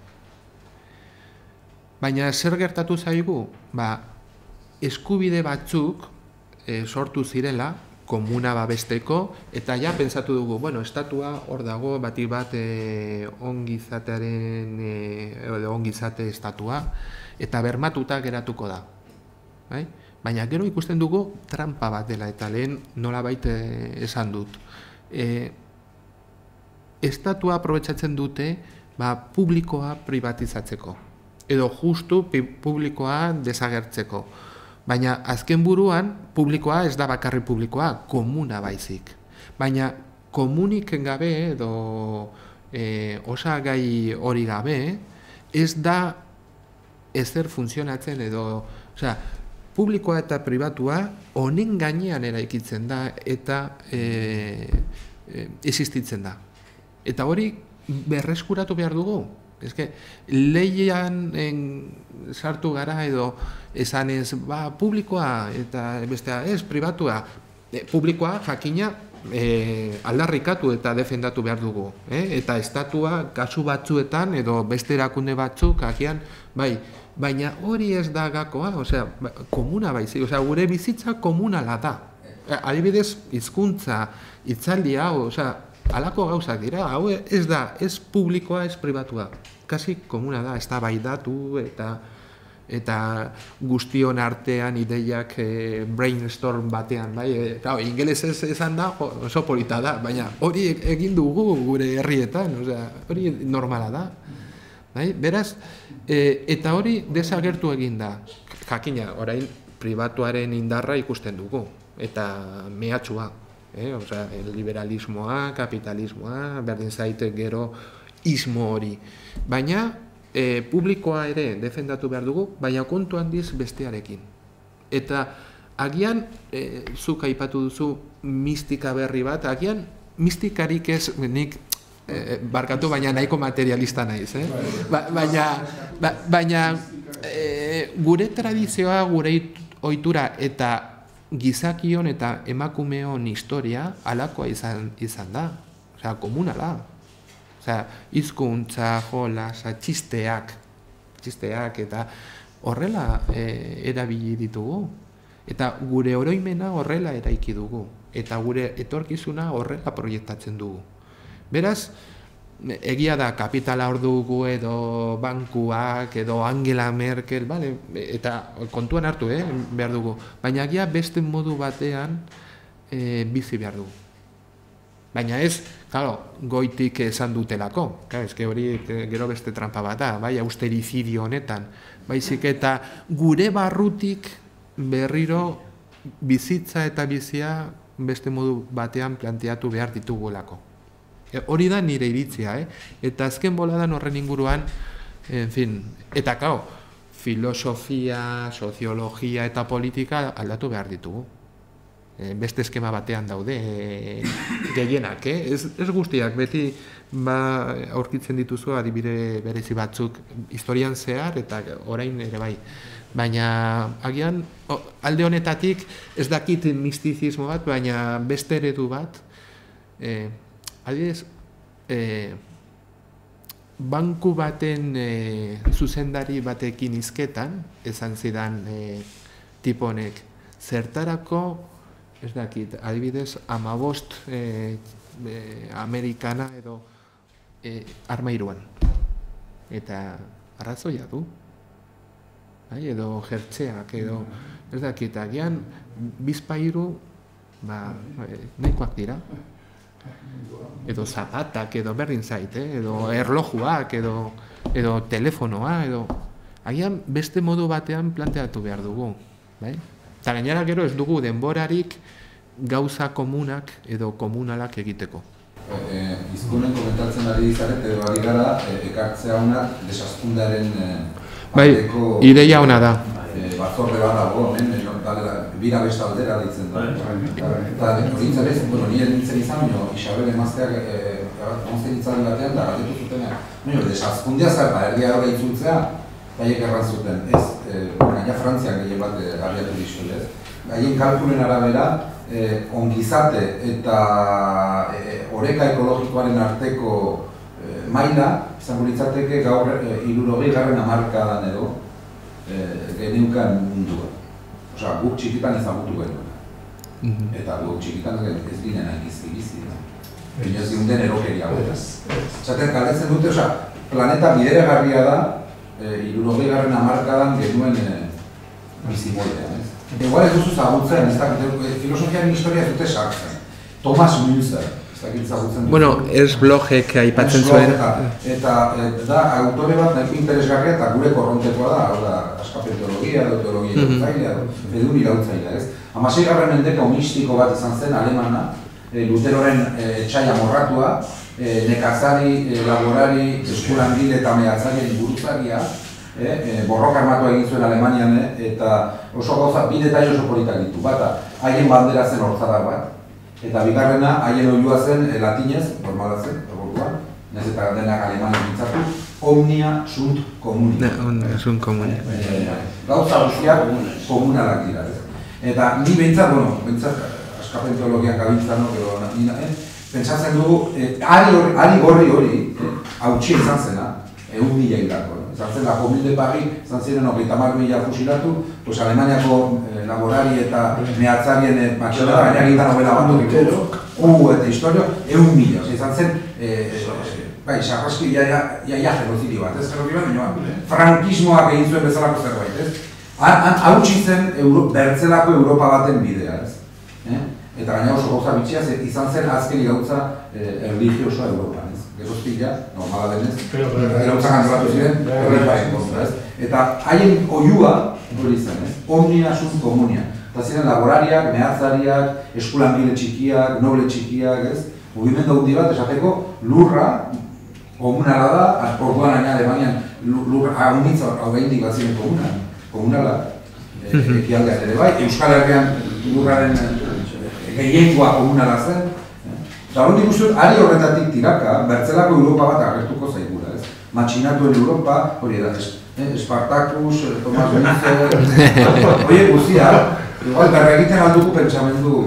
Baina zer gertatu zaigu? Ba, eskubide batzuk sortu zirela, komuna babesteko, eta ja pentsatu dugu, bueno, estatua hor dago, bati bat ongizatearen, edo ongizate estatua, eta bermatuta geratuko da. Baina gero ikusten dugu trampa bat dela, eta lehen nolabait esan dut. Estatua aprobetxatzen dute publikoa privatizatzeko, edo justu publikoa desagertzeko. Baina azken buruan, publikoa ez da bakarri publikoa, komuna baizik. Baina komunik gabe edo osagai hori gabe, ez da ezer funtzionatzen edo, osea, publikoa eta pribatua honen gainean eraikitzen da eta existitzen da. Eta hori berreskuratu behar dugu. Ez que, lehian sartu gara edo esanez, ba, publikoa eta bestea ez, pribatua. Publikoa, jakina, aldarrikatu eta defendatu behar dugu. Eta estatua, kasu batzuetan edo beste erakunde batzuk, agian, bai, baina hori ez da gakoa, osea, komuna baizik, osea, gure bizitza komunala da. Adibidez, hizkuntza, hitzaldi hau, osea, halako gauzak dira, hau ez da, ez publikoa, ez pribatua. Kasi komuna da, ez da baidatu eta eta guztion artean ideiak e, brainstorm batean, bai, e, claro, ingelesez esan da, jo, oso polita da, baina hori egin dugu gure herrietan, osea, hori normala da. Bai? Beraz, e, eta hori desagertu egin da. Jakina, orain pribatuaren indarra ikusten dugu, eta mehatxua. Eh? Osea, liberalismoa, kapitalismoa, berdin zaite gero ismo hori. Baina, E, publikoa ere defendatu behar dugu, baina kontu handiz bestearekin. Eta agian, e, zuk aipatu duzu mistika berri bat, agian mistikarik ez, nik e, barkatu, baina nahiko materialista naiz, eh? Ba, baina ba, baina e, gure tradizioa, gure ohitura eta gizakion eta emakumeon historia halakoa izan, izan da, osea, komunala. Osea, hizkuntza, jolas, txisteak, txisteak eta horrela e, erabili ditugu. Eta gure oroimena horrela eraiki dugu. Eta gure etorkizuna horrela proiektatzen dugu. Beraz, egia da kapitala hor dugu edo bankuak edo Angela Merkel, vale? Eta kontuan hartu, eh, behar dugu. Baina egia beste modu batean e, bizi behar dugu. Baina ez, claro, goitik esan dutelako, claro, eske hori gero beste trampa bat da, bai, austerizidio honetan, baizik eta gure barrutik berriro bizitza eta bizia beste modu batean planteatu behar ditugulako. E, hori da nire iritzia, eh? Eta azken boladan horren inguruan, en fin, eta claro, filosofia, soziologia eta politika aldatu behar ditugu. Beste eskema batean daude gehienak, eh? ez, ez guztiak, beti ba, aurkitzen dituzu adibide berezi batzuk historian zehar eta orain ere bai. Baina agian o, alde honetatik ez dakit mistizismo bat, baina beste eredu bat, eh, adibidez, eh, banku baten eh, zuzendari batekin hizketan, esan zidan eh, tipo honek, zertarako ez dakit, adibidez, amabost eh, eh, amerikana edo eh, armairuan. Eta arrazoia du. Bai, edo jertzeak, edo ez dakit, agian bizpairu ba, eh, nahikoak dira. Edo zapatak, edo berdin zait, eh? Edo erlojuak, edo, edo telefonoa, edo agian beste modu batean planteatu behar dugu. Bai? Eta gainera gero ez dugu denborarik gauza komunak edo komunalak egiteko. Hizkunen komentatzen ari dizaret edo ari gara ekartzea honak desazkundearen bai, ideia ona da. Batzorde bat dago, bira besta aldera ditzen da. Eta horintzen ez, bueno, nire nintzen izan, Isabel emazteak onzen itzaren batean da galdetu zutenean. Desazkundea zer da, erdia hori itzultzea, gaiek erran zuten, ez, gaina Frantziak gehien bat abiatu dizut, ez. Gaien kalkulen arabera, ongizate eta oreka ekologikoaren arteko maila, izango litzateke gaur hirurogei garren hamarkadan edo geneukan mundua. Osea, guk txikitan ezagutu genuen. Eta guk txikitan ez ginen hain bizi. Inoz giunden erokeria beraz. Zaten galdetzen dute, osea, planeta bideragarria da, hirurogei garren hamarkadan genuen bizimoldean, ez? Igual ez duzu zagutzen, ez da, filosofiaren historia ez dute sartzen. Thomas Münzer, ez dakit zagutzen dut. Bueno, ez blogek aipatzen zuen. Eta da, autore bat nahiko interesgarria eta gure korrontekoa da, hau da, askapen teologia, edo teologia irautzailea, edo irautzailea, ez? Hamaseigarren mendeko mistiko bat izan zen, alemana, Luteroren etxaia morratua, nekazari, laborari, eskurangile eta mehatzaileen burutzaria, borroka armatua egin zuen Alemanian, eta oso gauza, bi detai oso politak ditu. Bata, haien bandera zen hortzadar bat, eta bigarrena, haien oilua zen latinez, normala zen, orduan, nahiz eta denak Alemanian bintzatu, omnia sunt communia. Omnia sunt communia. Gauza guztiak komunalak dira. Eta ni behintzat, bueno, behintzat, askapen teologian gabiltzan, edo nina, pentsatzen dugu, ari gorri hori, hautsi izan zena, egun mila hilako. Izan zen, lako milde parri, izan ziren hogeita hamar mila fusilatu, pues Alemaniako laborari eta mehatzarien matxera, baina egitan hobela bat hori. gu eta historio, egun mila, izan zen, bai, sarraski jaia genozidi bat, ez genozidi bat, baina frankismoak egin zuen bezalako zerbait, ez? Hautsi zen bertzelako Europa baten bidea, ez? Eta gaina oso gauza bitxia, izan zen azken gautza erligiosoa Europan, ez? Gerozpila, normala denez, gautzak antolatu ziren, Europaen kontra, ez? Eta haien oiua, hori izan, ez? Omnia sunt comunia. Eta ziren laborariak, mehatzariak, eskulangile txikiak, noble txikiak, ez? Mugimendu handi bat, esateko, lurra, komunala da, orduan aina Alemanian lurra, haunitza, hau behindik bat ziren komunala, komunala, ekialdean ere bai, Euskal Herrian lurraren gehiengoa komunala zen. Eta hori ikusten, ari horretatik tiraka, bertzelako Europa bat agertuko zaigula, ez? Matxinatuen Europa, hori da, Espartakus, Tomas Mizer, hori guzia, igual, berra egiten alduko pentsamendu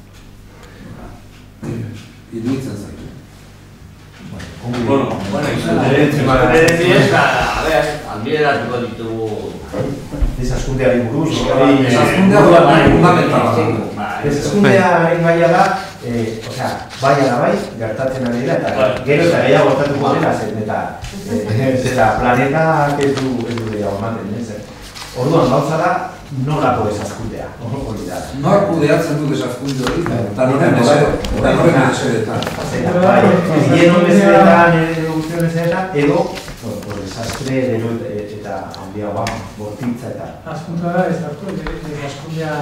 iduitzen zaitu. Bueno, bueno, albideratuko ditugu desaskundeari buruz. Desaskundeari fundamentala da. Desaskundeari gaia da, osea, baina da bai, gertatzen ari da, eta gero eta gehiago gertatuko dela zen, eta planetak ez du gehiago ematen, ez? Orduan, gauza da, nolako desaskundea, hori da. Nor kudeatzen du desaskunde hori, eta noren mesedetan. Hienon mesedetan, edukzion mesedetan, edo, desastre eta handiagoa, bortitza eta... Askuntua da, ez hartu, desaskundea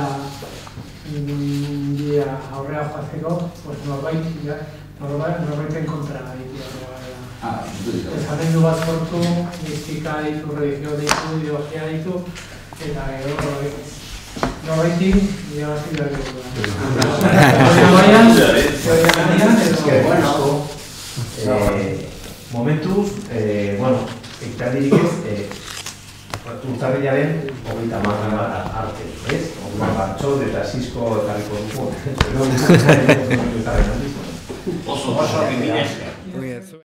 aurrera joazteko, norbaiten kontra ditu. Ezamendu bat sortu, mistika ditu, religio ditu, ideologia ditu, eta gero norbaitik irabazi behar dugu. Momentuz, bueno, iktardirik ez, urtarrilaren hogeita hamar arte, ez? Bartxot eta Sisko ekarriko dugu. Oso, oso,